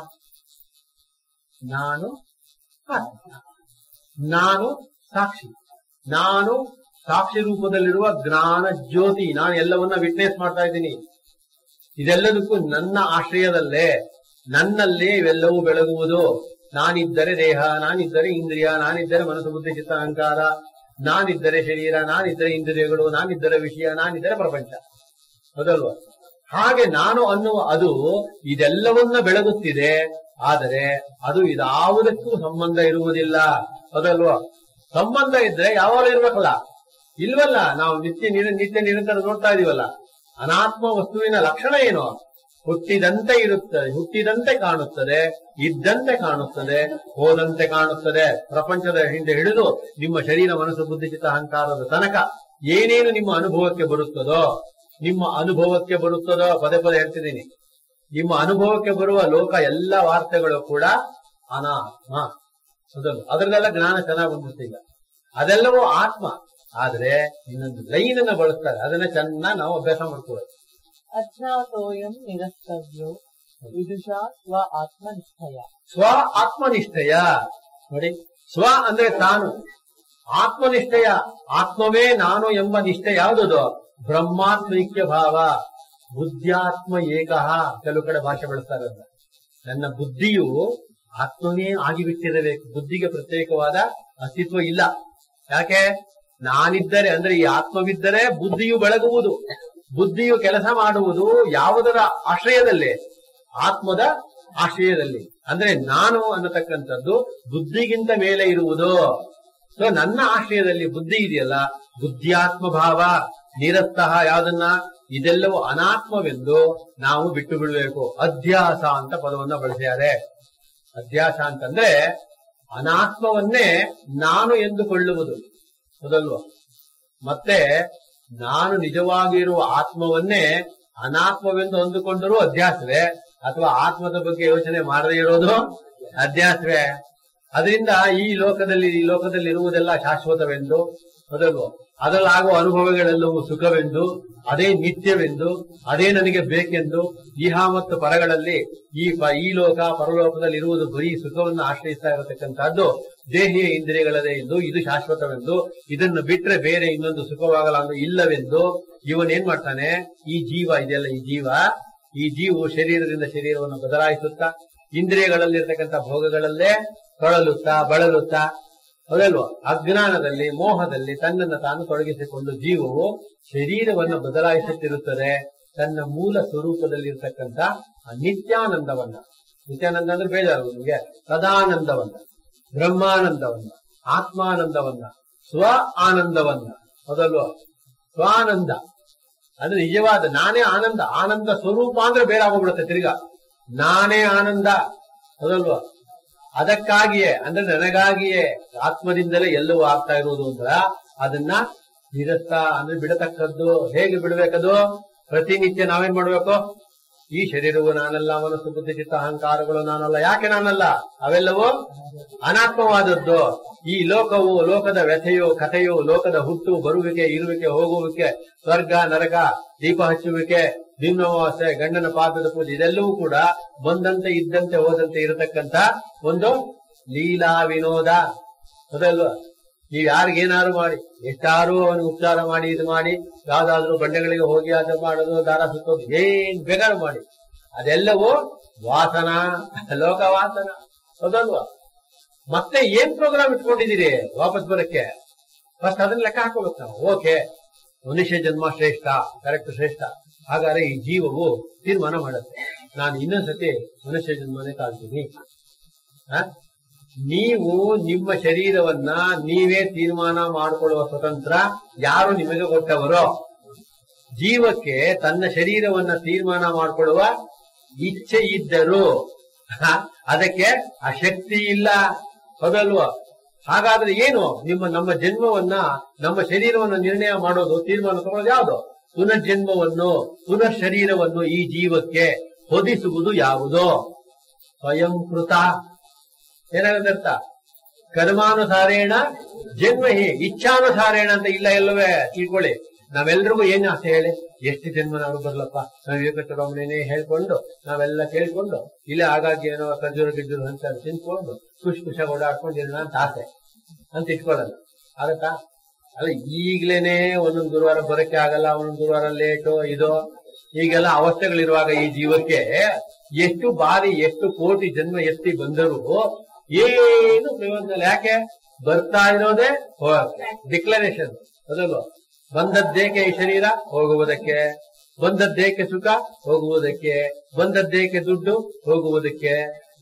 ನಾನು ಆತ್ಮ, ನಾನು ಸಾಕ್ಷಿ, ನಾನು ಸಾಕ್ಷಿ ರೂಪದಲ್ಲಿರುವ ಜ್ಞಾನ ಜ್ಯೋತಿ. ನಾನು ಎಲ್ಲವನ್ನ ವಿಟ್ನೆಸ್ ಮಾಡ್ತಾ ಇದ್ದೀನಿ. ಇದೆಲ್ಲದಕ್ಕೂ ನನ್ನ ಆಶ್ರಯದಲ್ಲೇ, ನನ್ನಲ್ಲೇ ಇವೆಲ್ಲವೂ ಬೆಳಗುವುದು. ನಾನಿದ್ದರೆ ದೇಹ, ನಾನಿದ್ದರೆ ಇಂದ್ರಿಯ, ನಾನಿದ್ದರೆ ಮನಸ್ಸು, ಬುದ್ಧಿ, ಚಿತ್ತ, ಅಹಂಕಾರ, ನಾನಿದ್ದರೆ ಶರೀರ, ನಾನಿದ್ದರೆ ಇಂದ್ರಿಯಗಳು, ನಾನಿದ್ದರೆ ವಿಷಯ, ನಾನಿದ್ದರೆ ಪ್ರಪಂಚ, ಹೌದಲ್ವಾ? ಹಾಗೆ ನಾನು ಅನ್ನುವ ಅದು ಇದೆಲ್ಲವನ್ನ ಬೆಳಗುತ್ತಿದೆ. ಆದರೆ ಅದು ಇದಾವುದಕ್ಕೂ ಸಂಬಂಧ ಇರುವುದಿಲ್ಲ, ಹೌದಲ್ವಾ? ಸಂಬಂಧ ಇದ್ರೆ ಯಾವಾಗ ಇರ್ಬೇಕಲ್ಲ, ಇಲ್ವಲ್ಲ. ನಾವು ನಿತ್ಯ ನಿರಂತರ ನೋಡ್ತಾ ಇದೀವಲ್ಲ. ಅನಾತ್ಮ ವಸ್ತುವಿನ ಲಕ್ಷಣ ಏನು? ಹುಟ್ಟಿದಂತೆ ಇರುತ್ತದೆ, ಹುಟ್ಟಿದಂತೆ ಕಾಣುತ್ತದೆ, ಇದ್ದಂತೆ ಕಾಣುತ್ತದೆ, ಹೋದಂತೆ ಕಾಣುತ್ತದೆ. ಪ್ರಪಂಚದ ಹಿಂದೆ ಹಿಡಿದು ನಿಮ್ಮ ಶರೀರ, ಮನಸ್ಸು, ಬುದ್ಧಿ, ಚಿತ್ತ, ಅಹಂಕಾರದ ತನಕ ಏನೇನು ನಿಮ್ಮ ಅನುಭವಕ್ಕೆ ಬರುತ್ತದೋ, ಪದೇ ಪದೇ ಹೇಳ್ತಿದ್ದೀನಿ, ನಿಮ್ಮ ಅನುಭವಕ್ಕೆ ಬರುವ ಲೋಕ ಎಲ್ಲ ವಾರ್ತೆಗಳು ಕೂಡ ಅನಾತ್ಮ. ಅದರದೆಲ್ಲ ಜ್ಞಾನ ಚೆನ್ನಾಗಿ ಬಂದಿರುತ್ತೆ ಈಗ. ಅದೆಲ್ಲವೂ ಆತ್ಮ. ಆದ್ರೆ ಇನ್ನೊಂದು ಲೈನ್ ಅನ್ನ ಬಳಸ್ತಾರೆ, ಅದನ್ನ ಚೆನ್ನಾಗಿ ನಾವು ಅಭ್ಯಾಸ ಮಾಡ್ಕೋಬೇಕು. ಅಜ್ಞಾತೋಯಂ ನಿರಸ್ತವ್ಯೋ ವಿದುಷಾ ಸ್ವ ಆತ್ಮನಿಷ್ಠಯ. ಸ್ವ ಆತ್ಮನಿಷ್ಠೆಯ ನೋಡಿ, ಸ್ವ ಅಂದ್ರೆ ತಾನು, ಆತ್ಮನಿಷ್ಠೆಯ ಆತ್ಮವೇ ನಾನು ಎಂಬ ನಿಷ್ಠೆ ಯಾವುದದು? ಬ್ರಹ್ಮಾತ್ಮೈಕ್ಯ ಭಾವ, ಬುದ್ಧ್ಯಾತ್ಮ ಏಕಃ. ಕೆಲವು ಕಡೆ ಭಾಷೆ ಬಳಸ್ತಾರೆ ಅಂತ. ನನ್ನ ಬುದ್ಧಿಯು ಆತ್ಮವೇ ಆಗಿಬಿಟ್ಟಿರಬೇಕು. ಬುದ್ಧಿಗೆ ಪ್ರತ್ಯೇಕವಾದ ಅಸ್ತಿತ್ವ ಇಲ್ಲ. ಯಾಕೆ? ನಾನಿದ್ದರೆ ಅಂದ್ರೆ ಈ ಆತ್ಮವಿದ್ದರೆ ಬುದ್ಧಿಯು ಬೆಳಗುವುದು, ಬುದ್ಧಿಯು ಕೆಲಸ ಮಾಡುವುದು ಯಾವುದರ ಆಶ್ರಯದಲ್ಲಿ? ಆತ್ಮದ ಆಶ್ರಯದಲ್ಲಿ. ಅಂದ್ರೆ ನಾನು ಅನ್ನತಕ್ಕಂಥದ್ದು ಬುದ್ಧಿಗಿಂತ ಮೇಲೆ ಇರುವುದು. ಸೊ ನನ್ನ ಆಶ್ರಯದಲ್ಲಿ ಬುದ್ಧಿ ಇದೆಯಲ್ಲ, ಬುದ್ಧಿಯಾತ್ಮ ಭಾವ ನಿರಸ್ತಃ. ಯಾವುದನ್ನ? ಇದೆಲ್ಲವೂ ಅನಾತ್ಮವೆಂದು ನಾವು ಬಿಟ್ಟು ಬಿಡಬೇಕು. ಅಧ್ಯಾಸ ಅಂತ ಪದವನ್ನ ಬಳಸಿದ್ದಾರೆ. ಅಧ್ಯಾಸ ಅಂತಂದ್ರೆ ಅನಾತ್ಮವನ್ನೇ ನಾನು ಎಂದುಕೊಳ್ಳುವುದು, ಹೌದಲ್ವ? ಮತ್ತೆ ನಾನು ನಿಜವಾಗಿರುವ ಆತ್ಮವನ್ನೇ ಅನಾತ್ಮವೆಂದು ಅಂದುಕೊಂಡರೂ ಅಧ್ಯಾಸವೇ, ಅಥವಾ ಆತ್ಮದ ಬಗ್ಗೆ ಯೋಚನೆ ಮಾಡದೇ ಇರೋದು ಅಧ್ಯಾಸವೇ. ಅದರಿಂದ ಈ ಲೋಕದಲ್ಲಿ ಇರುವುದೆಲ್ಲ ಶಾಶ್ವತವೆಂದು, ಹೌದಲ್ವ? ಅದರಲ್ಲಾಗುವ ಅನುಭವಗಳೆಲ್ಲವೂ ಸುಖವೆಂದು, ಅದೇ ನಿತ್ಯವೆಂದು, ಅದೇ ನನಗೆ ಬೇಕೆಂದು, ಇಹ ಮತ್ತು ಪರಗಳಲ್ಲಿ ಈ ಲೋಕ ಪರಲೋಕದಲ್ಲಿ ಇರುವುದು ಬರೀ ಸುಖವನ್ನು ಆಶ್ರಯಿಸ್ತಾ ಇರತಕ್ಕಂತಹದ್ದು ದೇಹಿಯ ಇಂದ್ರಿಯಗಳದೇ ಎಂದು, ಇದು ಶಾಶ್ವತವೆಂದು, ಇದನ್ನು ಬಿಟ್ರೆ ಬೇರೆ ಇನ್ನೊಂದು ಸುಖವಾಗಲಾಂದು ಇಲ್ಲವೆಂದು ಇವನೇನ್ ಮಾಡ್ತಾನೆ? ಈ ಜೀವ ಇದೆಯಲ್ಲ, ಈ ಜೀವು ಶರೀರದಿಂದ ಶರೀರವನ್ನು ಬದಲಾಯಿಸುತ್ತಾ, ಇಂದ್ರಿಯಗಳಲ್ಲಿರ್ತಕ್ಕಂಥ ಭೋಗಗಳಲ್ಲೇ ತೊಳಲುತ್ತಾ ಬಳಲುತ್ತಾ, ಹೌದಲ್ವ? ಅಜ್ಞಾನದಲ್ಲಿ, ಮೋಹದಲ್ಲಿ ತನ್ನನ್ನು ತಾನು ತೊಡಗಿಸಿಕೊಂಡು ಜೀವವು ಶರೀರವನ್ನು ಬದಲಾಯಿಸುತ್ತಿರುತ್ತದೆ. ತನ್ನ ಮೂಲ ಸ್ವರೂಪದಲ್ಲಿರ್ತಕ್ಕಂಥ ನಿತ್ಯಾನಂದವನ್ನ, ನಿತ್ಯಾನಂದ ಅಂದ್ರೆ ಬೇಜಾರು ನಿಮಗೆ, ಸದಾನಂದವನ್ನ, ಬ್ರಹ್ಮಾನಂದವನ್ನ, ಆತ್ಮಾನಂದವನ್ನ, ಸ್ವ ಆನಂದವನ್ನ, ಹೌದಲ್ವ? ಸ್ವಾನಂದ ಅಂದ್ರೆ ನಿಜವಾದ ನಾನೇ ಆನಂದ. ಆನಂದ ಸ್ವರೂಪ ಅಂದ್ರೆ ಬೇರೆ ಆಗೋಗ್ಬಿಡುತ್ತೆ ತಿರ್ಗಾ. ನಾನೇ ಆನಂದ, ಹೌದಲ್ವ? ಅದಕ್ಕಾಗಿಯೇ ಅಂದ್ರೆ ನನಗಾಗಿಯೇ ಆತ್ಮದಿಂದಲೇ ಎಲ್ಲವೂ ಆಗ್ತಾ ಇರುವುದು ಅಂದ್ರ ಅದನ್ನ ನಿರಸ್ತ ಅಂದ್ರೆ ಬಿಡತಕ್ಕದ್ದು. ಹೇಗೆ ಬಿಡಬೇಕದು? ಪ್ರತಿನಿತ್ಯ ನಾವೇನ್ ಮಾಡ್ಬೇಕು? ಈ ಶರೀರವು ನಾನಲ್ಲ, ಮನಸ್ಸು ಬುದ್ಧಿ ಚಿತ್ತ ಅಹಂಕಾರಗಳು ನಾನಲ್ಲ. ಯಾಕೆ ನಾನಲ್ಲ? ಅವೆಲ್ಲವೂ ಅನಾತ್ಮವಾದದ್ದು. ಈ ಲೋಕವು, ಲೋಕದ ವ್ಯಥೆಯು, ಕಥೆಯು, ಲೋಕದ ಹುಟ್ಟು, ಬರುವಿಕೆ, ಇರುವಿಕೆ, ಹೋಗುವಿಕೆ, ಸ್ವರ್ಗ ನರಕ, ದೀಪ ಹಚ್ಚುವಿಕೆ, ಭೀಮ್ನವಾಸೆ, ಗಂಡನ ಪಾದದ ಪೂಜೆ, ಇದೆಲ್ಲವೂ ಕೂಡ ಬಂದಂತೆ ಇದ್ದಂತೆ ಹೋದಂತೆ ಇರತಕ್ಕಂತ ಒಂದು ಲೀಲಾ ವಿನೋದ. ಅದಲ್ವಾ? ನೀವ್ ಯಾರಿಗೇನಾದ್ರು ಮಾಡಿ, ಎಷ್ಟಾರು ಅವನಿಗೆ ಉಪಚಾರ ಮಾಡಿ, ಇದು ಮಾಡಿ, ಯಾವ್ದಾದ್ರು ಬಂಡೆಗಳಿಗೆ ಹೋಗಿ ಅದು ಮಾಡೋದು, ದಾರ ಸುತ್ತೋದು, ಏನ್ ಬೇಕಾದ್ರೂ ಮಾಡಿ, ಅದೆಲ್ಲವೂ ವಾಸನ, ಲೋಕ ವಾಸನ. ಹೌದಲ್ವಾ? ಮತ್ತೆ ಏನ್ ಪ್ರೋಗ್ರಾಮ್ ಇಟ್ಕೊಂಡಿದ್ದೀರಿ ವಾಪಸ್ ಬರಕ್ಕೆ? ಫಸ್ಟ್ ಅದನ್ನ ಲೆಕ್ಕ ಹಾಕೋಬೇಕು ನಾವು. ಓಕೆ, ಮನುಷ್ಯ ಜನ್ಮ ಶ್ರೇಷ್ಠ, ಕರೆಕ್ಟ್, ಶ್ರೇಷ್ಠ. ಹಾಗಾದ್ರೆ ಈ ಜೀವವು ತೀರ್ಮಾನ ಮಾಡುತ್ತೆ, ನಾನು ಇನ್ನೊಂದ್ಸತಿ ಮನುಷ್ಯ ಜನ್ಮನೇ ತಾಳ್ತೀನಿ. ನೀವು ನಿಮ್ಮ ಶರೀರವನ್ನ ನೀವೇ ತೀರ್ಮಾನ ಮಾಡಿಕೊಳ್ಳುವ ಸ್ವತಂತ್ರ ಯಾರು ನಿಮಗೆ ಕೊಟ್ಟವರೋ? ಜೀವಕ್ಕೆ ತನ್ನ ಶರೀರವನ್ನ ತೀರ್ಮಾನ ಮಾಡಿಕೊಳ್ಳುವ ಇಚ್ಛೆ ಇದ್ದರೂ ಅದಕ್ಕೆ ಆ ಶಕ್ತಿ ಇಲ್ಲ. ಹೌದಲ್ವಾ? ಹಾಗಾದ್ರೆ ಏನು? ನಮ್ಮ ಜನ್ಮವನ್ನ, ನಮ್ಮ ಶರೀರವನ್ನು ನಿರ್ಣಯ ಮಾಡೋದು, ತೀರ್ಮಾನ ತಗೊಳ್ಳೋದು ಯಾವುದು? ಪುನರ್ಜನ್ಮವನ್ನು, ಪುನರ್ ಶರೀರವನ್ನು ಈ ಜೀವಕ್ಕೆ ಹೊದಿಸುವುದು ಯಾವುದು? ಸ್ವಯಂಕೃತ. ಏನಾಗುತ್ತೆ ಅರ್ಥ? ಕರ್ಮಾನುಸಾರೇಣ ಜನ್ಮಹಿ ಇಚ್ಛಾನುಸಾರೇಣ ಅಂತ ಇಲ್ಲ, ಎಲ್ಲವೇ ತಿಳ್ಕೊಳ್ಳಿ. ನಾವೆಲ್ರಿಗೂ ಏನ್ ಆಸೆ ಹೇಳಿ? ಎಷ್ಟು ಜನ್ಮನಾದ್ರು ಬರ್ಲಪ್ಪ, ನಾವು ಏಕಚೂಡಾಮಣೆನೇ ಹೇಳ್ಕೊಂಡು ನಾವೆಲ್ಲ ಕೇಳ್ಕೊಂಡು ಇಲ್ಲ ಆಗಾಗಿ ಏನೋ ಖರ್ಜೂರ ಗಿಜ್ಜೂರು ಅಂತ ತಿನ್ಕೊಂಡು ಖುಷಿಯಾಗಿ ಓಡಾಡ್ಕೊಂಡಿರೋಣ ಅಂತ ಆಸೆ ಅಂತ ಇಟ್ಕೊಳ್ಳಲ್ಲ. ಆಗತ್ತಾ? ಅಲ್ಲ, ಈಗ್ಲೇನೆ ಒಂದೊಂದು ಗುರುವಾರ ಬರಕ್ಕೆ ಆಗಲ್ಲ, ಒಂದೊಂದು ಗುರುವಾರ ಲೇಟು, ಇದೋ ಈಗೆಲ್ಲ ಅವಸ್ಥೆಗಳಿರುವಾಗ ಈ ಜೀವಕ್ಕೆ ಎಷ್ಟು ಬಾರಿ, ಎಷ್ಟು ಕೋಟಿ ಜನ್ಮ ಎತ್ತಿ ಬಂದರೂ ಏನು ಪ್ರಯೋಜನ ಇಲ್ಲ. ಯಾಕೆ? ಬರ್ತಾ ಇರೋದೇ ಡಿಕ್ಲರೇಷನ್. ಅದಲ್ವ? ಬಂದದ್ದೇಕೆ ಈ ಶರೀರ? ಹೋಗುವುದಕ್ಕೆ. ಬಂದದ್ದೇಕೆ ಸುಖ? ಹೋಗುವುದಕ್ಕೆ. ಬಂದದ್ದೇಕೆ ದುಡ್ಡು? ಹೋಗುವುದಕ್ಕೆ.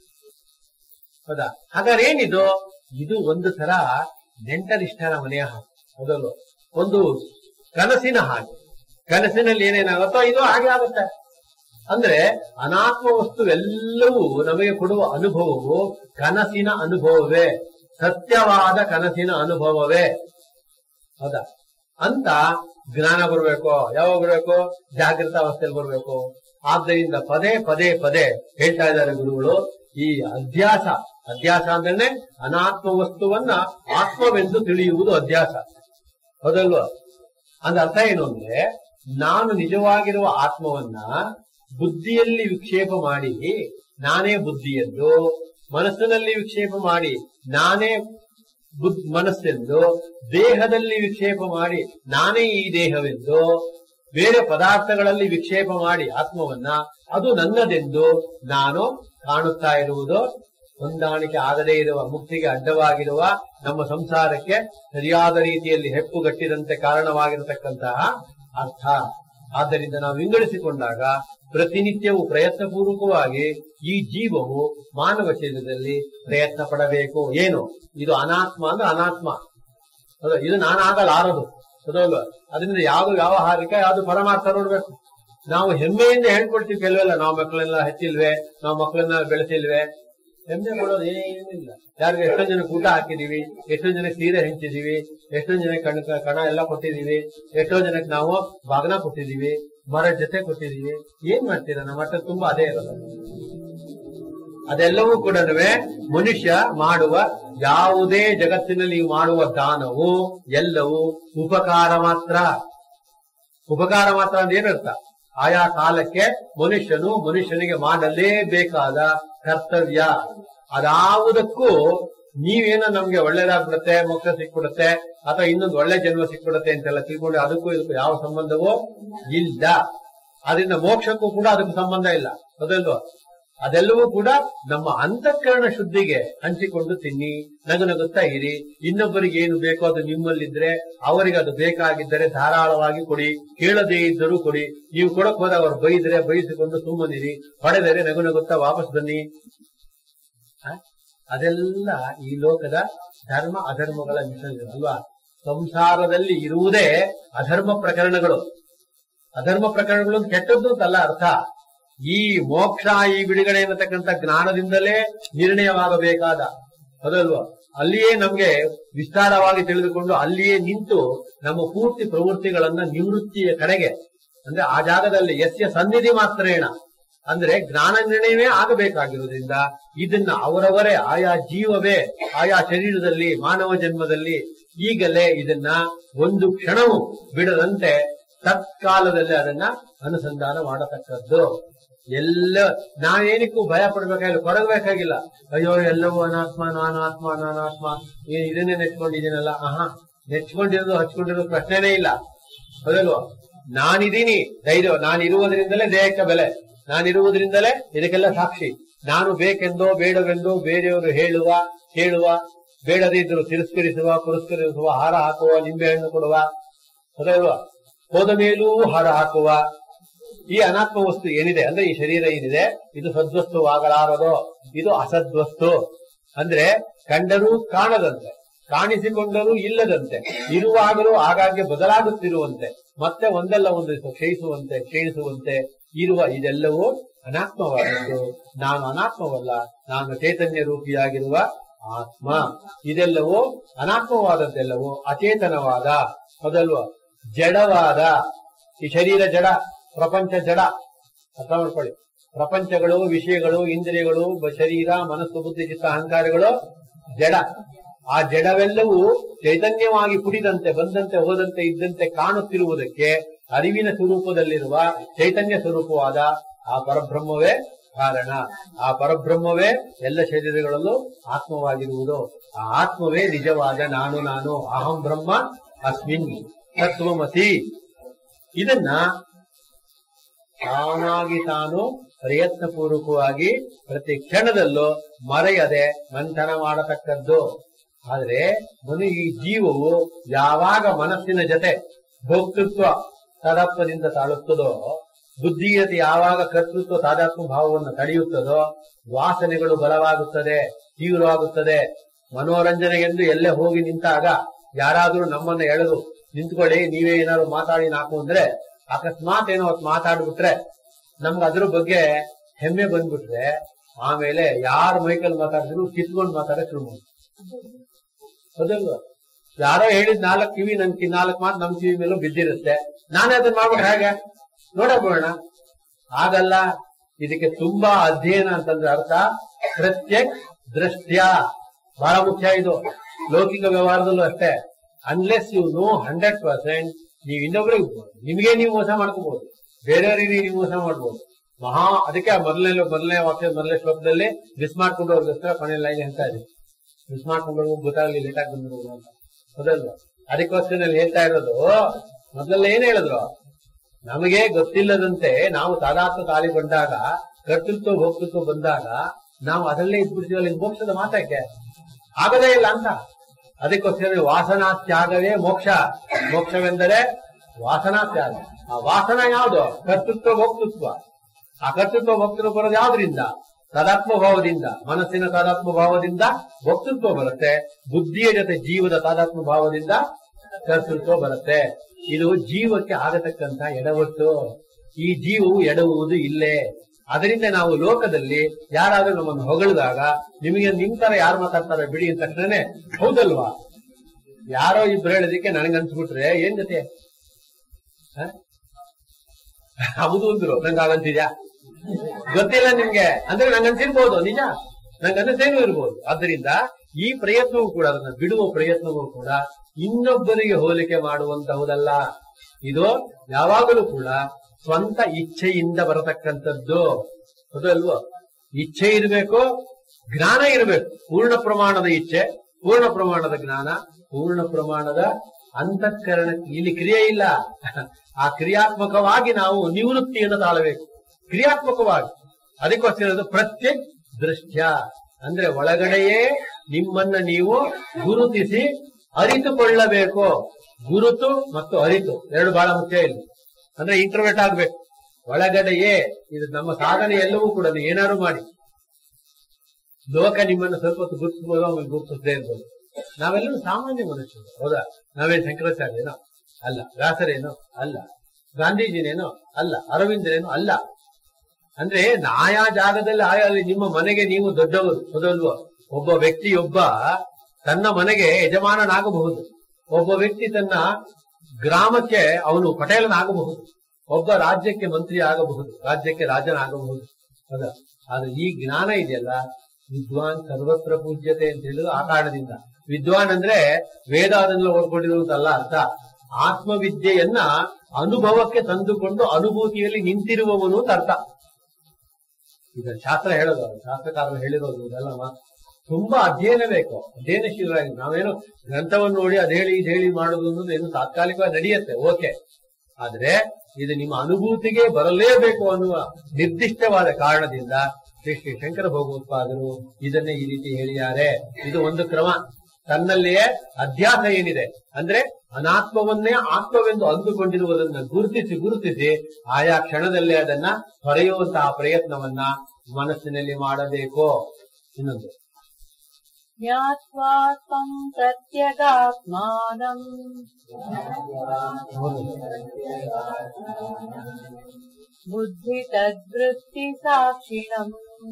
ಹೌದಾ? ಹಾಗಾದ್ರೆ ಏನಿದು? ಇದು ಒಂದು ತರ ನೆಂಟರಿಷ್ಟರ ಮನೆಯ ಹಾಗೆ. ಅದಲ್ವ? ಒಂದು ಕನಸಿನ ಹಾಗೆ. ಕನಸಿನಲ್ಲಿ ಏನೇನಾಗುತ್ತೋ ಇದು ಹಾಗೆ ಆಗುತ್ತೆ. ಅಂದ್ರೆ ಅನಾತ್ಮ ವಸ್ತುವೆಲ್ಲವೂ ನಮಗೆ ಕೊಡುವ ಅನುಭವವು ಕನಸಿನ ಅನುಭವವೇ, ಸತ್ಯವಾದ ಕನಸಿನ ಅನುಭವವೇ. ಹೌದಾ? ಅಂತ ಜ್ಞಾನ ಬರಬೇಕು. ಯಾವಾಗ ಬರಬೇಕು? ಜಾಗೃತ ಅವಸ್ಥೆಯಲ್ಲಿ ಬರಬೇಕು. ಆದ್ದರಿಂದ ಪದೇ ಪದೇ ಪದೇ ಹೇಳ್ತಾ ಇದ್ದಾರೆ ಗುರುಗಳು, ಈ ಅಧ್ಯಾಸ ಅಂದ್ರೆ ಅನಾತ್ಮ ವಸ್ತುವನ್ನ ಆತ್ಮವೆಂದು ತಿಳಿಯುವುದು ಅಧ್ಯಾಸ. ಹೌದಲ್ವಾ? ಅಂದ ಅರ್ಥ ಏನು ಅಂದ್ರೆ, ನಾನು ನಿಜವಾಗಿರುವ ಆತ್ಮವನ್ನ ಬುದ್ಧಿಯಲ್ಲಿ ವಿಕ್ಷೇಪ ಮಾಡಿ ನಾನೇ ಬುದ್ಧಿಯೆಂದು, ಮನಸ್ಸಿನಲ್ಲಿ ವಿಕ್ಷೇಪ ಮಾಡಿ ನಾನೇ ಮನಸ್ಸೆಂದು, ದೇಹದಲ್ಲಿ ವಿಕ್ಷೇಪ ಮಾಡಿ ನಾನೇ ಈ ದೇಹವೆಂದು, ಬೇರೆ ಪದಾರ್ಥಗಳಲ್ಲಿ ವಿಕ್ಷೇಪ ಮಾಡಿ ಆತ್ಮವನ್ನ ಅದು ನನ್ನದೆಂದು ನಾನು ಕಾಣುತ್ತಾ ಇರುವುದು ಹೊಂದಾಣಿಕೆ ಆಗದೇ ಇರುವ, ಮುಕ್ತಿಗೆ ಅಡ್ಡವಾಗಿರುವ, ನಮ್ಮ ಸಂಸಾರಕ್ಕೆ ಸರಿಯಾದ ರೀತಿಯಲ್ಲಿ ಹೆಪ್ಪುಗಟ್ಟಿದಂತೆ ಕಾರಣವಾಗಿರತಕ್ಕಂತಹ ಅರ್ಥ. ಆದ್ದರಿಂದ ನಾವು ವಿಂಗಡಿಸಿಕೊಂಡಾಗ ಪ್ರತಿನಿತ್ಯವೂ ಪ್ರಯತ್ನಪೂರ್ವಕವಾಗಿ ಈ ಜೀವವು ಮಾನವ ಶರೀರದಲ್ಲಿ ಪ್ರಯತ್ನ ಪಡಬೇಕು. ಏನು? ಇದು ಅನಾತ್ಮ ಅಂದ್ರೆ ಅನಾತ್ಮ, ಇದು ನಾನಾಗಲಾರದು. ಅದಲ್ವ? ಅದರಿಂದ ಯಾವುದು ವ್ಯಾವಹಾರಿಕ, ಯಾವುದು ಪರಮಾರ್ಥ ನೋಡ್ಬೇಕು. ನಾವು ಹೆಮ್ಮೆಯಿಂದ ಹೇಳ್ಕೊಡ್ತೀವಿ ಕೆಲವೆಲ್ಲ, ನಾವು ಮಕ್ಕಳೆಲ್ಲ ಹೆಚ್ಚಿಲ್ವೇ, ನಾವು ಮಕ್ಕಳನ್ನ ಬೆಳೆಸಿಲ್ವೇ, ಹೆಮ್ಮೆ ಕೊಡೋದು ಏನಿಲ್ಲ. ಯಾರಿಗೆ ಎಷ್ಟೊಂದು ಜನಕ್ಕೆ ಊಟ ಹಾಕಿದೀವಿ, ಎಷ್ಟೊಂದು ಜನಕ್ಕೆ ಸೀರೆ ಹಂಚಿದೀವಿ, ಎಷ್ಟೊಂದು ಜನಕ್ಕೆ ಕಣ ಎಲ್ಲ ಕೊಟ್ಟಿದೀವಿ, ಎಷ್ಟೋ ಜನಕ್ಕೆ ನಾವು ಬಾಗ್ನ ಕೊಟ್ಟಿದೀವಿ, ಮರದ ಜೊತೆ ಕೊಟ್ಟಿದೀವಿ. ಏನ್ ಮಾಡ್ತೀರಾ? ನಮ್ಮ ಮಟ್ಟ ತುಂಬಾ ಅದೇ ಇರೋದು. ಅದೆಲ್ಲವೂ ಕೂಡ ಮನುಷ್ಯ ಮಾಡುವ ಯಾವುದೇ ಜಗತ್ತಿನಲ್ಲಿ ಮಾಡುವ ದಾನವು ಎಲ್ಲವೂ ಉಪಕಾರ ಮಾತ್ರ. ಉಪಕಾರ ಮಾತ್ರ ಅಂದ್ರೆ ಏನರ್ಥ? ಆಯಾ ಕಾಲಕ್ಕೆ ಮನುಷ್ಯನಿಗೆ ಮಾಡಲೇಬೇಕಾದ ಕರ್ತವ್ಯ. ಅದಾವುದಕ್ಕೂ ನೀವೇನೋ ನಮ್ಗೆ ಒಳ್ಳೇದಾಗ್ಬಿಡುತ್ತೆ, ಮೋಕ್ಷ ಸಿಕ್ಬಿಡುತ್ತೆ, ಅಥವಾ ಇನ್ನೊಂದು ಒಳ್ಳೆ ಜನ್ಮ ಸಿಕ್ಬಿಡುತ್ತೆ ಅಂತೆಲ್ಲ ತಿಳ್ಕೊಂಡು ಅದಕ್ಕೂ ಇದಕ್ಕೂ ಯಾವ ಸಂಬಂಧವೂ ಇಲ್ಲ. ಅದರಿಂದ ಮೋಕ್ಷಕ್ಕೂ ಕೂಡ ಅದಕ್ಕೂ ಸಂಬಂಧ ಇಲ್ಲ. ಅದಲ್ವಾ? ಅದೆಲ್ಲವೂ ಕೂಡ ನಮ್ಮ ಅಂತಃಕರಣ ಶುದ್ಧಿಗೆ ಹಂಚಿಕೊಂಡು ತಿನ್ನಿ, ನಗುತ್ತಾ ಇರಿ. ಇನ್ನೊಬ್ಬರಿಗೆ ಏನು ಬೇಕೋ ಅದು ನಿಮ್ಮಲ್ಲಿದ್ರೆ, ಅವರಿಗೆ ಅದು ಬೇಕಾಗಿದ್ದರೆ ಧಾರಾಳವಾಗಿ ಕೊಡಿ, ಕೇಳದೇ ಇದ್ದರೂ ಕೊಡಿ. ನೀವು ಕೊಡಕ್ ಹೋದಾಗ ಅವ್ರು ಬೈದ್ರೆ ಬೈಸಿಕೊಂಡು ಸುಮ್ಮನಿರಿ, ಹೊಡೆದರೆ ನಗುತ್ತಾ ವಾಪಸ್ ಬನ್ನಿ. ಅದೆಲ್ಲ ಈ ಲೋಕದ ಧರ್ಮ ಅಧರ್ಮಗಳ ಮಿಶ್ರಣ ಅಲ್ವಾ? ಸಂಸಾರದಲ್ಲಿ ಇರುವುದೇ ಅಧರ್ಮ ಪ್ರಕರಣಗಳು. ಅಧರ್ಮ ಪ್ರಕರಣಗಳು ಕೆಟ್ಟದ್ದು ಅಂತಲ್ಲ ಅರ್ಥ. ಈ ಮೋಕ್ಷ, ಈ ಬಿಡುಗಡೆ ಎನ್ನತಕ್ಕಂಥ ಜ್ಞಾನದಿಂದಲೇ ನಿರ್ಣಯವಾಗಬೇಕಾದ, ಅದಲ್ವಾ? ಅಲ್ಲಿಯೇ ನಮ್ಗೆ ವಿಸ್ತಾರವಾಗಿ ತಿಳಿದುಕೊಂಡು ಅಲ್ಲಿಯೇ ನಿಂತು ನಮ್ಮ ಪೂರ್ತಿ ಪ್ರವೃತ್ತಿಗಳನ್ನ ನಿವೃತ್ತಿಯ ಕಡೆಗೆ, ಅಂದ್ರೆ ಆ ಜಾಗದಲ್ಲಿ ಯಸ್ಯ ಸನ್ನಿಧಿ ಮಾತ್ರೇಣ, ಅಂದ್ರೆ ಜ್ಞಾನ ನಿರ್ಣಯವೇ ಆಗಬೇಕಾಗಿರುವುದರಿಂದ ಇದನ್ನ ಅವರವರೇ ಆಯಾ ಜೀವವೇ ಆಯಾ ಶರೀರದಲ್ಲಿ ಮಾನವ ಜನ್ಮದಲ್ಲಿ ಈಗಲೇ ಇದನ್ನ ಒಂದು ಕ್ಷಣವೂ ಬಿಡದಂತೆ ತತ್ಕಾಲದಲ್ಲಿ ಅದನ್ನ ಅನುಸಂಧಾನ ಮಾಡತಕ್ಕದ್ದು. ಎಲ್ಲ ನಾವೇನಕ್ಕೂ ಭಯ ಪಡ್ಬೇಕಾಗಿಲ್ಲ, ಕೊರಗಬೇಕಾಗಿಲ್ಲ. ಅಯ್ಯೋ ಎಲ್ಲವೂ ಅನಾತ್ಮ, ನಾನಾತ್ಮ ಇದನ್ನೇ ನೆಚ್ಕೊಂಡಿದ್ದೀನಲ್ಲ. ನೆಚ್ಕೊಂಡಿರೋದು ಹಚ್ಕೊಂಡಿರೋದು ಪ್ರಶ್ನೆನೇ ಇಲ್ಲ. ಹೌದಲ್ವಾ? ನಾನಿದ್ದೀನಿ, ಧೈರ್ಯ. ನಾನಿರುವುದರಿಂದಲೇ ದೇಹಕ್ಕೆ ಬೆಲೆ, ನಾನಿರುವುದರಿಂದಲೇ ಇದಕ್ಕೆಲ್ಲ ಸಾಕ್ಷಿ. ನಾನು ಬೇಕೆಂದೋ ಬೇಡವೆಂದೋ ಬೇರೆಯವರು ಹೇಳುವ ಕೇಳುವ, ಬೇಡದಿದ್ರು ತಿರಸ್ಕರಿಸುವ ಪುರಸ್ಕರಿಸುವ, ಹಾರ ಹಾಕುವ, ನಿಂಬೆಹಣ್ಣು ಕೊಡುವ, ಹೌದಲ್ವಾ? ಹೋದ ಮೇಲೂ ಹಾರ ಹಾಕುವ ಈ ಅನಾತ್ಮ ವಸ್ತು ಏನಿದೆ ಅಂದ್ರೆ ಈ ಶರೀರ ಏನಿದೆ ಇದು ಸದ್ವಸ್ತುವಾಗಲಾರದೋ, ಇದು ಅಸದ್ವಸ್ತು. ಅಂದ್ರೆ ಕಂಡರೂ ಕಾಣದಂತೆ, ಕಾಣಿಸಿಕೊಂಡರೂ ಇಲ್ಲದಂತೆ, ಇರುವಾಗಲೂ ಆಗಾಗ್ಗೆ ಬದಲಾಗುತ್ತಿರುವಂತೆ, ಮತ್ತೆ ಒಂದಲ್ಲ ಒಂದು ಕ್ಷೀಣಿಸುವಂತೆ ಇರುವ ಇದೆಲ್ಲವೂ ಅನಾತ್ಮವಾದದ್ದು. ನಾನು ಅನಾತ್ಮವಲ್ಲ, ನಾನು ಚೈತನ್ಯ ರೂಪಿಯಾಗಿರುವ ಆತ್ಮ. ಇದೆಲ್ಲವೂ ಅನಾತ್ಮವಾದದ್ದೆಲ್ಲವೂ ಅಚೇತನವಾದ, ಹೌದಲ್ವ? ಜಡವಾದ. ಈ ಶರೀರ ಜಡ, ಪ್ರಪಂಚ ಜಡ. ಅರ್ಥ ಮಾಡ್ಕೊಳ್ಳಿ. ಪ್ರಪಂಚಗಳು, ವಿಷಯಗಳು, ಇಂದ್ರಿಯಗಳು, ಶರೀರ, ಮನಸ್ಸು, ಬುದ್ಧಿ, ಚಿತ್ತ, ಅಹಂಕಾರಗಳು ಜಡ. ಆ ಜಡವೆಲ್ಲವೂ ಚೈತನ್ಯವಾಗಿ ಪುಡಿದಂತೆ ಬಂದಂತೆ ಹೋದಂತೆ ಇದ್ದಂತೆ ಕಾಣುತ್ತಿರುವುದಕ್ಕೆ ಅರಿವಿನ ಸ್ವರೂಪದಲ್ಲಿರುವ ಚೈತನ್ಯ ಸ್ವರೂಪವಾದ ಆ ಪರಬ್ರಹ್ಮವೇ ಕಾರಣ. ಆ ಪರಬ್ರಹ್ಮವೇ ಎಲ್ಲ ಶರೀರಗಳಲ್ಲೂ ಆತ್ಮವಾಗಿರುವುದು. ಆ ಆತ್ಮವೇ ನಿಜವಾದ ನಾನು ಅಹಂ ಬ್ರಹ್ಮ ಅಸ್ಮಿನ್ ತತ್ವಮಸಿ. ಇದನ್ನ ತಾನಾಗಿ ತಾನು ಪ್ರಯತ್ನ ಪೂರ್ವಕವಾಗಿ ಪ್ರತಿ ಕ್ಷಣದಲ್ಲೂ ಮರೆಯದೆ ಮಂಥನ ಮಾಡತಕ್ಕದ್ದು. ಆದ್ರೆ ಈ ಜೀವವು ಯಾವಾಗ ಮನಸ್ಸಿನ ಜೊತೆ ಭೋಕ್ತೃತ್ವ ತಾದಾತ್ಮ್ಯದಿಂದ ತಾಳುತ್ತದೋ, ಬುದ್ಧಿಯತೆ ಯಾವಾಗ ಕರ್ತೃತ್ವ ತಾದಾತ್ಮ ಭಾವವನ್ನು ತಡೆಯುತ್ತದೋ, ವಾಸನೆಗಳು ಬಲವಾಗುತ್ತದೆ, ತೀವ್ರವಾಗುತ್ತದೆ. ಮನೋರಂಜನೆಗೆಂದು ಎಲ್ಲೇ ಹೋಗಿ ನಿಂತಾಗ ಯಾರಾದ್ರೂ ನಮ್ಮನ್ನ ಎಳೆದು ನಿಂತ್ಕೊಳ್ಳಿ, ನೀವೇ ಏನಾದ್ರು ಮಾತಾಡಿ ನಾಕು ಅಂದ್ರೆ ಅಕಸ್ಮಾತ್ ಏನೋ ಅವತ್ತು ಮಾತಾಡ್ಬಿಟ್ರೆ ನಮ್ಗೆ ಅದ್ರ ಬಗ್ಗೆ ಹೆಮ್ಮೆ ಬಂದ್ಬಿಟ್ರೆ ಆಮೇಲೆ ಯಾರ ಮೈಕಲ್ ಮಾತಾಡಿದ್ರು ಕಿತ್ಕೊಂಡು ಮಾತಾಡಕ್ ಶುರು ಮಾಡಿ. ಹೌದಲ್ವಾ? ಯಾರೋ ಹೇಳಿದ್ 4 ಕಿವಿ ನನ್ 4 ಮಾತು ನಮ್ ಕಿವಿ ಮೇಲೂ ಬಿದ್ದಿರುತ್ತೆ. ನಾನೇ ಅದನ್ನ ಮಾಡ್ಬಿಟ್ರೆ ಹೇಗೆ ನೋಡಬೋಣ? ಆಗಲ್ಲ. ಇದಕ್ಕೆ ತುಂಬಾ ಅಧ್ಯಯನ ಅಂತಂದ್ರೆ ಅರ್ಥ ಪ್ರತ್ಯಕ್ ದೃಷ್ಟ್ಯ ಬಹಳ ಮುಖ್ಯ. ಇದು ಲೌಕಿಕ ವ್ಯವಹಾರದಲ್ಲೂ ಅಷ್ಟೇ. ಅನ್ಲೆಸ್ ಯು ನೋ 100%, ನೀವು ಇನ್ನೊಬ್ರಿಗೆ ನಿಮ್ಗೆ ನೀವು ಮೋಸ ಮಾಡ್ಕೋಬಹುದು, ಬೇರೆಯವರಿಗೆ ನೀವು ಮೋಸ ಮಾಡ್ಬೋದು. ಅದಕ್ಕೆ ಮೊದಲನೇ ವಾಕ್ಯ ಮೊದಲನೇ ಶ್ಲೋಕದಲ್ಲಿ ಮಿಸ್ ಮಾಡ್ಕೊಂಡವ್ರಿಗೋಸ್ಕರ ಕೊನೆ ಲೈನ್ ಹೇಳ್ತಾ ಇದೆ. ಮಿಸ್ ಮಾಡ್ಕೊಂಡವ್ರು ಗೊತ್ತಾಗ್ಲಿ ಲೇಟಾಗಿ ಬಂದಿರೋದು ಅಂತ. ಹೌದಲ್ವಾ? ಅದಕ್ಕೋಸ್ಕರ ಹೇಳ್ತಾ ಇರೋದು ಮೊದಲೆಲ್ಲ ಏನ್ ಹೇಳಿದ್ರು, ನಮಗೆ ಗೊತ್ತಿಲ್ಲದಂತೆ ನಾವು ತಾದಾತ್ಮ ತಾಳಿ ಬಂದಾಗ, ಕರ್ತೃತ್ವ ಭೋಕ್ತೃತ್ವ ಬಂದಾಗ ನಾವು ಅದರಲ್ಲೇ ಇದ್ಬಿಡ್ತೀವಲ್ಲ. ಇದು ಮೋಕ್ಷದ ಮಾತಕ್ಕೆ ಆಗದೇ ಇಲ್ಲ ಅಂತ. ಅದಕ್ಕೋಸ್ಕರ ವಾಸನಾ ತ್ಯಾಗವೇ ಮೋಕ್ಷ. ಮೋಕ್ಷವೆಂದರೆ ವಾಸನಾ ತ್ಯಾಗ. ಆ ವಾಸನ ಯಾವುದು? ಕರ್ತೃತ್ವ ಭೋಕ್ತೃತ್ವ. ಆ ಕರ್ತೃತ್ವ ಭೋಕ್ತೃತ್ವ ಬರೋದು ಯಾವ್ದ್ರಿಂದ? ತಾದಾತ್ಮ ಭಾವದಿಂದ. ಮನಸ್ಸಿನ ತಾದಾತ್ಮ ಭಾವದಿಂದ ಭೋಕ್ತೃತ್ವ ಬರುತ್ತೆ. ಬುದ್ಧಿಯ ಜೊತೆ ಜೀವದ ತಾದಾತ್ಮ ಭಾವದಿಂದ ಕರ್ತೃತ್ವ ಬರುತ್ತೆ. ಇದು ಜೀವಕ್ಕೆ ಆಗತಕ್ಕಂತ ಎಡವಟ್ಟು. ಈ ಜೀವವು ಎಡವುವುದು ಇಲ್ಲೇ. ಅದರಿಂದ ನಾವು ಲೋಕದಲ್ಲಿ ಯಾರಾದ್ರೂ ನಮ್ಮನ್ನು ಹೊಗಳಿದಾಗ ನಿಮಗೆ ನಿಮ್ ತರ ಯಾರು ಮಾತಾಡ್ತಾರೆ ಬಿಡಿ ಅಂತ ತಕ್ಷಣನೇ ಹೌದಲ್ವಾ? ಯಾರೋ ಇಬ್ರು ಹೇಳೋದಿಕ್ಕೆ ನನಗನ್ಸ್ಬಿಟ್ರೆ ಏನ್ ಜೊತೆ ಹೌದು ಅಂದ್ರು ನಂಗಾಗಂತಿದ್ಯಾ ಗೊತ್ತಿಲ್ಲ ನಿಮ್ಗೆ ಅಂದ್ರೆ ನಂಗನ್ಸಿರ್ಬೋದು, ನಿಜ ನಂಗನ್ಸೇನೂ ಇರ್ಬೋದು. ಆದ್ದರಿಂದ ಈ ಪ್ರಯತ್ನವೂ ಕೂಡ, ಅದನ್ನ ಬಿಡುವ ಪ್ರಯತ್ನವೂ ಕೂಡ ಇನ್ನೊಬ್ಬರಿಗೆ ಹೋಲಿಕೆ ಮಾಡುವಂತಹುದಲ್ಲ. ಇದು ಯಾವಾಗಲೂ ಕೂಡ ಸ್ವಂತ ಇಚ್ಛೆಯಿಂದ ಬರತಕ್ಕಂಥದ್ದು. ಅದು ಅಲ್ವೋ? ಇಚ್ಛೆ ಇರಬೇಕು, ಜ್ಞಾನ ಇರಬೇಕು. ಪೂರ್ಣ ಪ್ರಮಾಣದ ಇಚ್ಛೆ, ಪೂರ್ಣ ಪ್ರಮಾಣದ ಜ್ಞಾನ, ಪೂರ್ಣ ಪ್ರಮಾಣದ ಅಂತಃಕರಣ. ಇಲ್ಲಿ ಕ್ರಿಯೆ ಇಲ್ಲ. ಆ ಕ್ರಿಯಾತ್ಮಕವಾಗಿ ನಾವು ನಿವೃತ್ತಿಯನ್ನು ತಾಳಬೇಕು, ಕ್ರಿಯಾತ್ಮಕವಾಗಿ. ಅದಕ್ಕೋಸ್ಕರ ಪ್ರತ್ಯಕ್ ದೃಷ್ಟ್ಯ ಅಂದ್ರೆ ಒಳಗಡೆಯೇ ನಿಮ್ಮನ್ನ ನೀವು ಗುರುತಿಸಿ ಅರಿತುಕೊಳ್ಳಬೇಕು. ಗುರುತು ಮತ್ತು ಅರಿತು ಎರಡು ಬಹಳ ಮುಖ್ಯ ಇಲ್ಲಿ. ಅಂದ್ರೆ ಇಂಟರ್ವೆಟ್ ಆಗ್ಬೇಕು. ಒಳಗಡೆಯೇ ಇದು ನಮ್ಮ ಸಾಧನೆ ಎಲ್ಲವೂ ಕೂಡ ಏನಾದ್ರು ಮಾಡಿ ಲೋಕ ನಿಮ್ಮನ್ನು ಸ್ವಲ್ಪ ಹೊತ್ತು ಗುರುತಿಸಬಹುದು, ಆಮೇಲೆ ಗುರುತಿಸದೇ ಇರ್ಬೋದು. ನಾವೆಲ್ಲರೂ ಸಾಮಾನ್ಯ ಮನುಷ್ಯರು. ಹೌದಾ? ನಾವೇನ್ ಶಂಕರಾಚಾರ್ಯನೋ ಅಲ್ಲ, ವ್ಯಾಸರೇನೋ ಅಲ್ಲ, ಗಾಂಧೀಜಿನೇನೋ ಅಲ್ಲ, ಅರವಿಂದರೇನೋ ಅಲ್ಲ. ಅಂದ್ರೆ ಆಯಾ ಜಾಗದಲ್ಲಿ ಅಲ್ಲಿ ನಿಮ್ಮ ಮನೆಗೆ ನೀವು ದೊಡ್ಡವರು. ಹೌದಲ್ವೋ? ಒಬ್ಬ ವ್ಯಕ್ತಿಯೊಬ್ಬ ತನ್ನ ಮನೆಗೆ ಯಜಮಾನನಾಗಬಹುದು. ಒಬ್ಬ ವ್ಯಕ್ತಿ ತನ್ನ ಗ್ರಾಮಕ್ಕೆ ಅವನು ಪಟೇಲನಾಗಬಹುದು. ಒಬ್ಬ ರಾಜ್ಯಕ್ಕೆ ಮಂತ್ರಿ ಆಗಬಹುದು, ರಾಜ್ಯಕ್ಕೆ ರಾಜನಾಗಬಹುದು. ಹೌದಾ? ಆದ್ರೆ ಈ ಜ್ಞಾನ ಇದೆಯಲ್ಲ, ವಿದ್ವಾನ್ ಸರ್ವತ್ರ ಪೂಜ್ಯತೆ ಅಂತ ಹೇಳಿದ್ರು ಆ ಕಾರಣದಿಂದ. ವಿದ್ವಾನ್ ಅಂದ್ರೆ ವೇದ ಅದನ್ನೆಲ್ಲ ಓದ್ಕೊಂಡಿರುವುದಲ್ಲ ಅರ್ಥ. ಆತ್ಮವಿದ್ಯೆಯನ್ನ ಅನುಭವಕ್ಕೆ ತಂದುಕೊಂಡು ಅನುಭೂತಿಯಲ್ಲಿ ನಿಂತಿರುವವನು ಅಂತ ಅರ್ಥ. ಈಗ ಶಾಸ್ತ್ರ ಹೇಳೋದು, ಶಾಸ್ತ್ರಕಾರರು ಹೇಳಿರೋದು ಇದೆಲ್ಲ ತುಂಬಾ ಅಧ್ಯಯನ ಬೇಕು, ಅಧ್ಯಯನಶೀಲರಾಗಿ. ನಾವೇನು ಗ್ರಂಥವನ್ನು ನೋಡಿ ಅದ್ ಹೇಳಿ ಇದು ಹೇಳಿ ಮಾಡೋದು ಅನ್ನೋದು ಏನು ತಾತ್ಕಾಲಿಕವಾಗಿ ನಡೆಯುತ್ತೆ, ಓಕೆ. ಆದ್ರೆ ಇದು ನಿಮ್ಮ ಅನುಭೂತಿಗೆ ಬರಲೇಬೇಕು ಅನ್ನುವ ನಿರ್ದಿಷ್ಟವಾದ ಕಾರಣದಿಂದ ಶ್ರೀ ಶಂಕರ ಭಗವತ್ಪಾದರು ಇದನ್ನೇ ಈ ರೀತಿ ಹೇಳಿದ್ದಾರೆ. ಇದು ಒಂದು ಕ್ರಮ. ತನ್ನಲ್ಲಿಯೇ ಅಧ್ಯಾಸ ಏನಿದೆ ಅಂದ್ರೆ ಅನಾತ್ಮವನ್ನೇ ಆತ್ಮವೆಂದು ಅಂದುಕೊಂಡಿರುವುದನ್ನ ಗುರುತಿಸಿ ಆಯಾ ಕ್ಷಣದಲ್ಲೇ ಅದನ್ನ ಹೊರೆಯುವಂತಹ ಪ್ರಯತ್ನವನ್ನ ಮನಸ್ಸಿನಲ್ಲಿ ಮಾಡಬೇಕು. ಇನ್ನೊಂದು ಜ್ಞಾತ್ವಾ ತ್ವಂ ಪ್ರತ್ಯಗಾತ್ಮಾನಂ ಬುದ್ಧಿ ತದ್ವೃತ್ತಿ ಸಾಕ್ಷಿಣಂ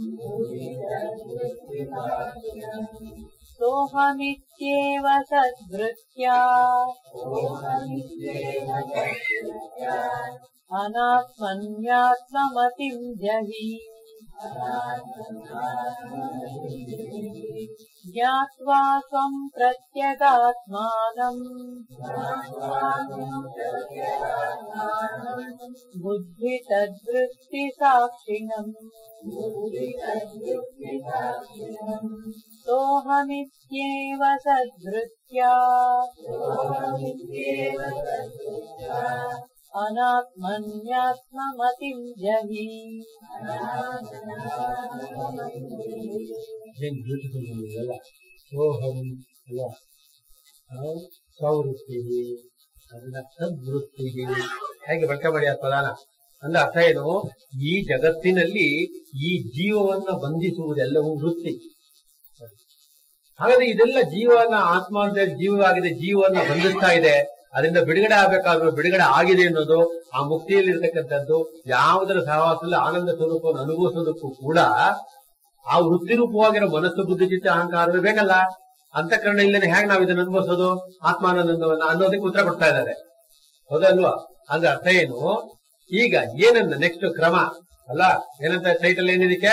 ಸೋಹಮಿತ್ಯೇವ ಸದ್ವೃತ್ತ್ಯಾ ಅನಾತ್ಮನ್ಯಾತ್ಮಮತಿಂ ಜಹಿ. ಜ್ಞಾತ್ವಾ ತ್ವಂ ಪ್ರತ್ಯಗಾತ್ಮಾನಂ ಬುದ್ಧಿ ತದ್ವೃತ್ತಿ ಸಾಕ್ಷಿಣಂ ಸೋಹಮಿತ್ಯೇವ ಸದ್ವೃತ್ತ್ಯಾ ಅನಾತ್ಮನ್ಯಾತ್ಮಮತಿಂ ಜಹಿ. ಏನ್ ಬ್ಯೂಟಿಫುಲ್ ಅಲ್ಲ, ಸೋಹಂ ಅಲ್ಲ, ಸ್ವವೃತ್ತಿ ಅದನ್ನ ಸದ್ವೃತ್ತಿ ಹೇಗೆ ಬಳಕೆ ಮಾಡಿ ಆ ಪದಾನ ಅಂದ್ರೆ ಅರ್ಥ ಏನು? ಈ ಜಗತ್ತಿನಲ್ಲಿ ಈ ಜೀವವನ್ನ ಬಂಧಿಸುವುದೆಲ್ಲವೂ ವೃತ್ತಿ. ಹಾಗಾದ್ರೆ ಇದೆಲ್ಲ ಜೀವನ ಆತ್ಮ ಅಂತ ಜೀವವಾಗಿದೆ, ಜೀವವನ್ನ ಬಂಧಿಸ್ತಾ ಇದೆ. ಅದರಿಂದ ಬಿಡುಗಡೆ ಆಗ್ಬೇಕಾದ್ರೂ ಬಿಡುಗಡೆ ಆಗಿದೆ ಅನ್ನೋದು ಆ ಮುಕ್ತಿಯಲ್ಲಿರ್ತಕ್ಕಂಥದ್ದು. ಯಾವುದರ ಸಹವಾಸದಲ್ಲಿ ಆನಂದ ಸ್ವರೂಪವನ್ನು ಅನುಭವಿಸೋದಕ್ಕೂ ಕೂಡ ಆ ವೃತ್ತಿ ರೂಪವಾಗಿರೋ ಮನಸ್ಸು, ಬುದ್ಧಿ, ಚಿತ್ತ, ಅಹಂಕಾರವೇ ಬೇಕಲ್ಲ. ಅಂತಃಕರಣ ಇಲ್ಲದೆ ಹೇಗೆ ನಾವು ಇದನ್ನು ಅನುಭವಿಸೋದು ಆತ್ಮಾನಂದವನ್ನ ಅನ್ನೋದಕ್ಕೆ ಉತ್ತರ ಕೊಡ್ತಾ ಇದ್ದಾರೆ, ಹೌದಲ್ವಾ? ಅಂದ್ರೆ ಅರ್ಥ ಏನು? ಈಗ ಏನನ್ನ ನೆಕ್ಸ್ಟ್ ಕ್ರಮ ಅಲ್ಲ, ಏನಂತ ಟೈಟಲ್ ಏನಿದಕ್ಕೆ?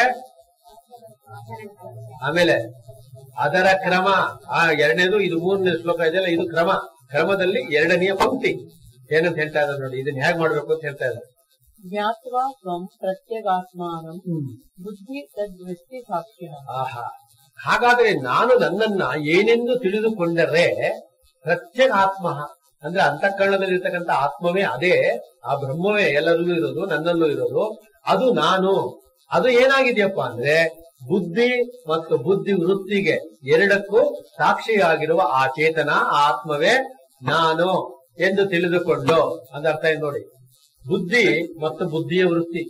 ಆಮೇಲೆ ಅದರ ಕ್ರಮ. ಎರಡನೇದು, ಇದು ಮೂರನೇ ಶ್ಲೋಕ ಇದೆಯಲ್ಲ, ಇದು ಕ್ರಮ. ಕ್ರಮದಲ್ಲಿ ಎರಡನೆಯ ಪಂಕ್ತಿ ಏನಂತ ಹೇಳ್ತಾ ಇದ್ದಾರೆ ನೋಡಿ, ಇದನ್ನ ಹೇಗೆ ಮಾಡ್ಬೇಕು ಅಂತ ಹೇಳ್ತಾ ಇದ್ದಾರೆ. ಜ್ಞಾತ್ವಾ ತ್ವಂ ಪ್ರತ್ಯಗಾತ್ಮಾನಂ ಬುದ್ಧಿ ತದ್ವೃತ್ತಿ ಸಾಕ್ಷಿಣಂ. ಆಹಾ, ಹಾಗಾದ್ರೆ ನಾನು ನನ್ನನ್ನ ಏನೆಂದು ತಿಳಿದುಕೊಂಡರೆ ಪ್ರತ್ಯಗಾತ್ಮ ಅಂದ್ರೆ ಅಂತಃಕರಣದಲ್ಲಿರ್ತಕ್ಕಂಥ ಆತ್ಮವೇ, ಅದೇ ಆ ಬ್ರಹ್ಮವೇ ಎಲ್ಲರಲ್ಲೂ ಇರೋದು, ನನ್ನಲ್ಲೂ ಇರೋದು, ಅದು ನಾನು. ಅದು ಏನಾಗಿದೆಯಪ್ಪ ಅಂದ್ರೆ ಬುದ್ಧಿ ಮತ್ತು ಬುದ್ಧಿ ವೃತ್ತಿಗೆ ಎರಡಕ್ಕೂ ಸಾಕ್ಷಿಯಾಗಿರುವ ಆ ಚೇತನ, ಆ ಆತ್ಮವೇ ನಾನು ಎಂದು ತಿಳಿದುಕೊಂಡು. ಅಂದ ಅರ್ಥ ಏನು ನೋಡಿ, ಬುದ್ಧಿ ಮತ್ತು ಬುದ್ಧಿಯ ವೃತ್ತಿ.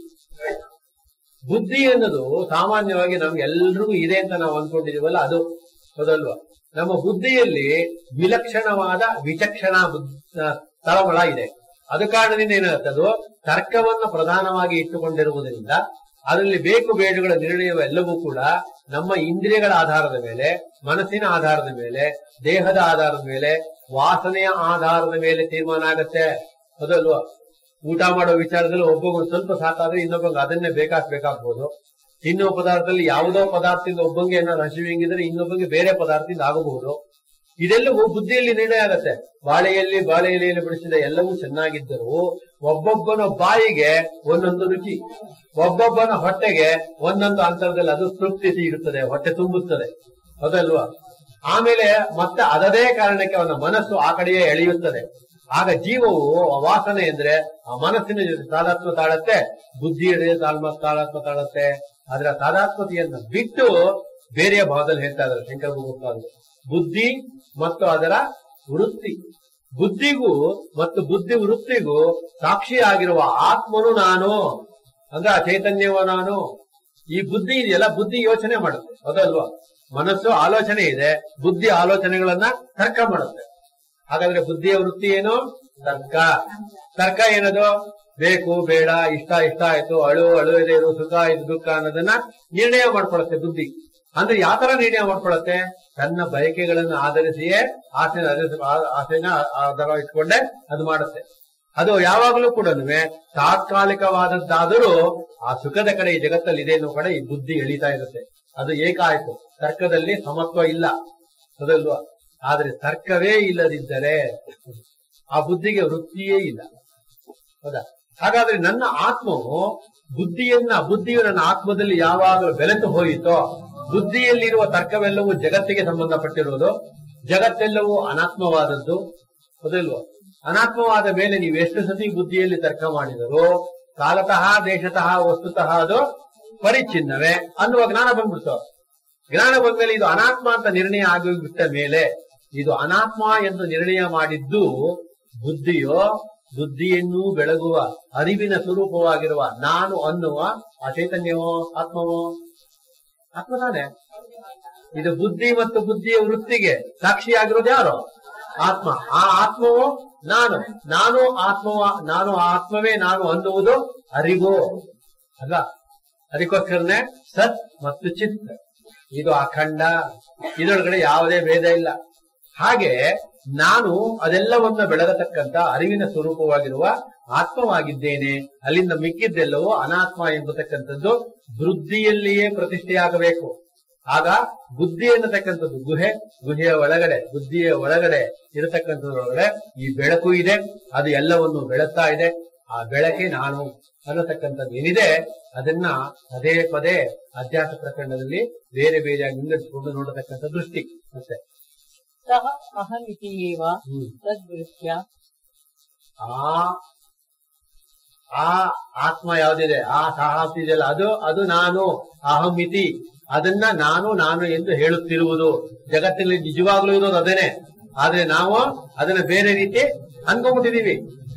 ಬುದ್ಧಿ ಅನ್ನೋದು ಸಾಮಾನ್ಯವಾಗಿ ನಮ್ಗೆಲ್ರಿಗೂ ಇದೆ ಅಂತ ನಾವು ಅನ್ಕೊಂಡಿದೀವಲ್ಲ, ಅದು ಹೌದಲ್ವಾ? ನಮ್ಮ ಬುದ್ಧಿಯಲ್ಲಿ ವಿಲಕ್ಷಣವಾದ ವಿಚಕ್ಷಣಾ ತಳಮಳ ಇದೆ. ಅದು ಕಾರಣದಿಂದ ಏನಾಗುತ್ತೆ, ಅದು ತರ್ಕವನ್ನು ಪ್ರಧಾನವಾಗಿ ಇಟ್ಟುಕೊಂಡಿರುವುದರಿಂದ ಅದರಲ್ಲಿ ಬೇಕು ಬೇಡಗಳ ನಿರ್ಣಯವೆಲ್ಲವೂ ಕೂಡ ನಮ್ಮ ಇಂದ್ರಿಯಗಳ ಆಧಾರದ ಮೇಲೆ, ಮನಸ್ಸಿನ ಆಧಾರದ ಮೇಲೆ, ದೇಹದ ಆಧಾರದ ಮೇಲೆ, ವಾಸನೆಯ ಆಧಾರದ ಮೇಲೆ ತೀರ್ಮಾನ ಆಗತ್ತೆ, ಹೌದಲ್ವಾ? ಊಟ ಮಾಡೋ ವಿಚಾರದಲ್ಲಿ ಒಬ್ಬೊಬ್ಬರು ಸ್ವಲ್ಪ ಸಾಕಾದ್ರೆ ಇನ್ನೊಬ್ಬಂಗೆ ಅದನ್ನೇ ಬೇಕಾಗ್ಬೋದು. ತಿನ್ನುವ ಪದಾರ್ಥದಲ್ಲಿ ಯಾವುದೋ ಪದಾರ್ಥದಿಂದ ಒಬ್ಬಂಗೆ ಏನಾದ್ರು ಹಸಿವಿಂಗಿದ್ರೆ ಇನ್ನೊಬ್ಬಂಗೆ ಬೇರೆ ಪದಾರ್ಥದಿಂದ ಆಗಬಹುದು. ಇದೆಲ್ಲವೂ ಬುದ್ಧಿಯಲ್ಲಿ ನಿರ್ಣಯ ಆಗತ್ತೆ. ಬಾಳೆ ಎಲೆಯಲ್ಲಿ ಬಿಡಿಸಿದ ಎಲ್ಲವೂ ಚೆನ್ನಾಗಿದ್ದರೂ ಒಬ್ಬೊಬ್ಬನ ಬಾಯಿಗೆ ಒಂದೊಂದು ರುಚಿ, ಒಬ್ಬೊಬ್ಬನ ಹೊಟ್ಟೆಗೆ ಒಂದೊಂದು ಅಂತರದಲ್ಲಿ ಅದು ತೃಪ್ತಿ ಇರುತ್ತದೆ, ಹೊಟ್ಟೆ ತುಂಬುತ್ತದೆ, ಹೌದಲ್ವಾ? ಆಮೇಲೆ ಮತ್ತೆ ಅದದೇ ಕಾರಣಕ್ಕೆ ಅವನ ಮನಸ್ಸು ಆ ಕಡೆಯೇ ಎಳೆಯುತ್ತದೆ. ಆಗ ಜೀವವು ವಾಸನೆ ಅಂದ್ರೆ ಆ ಮನಸ್ಸಿನ ಜೊತೆ ತಾದಾತ್ಮ ತಾಳತ್ತೆ, ಬುದ್ಧಿಯ ತಾದಾತ್ಮ ತಾಳತ್ತೆ. ಆದ್ರೆ ಆ ತಾದಾತ್ಮತೆಯನ್ನ ಬಿಟ್ಟು ಬೇರೆಯ ಭಾವದಲ್ಲಿ ಹೇಳ್ತಾ ಇದ್ದಾರೆ ಶಂಕರ ಭಗವತ್ಪಾದರು. ಬುದ್ಧಿ ಮತ್ತು ಅದರ ವೃತ್ತಿ, ಬುದ್ಧಿಗೂ ಮತ್ತು ಬುದ್ಧಿ ವೃತ್ತಿಗೂ ಸಾಕ್ಷಿಯಾಗಿರುವ ಆತ್ಮನು ನಾನು ಅಂದ್ರೆ ಆ ಚೈತನ್ಯವ ನಾನು. ಈ ಬುದ್ಧಿ ಇದೆಯಲ್ಲ, ಬುದ್ಧಿ ಯೋಚನೆ ಮಾಡುತ್ತೆ, ಹೌದಲ್ವಾ? ಮನಸ್ಸು ಆಲೋಚನೆ ಇದೆ, ಬುದ್ಧಿ ಆಲೋಚನೆಗಳನ್ನ ತರ್ಕ ಮಾಡುತ್ತೆ. ಹಾಗಾದ್ರೆ ಬುದ್ಧಿಯ ವೃತ್ತಿ ಏನು? ತರ್ಕ. ತರ್ಕ ಏನದು? ಬೇಕು ಬೇಡ, ಇಷ್ಟ ಆಯ್ತು, ಅಳು ಇದೆ, ಸುಖ ಇದು ದುಃಖ ಅನ್ನೋದನ್ನ ನಿರ್ಣಯ ಮಾಡ್ಕೊಳತ್ತೆ ಬುದ್ಧಿ. ಅಂದ್ರೆ ಯಾವ ತರ ನಿರ್ಣಯ ಮಾಡ್ಕೊಳತ್ತೆ? ತನ್ನ ಬಯಕೆಗಳನ್ನು ಆಧರಿಸಿಯೇ ಆಸೆನ ಆಧಾರ ಇಟ್ಕೊಂಡೆ ಅದು ಮಾಡುತ್ತೆ. ಅದು ಯಾವಾಗಲೂ ಕೂಡ ತಾತ್ಕಾಲಿಕವಾದದ್ದಾದರೂ ಆ ಸುಖದ ಕಡೆ ಈ ಜಗತ್ತಲ್ಲಿ ಇದೆ ಅನ್ನೋ ಕಡೆ ಈ ಬುದ್ಧಿ ಎಳಿತಾ ಇರುತ್ತೆ. ಅದು ಏಕಾಯ್ತು. ತರ್ಕದಲ್ಲಿ ಸಮತ್ವ ಇಲ್ಲ, ಅದಲ್ವಾ? ಆದ್ರೆ ತರ್ಕವೇ ಇಲ್ಲದಿದ್ದರೆ ಆ ಬುದ್ಧಿಗೆ ವೃತ್ತಿಯೇ ಇಲ್ಲ, ಹೌದಾ? ಹಾಗಾದ್ರೆ ನನ್ನ ಆತ್ಮವು ಬುದ್ಧಿಯು ನನ್ನ ಆತ್ಮದಲ್ಲಿ ಯಾವಾಗಲೂ ಬೆರೆತು ಹೋಯಿತೋ, ಬುದ್ಧಿಯಲ್ಲಿರುವ ತರ್ಕವೆಲ್ಲವೂ ಜಗತ್ತಿಗೆ ಸಂಬಂಧಪಟ್ಟಿರೋದು, ಜಗತ್ತೆಲ್ಲವೂ ಅನಾತ್ಮವಾದದ್ದು, ಹೌದಲ್ವೋ? ಅನಾತ್ಮವಾದ ಮೇಲೆ ನೀವು ಎಷ್ಟು ಸತಿ ಬುದ್ಧಿಯಲ್ಲಿ ತರ್ಕ ಮಾಡಿದರೂ ಕಾಲತಃ ದೇಶತಃ ವಸ್ತುತಃ ಅದು ಪರಿಚ್ಛಿನ್ನವೇ ಅನ್ನುವ ಜ್ಞಾನ ಬಂದ್ಬಿಡ್ತು. ಜ್ಞಾನ ಬಂದ್ಮೇಲೆ ಇದು ಅನಾತ್ಮ ಅಂತ ನಿರ್ಣಯ ಆಗಿಬಿಟ್ಟ ಮೇಲೆ, ಇದು ಅನಾತ್ಮ ಎಂದು ನಿರ್ಣಯ ಮಾಡಿದ್ದು ಬುದ್ಧಿಯನ್ನು ಬೆಳಗುವ ಅರಿವಿನ ಸ್ವರೂಪವಾಗಿರುವ ನಾನು ಅನ್ನುವ ಆ ಚೈತನ್ಯವೋ ಆತ್ಮವೋ? ಆತ್ಮದಾನೆ. ಇದು ಬುದ್ಧಿ ಮತ್ತು ಬುದ್ಧಿಯ ವೃತ್ತಿಗೆ ಸಾಕ್ಷಿಯಾಗಿರೋದು ಯಾರು? ಆತ್ಮ. ಆ ಆತ್ಮವು ನಾನು ಆತ್ಮವೇ ನಾನು ಅನ್ನುವುದು ಅರಿವು ಅಲ್ಲ. ಅದಕ್ಕೋಸ್ಕರನೇ ಸತ್ ಮತ್ತು ಚಿತ್ ಇದು ಅಖಂಡ, ಇದರೊಳಗಡೆ ಯಾವುದೇ ಭೇದ ಇಲ್ಲ. ಹಾಗೆ ನಾನು ಅದೆಲ್ಲವನ್ನ ಬೆಳಗತಕ್ಕಂತ ಅರಿವಿನ ಸ್ವರೂಪವಾಗಿರುವ ಆತ್ಮವಾಗಿದ್ದೇನೆ. ಅಲ್ಲಿಂದ ಮಿಕ್ಕಿದ್ದೆಲ್ಲವೂ ಅನಾತ್ಮ ಎಂಬತಕ್ಕಂಥದ್ದು ಬುದ್ಧಿಯಲ್ಲಿಯೇ ಪ್ರತಿಷ್ಠೆಯಾಗಬೇಕು. ಆಗ ಬುದ್ಧಿ ಎನ್ನತಕ್ಕಂಥದ್ದು ಗುಹೆಯ ಒಳಗಡೆ, ಬುದ್ಧಿಯ ಒಳಗಡೆ ಇರತಕ್ಕಂಥದ್ರೊಳಗಡೆ ಈ ಬೆಳಕು ಇದೆ, ಅದು ಎಲ್ಲವನ್ನು ಬೆಳಗ್ತಾ ಇದೆ. ಆ ಬೆಳಕೆ ನಾನು ಅನ್ನತಕ್ಕಂಥದ್ದು ಏನಿದೆ ಅದನ್ನ ಪದೇ ಪದೇ ಅಧ್ಯಾಸ ಪ್ರಕರಣದಲ್ಲಿ ಬೇರೆ ಬೇರೆಯಾಗಿ ವಿಂಗಡಿಸಿಕೊಂಡು ನೋಡತಕ್ಕಂಥ ದೃಷ್ಟಿ. ಮತ್ತೆ ಸಹ ಅಹಮಿತಿಯೇವ ತದ್ವೃತ್ಯ, ಆ ಆತ್ಮ ಯಾವ್ದಿದೆ, ಆ ಸಹ ಇದೆಯಲ್ಲ, ಅದು ನಾನು ಅಹಮಿತಿ, ಅದನ್ನ ನಾನು ಎಂದು ಹೇಳುತ್ತಿರುವುದು. ಜಗತ್ತಿನಲ್ಲಿ ನಿಜವಾಗ್ಲೂ ಇರೋದು ಅದೇನೆ, ಆದ್ರೆ ನಾವು ಅದನ್ನ ಬೇರೆ ರೀತಿ ಅನ್ಕೊಂಡ್ಬಿಟ್ಟಿದೀವಿ.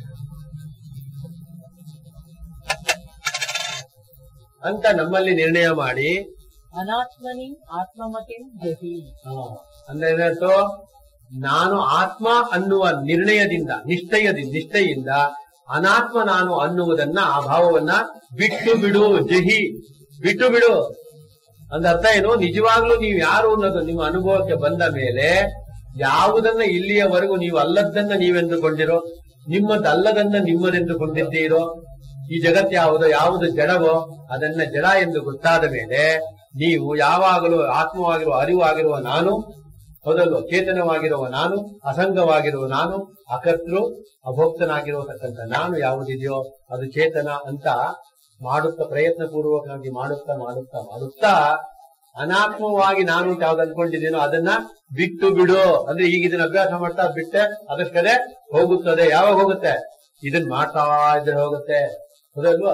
ಅಂತ ನಮ್ಮಲ್ಲಿ ನಿರ್ಣಯ ಮಾಡಿ ಅನಾತ್ಮನಿ ಆತ್ಮಮತಿಂ ಜಹಿ. ಅಂದ್ರೆ ಏನಾಯ್ತು? ನಾನು ಆತ್ಮ ಅನ್ನುವ ನಿರ್ಣಯದಿಂದ ನಿಷ್ಠೆಯಿಂದ ಅನಾತ್ಮ ನಾನು ಅನ್ನುವುದನ್ನ, ಆ ಭಾವವನ್ನ ಬಿಟ್ಟು ಬಿಡು. ಜಹಿ, ಬಿಟ್ಟು ಬಿಡು ಅಂದ ಅರ್ಥ ಏನು? ನಿಜವಾಗ್ಲೂ ನೀವು ಯಾರು ಅನ್ನೋದು ನಿಮ್ಮ ಅನುಭವಕ್ಕೆ ಬಂದ ಮೇಲೆ ಯಾವುದನ್ನ ಇಲ್ಲಿಯವರೆಗೂ ನೀವು ಅಲ್ಲದನ್ನ ನೀವೆಂದುಕೊಂಡಿರೋ, ನಿಮ್ಮದಲ್ಲದನ್ನ ನಿಮ್ಮದೆಂದುಕೊಂಡಿದ್ದೀರೋ, ಈ ಜಗತ್ ಯಾವುದು ಜಡವೋ ಅದನ್ನ ಜಡ ಎಂದು ಗೊತ್ತಾದ ಮೇಲೆ ನೀವು ಯಾವಾಗಲೂ ಆತ್ಮವಾಗಿರುವ ಅರಿವಾಗಿರುವ ನಾನು, ಹೌದಲ್ವ, ಚೇತನವಾಗಿರುವ ನಾನು, ಅಸಂಗವಾಗಿರುವ ನಾನು, ಅಕರ್ತೃ ಅಭೋಕ್ತನಾಗಿರತಕ್ಕಂಥ ನಾನು ಯಾವುದಿದೆಯೋ ಅದು ಚೇತನ ಅಂತ ಮಾಡುತ್ತಾ, ಪ್ರಯತ್ನ ಪೂರ್ವಕವಾಗಿ ಮಾಡುತ್ತಾ ಅನಾತ್ಮವಾಗಿ ನಾನು ಯಾವ್ದು ಅನ್ಕೊಂಡಿದ್ದೀನೋ ಅದನ್ನ ಬಿಟ್ಟು ಬಿಡು. ಅಂದ್ರೆ ಈಗ ಇದನ್ನ ಅಭ್ಯಾಸ ಮಾಡ್ತಾ ಬಿಟ್ಟೆ ಅದಕ್ಕದೆ ಹೋಗುತ್ತದೆ. ಯಾವಾಗ ಹೋಗುತ್ತೆ? ಇದನ್ನ ಮಾಡ್ತಾ ಇದ್ರೆ ಹೋಗುತ್ತೆ, ಹೌದಲ್ವಾ?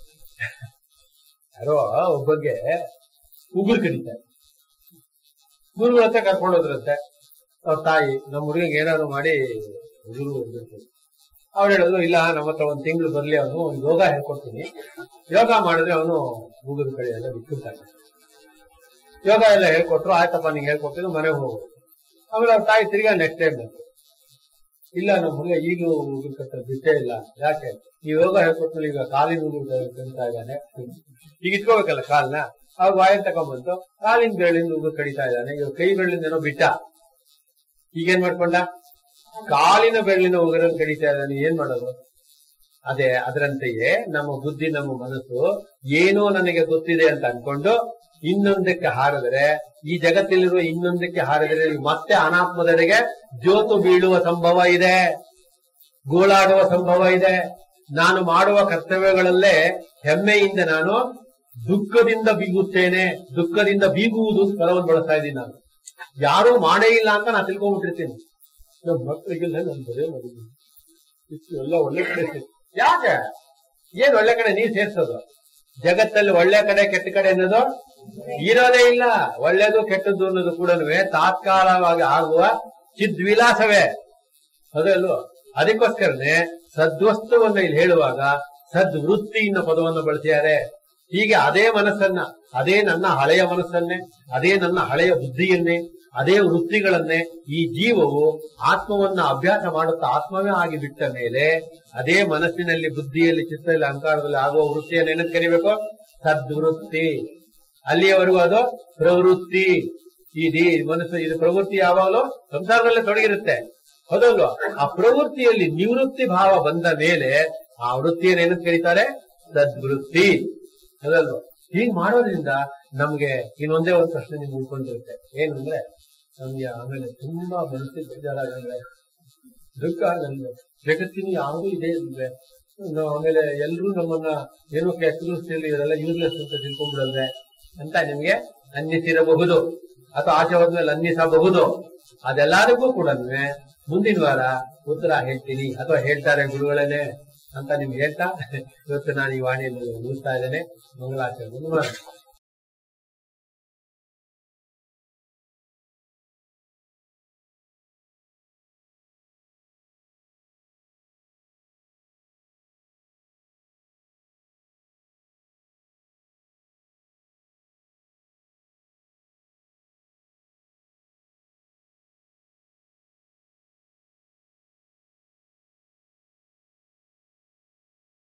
ಯಾರೋ ಒಬ್ಬಗೆ ಉಗುರು ಕಡಿತಾರೆ, ಗುರುಗಳ ಹತ್ರ ಕರ್ಕೊಂಡು ಹೋದ್ರಂತೆ ಅವ್ರ ತಾಯಿ. ನಮ್ಮ ಹುಡುಗಿಗೆ ಏನಾದ್ರು ಮಾಡಿ ಉಗುರು ಹೋಗ್ಬಿಡ್ತಾರೆ. ಅವ್ರು ಹೇಳಿದ್ರು, ಇಲ್ಲ ನಮ್ಮ ಹತ್ರ 1 ತಿಂಗಳು ಬರ್ಲಿ, ಅವನು ಯೋಗ ಹೇಳ್ಕೊಡ್ತೀನಿ, ಯೋಗ ಮಾಡಿದ್ರೆ ಅವನು ಉಗುರು ಕಡೆ ಎಲ್ಲ ಬಿಟ್ಟಿರ್ತಾನೆ. ಯೋಗ ಎಲ್ಲ ಹೇಳ್ಕೊಟ್ರು, ಆಯ್ತಪ್ಪ ನಿಂಗೆ ಹೇಳ್ಕೊಟ್ಟಿದ್ದು, ಮನೆಗೆ ಹೋಗು. ಆಮೇಲೆ ಅವ್ರ ತಾಯಿ ತಿರ್ಗಾ ನೆಕ್ಸ್ಟ್ ಟೈಮ್ ಬಂತು, ಇಲ್ಲ ನಮ್ಮ ಹುಡುಗ ಈಗಲೂ ಉಗುರು ಕಟ್ಟ ಬಿಟ್ಟೇ ಇಲ್ಲ. ಯಾಕೆ? ಈ ಯೋಗ ಹೇಳ್ಕೊಟ್ಟು ಈಗ ಕಾಲಿನ ಉಗುರು ಕಡಿತಾ ಇದ್ದಾನೆ, ಈಗ ಇಟ್ಕೋಬೇಕಲ್ಲ ಕಾಲ್ನ. ಅವಾಗ ವಾಯನ್ ತಗೊಂಡ್ಬಂತು, ಕಾಲಿನ ಬೆರಳಿಂದ ಉಗುರು ಕಡಿತಾ ಇದ್ದಾನೆ. ಇವಾಗ ಕೈ ಬೆರಳಿಂದ ಏನೋ ಬಿಟ್ಟ, ಈಗೇನ್ ಮಾಡ್ಕೊಂಡ? ಕಾಲಿನ ಬೆರಳಿನ ಉಗುರನ್ನು ಕಡಿತಾ ಇದ್ದಾನೆ. ಏನ್ ಮಾಡೋದು? ಅದರಂತೆಯೇ ನಮ್ಮ ಬುದ್ಧಿ, ನಮ್ಮ ಮನಸ್ಸು ಏನೋ ನನಗೆ ಗೊತ್ತಿದೆ ಅಂತ ಅನ್ಕೊಂಡು ಇನ್ನೊಂದಕ್ಕೆ ಹಾರಿದರೆ, ಈ ಜಗತ್ತಲ್ಲಿರುವ ಇನ್ನೊಂದಕ್ಕೆ ಹಾರಿದರೆ ಮತ್ತೆ ಅನಾತ್ಮದೆಡೆಗೆ ಜೋತು ಬೀಳುವ ಸಂಭವ ಇದೆ, ಗೋಳಾಡುವ ಸಂಭವ ಇದೆ. ನಾನು ಮಾಡುವ ಕರ್ತವ್ಯಗಳಲ್ಲೇ ಹೆಮ್ಮೆಯಿಂದ ನಾನು ದುಃಖದಿಂದ ಬೀಗುತ್ತೇನೆ. ದುಃಖದಿಂದ ಬೀಗುವುದು ಪದವನ್ನು ಬಳಸ್ತಾ ಇದ್ದೀನಿ. ನಾನು ಯಾರೂ ಮಾಡೇ ಇಲ್ಲ ಅಂತ ನಾನು ತಿಳ್ಕೊಂಡ್ಬಿಟ್ಟಿರ್ತೀನಿ. ನಮ್ಮ ಮಕ್ಕಳಿಗೆಲ್ಲ ನಾನು ಬರೇ ಮಾಡಿದ್ದೀನಿ, ಇಷ್ಟು ಎಲ್ಲ ಒಳ್ಳೆ ಕಡೆ ಯಾಕೆ? ಏನ್ ಒಳ್ಳೆ ಕಡೆ ನೀವ್ ಸೇರ್ಸೋದು? ಜಗತ್ತಲ್ಲಿ ಒಳ್ಳೆ ಕಡೆ ಕೆಟ್ಟ ಕಡೆ ಅನ್ನೋದು ಇರೋದೇ ಇಲ್ಲ. ಒಳ್ಳೇದು ಕೆಟ್ಟದ್ದು ಅನ್ನೋದು ಕೂಡ ತಾತ್ಕಾಲವಾಗಿ ಆಗುವ ಚಿದ್ವಿಲಾಸವೇ, ಅದಲ್ವ? ಅದಕ್ಕೋಸ್ಕರನೇ ಸದ್ವಸ್ತುವನ್ನ ಇಲ್ಲಿ ಹೇಳುವಾಗ ಸದ್ವೃತ್ತಿ ಅನ್ನೋ ಪದವನ್ನು ಬಳಸಿದ್ದಾರೆ. ಹೀಗೆ ಅದೇ ಮನಸ್ಸನ್ನ, ಅದೇ ನನ್ನ ಹಳೆಯ ಮನಸ್ಸನ್ನೇ, ಅದೇ ನನ್ನ ಹಳೆಯ ಬುದ್ಧಿಯನ್ನೇ, ಅದೇ ವೃತ್ತಿಗಳನ್ನೇ ಈ ಜೀವವು ಆತ್ಮವನ್ನ ಅಭ್ಯಾಸ ಮಾಡುತ್ತಾ ಆತ್ಮವೇ ಆಗಿ ಬಿಟ್ಟ ಮೇಲೆ ಅದೇ ಮನಸ್ಸಿನಲ್ಲಿ, ಬುದ್ಧಿಯಲ್ಲಿ, ಚಿತ್ತದಲ್ಲಿ, ಅಹಂಕಾರದಲ್ಲಿ ಆಗುವ ವೃತ್ತಿಯನ್ನು ಏನಂತ ಕರಿಬೇಕು? ಸದ್ವೃತ್ತಿ. ಅಲ್ಲಿಯವರೆಗೂ ಅದು ಪ್ರವೃತ್ತಿ. ಈ ಮನಸ್ಸು, ಇದು ಪ್ರವೃತ್ತಿ ಯಾವಾಗಲೂ ಸಂಸಾರದಲ್ಲೇ ತೊಡಗಿರುತ್ತೆ. ಹೌದಲ್ವಾ? ಆ ಪ್ರವೃತ್ತಿಯಲ್ಲಿ ನಿವೃತ್ತಿ ಭಾವ ಬಂದ ಮೇಲೆ ಆ ವೃತ್ತಿಯನ್ನೇನು ಕರೀತಾರೆ? ಸದ್ವೃತ್ತಿ. ಹೌದಲ್ವಾ? ಹೀಗ್ ಮಾಡೋದ್ರಿಂದ ನಮ್ಗೆ ಇನ್ನೊಂದೇ ಒಂದು ಪ್ರಶ್ನೆ ನಿಮ್ಗೆ ಉಳ್ಕೊಂಡಿರುತ್ತೆ. ಏನಂದ್ರೆ ನಮ್ಗೆ ಆಮೇಲೆ ತುಂಬಾ ಮನಸ್ಸಿಗೆ ಬೇಜಾರಾಗಂದ್ರೆ ದುಃಖ ಆಗಂದ್ರೆ ಜಗತ್ತಿನ ಯಾವುದೂ ಇದೆ ಅಂದ್ರೆ ಆಮೇಲೆ ಎಲ್ರೂ ನಮ್ಮನ್ನ ಏನೋ ಕೆಟ್ಟ ದೃಷ್ಟಿಯಲ್ಲಿ ಇವರೆಲ್ಲ ಯೂಸ್ಲೆಸ್ ಅಂತ ತಿಳ್ಕೊಂಡ್ಬಿಡಲ್ರೆ ಅಂತ ನಿಮ್ಗೆ ಅನ್ನಿಸಿರಬಹುದು, ಅಥವಾ ಆಚೆ ಹೋದ್ಮೇಲೆ ಅನ್ನಿಸಬಹುದು. ಅದೆಲ್ಲರಿಗೂ ಕೂಡ ಮುಂದಿನ ವಾರ ಉತ್ತರ ಹೇಳ್ತೀನಿ ಅಥವಾ ಹೇಳ್ತಾರೆ ಗುರುಗಳನ್ನೇ ಅಂತ ನಿಮ್ಗೆ ಹೇಳ್ತಾ ಇವತ್ತು ನಾನು ಈ ವಾಣಿಯನ್ನು ಮುಗಿಸ್ತಾ ಇದ್ದೇನೆ. ಮಂಗಳಾಚರಣೆ ಮಾಡೋಣ.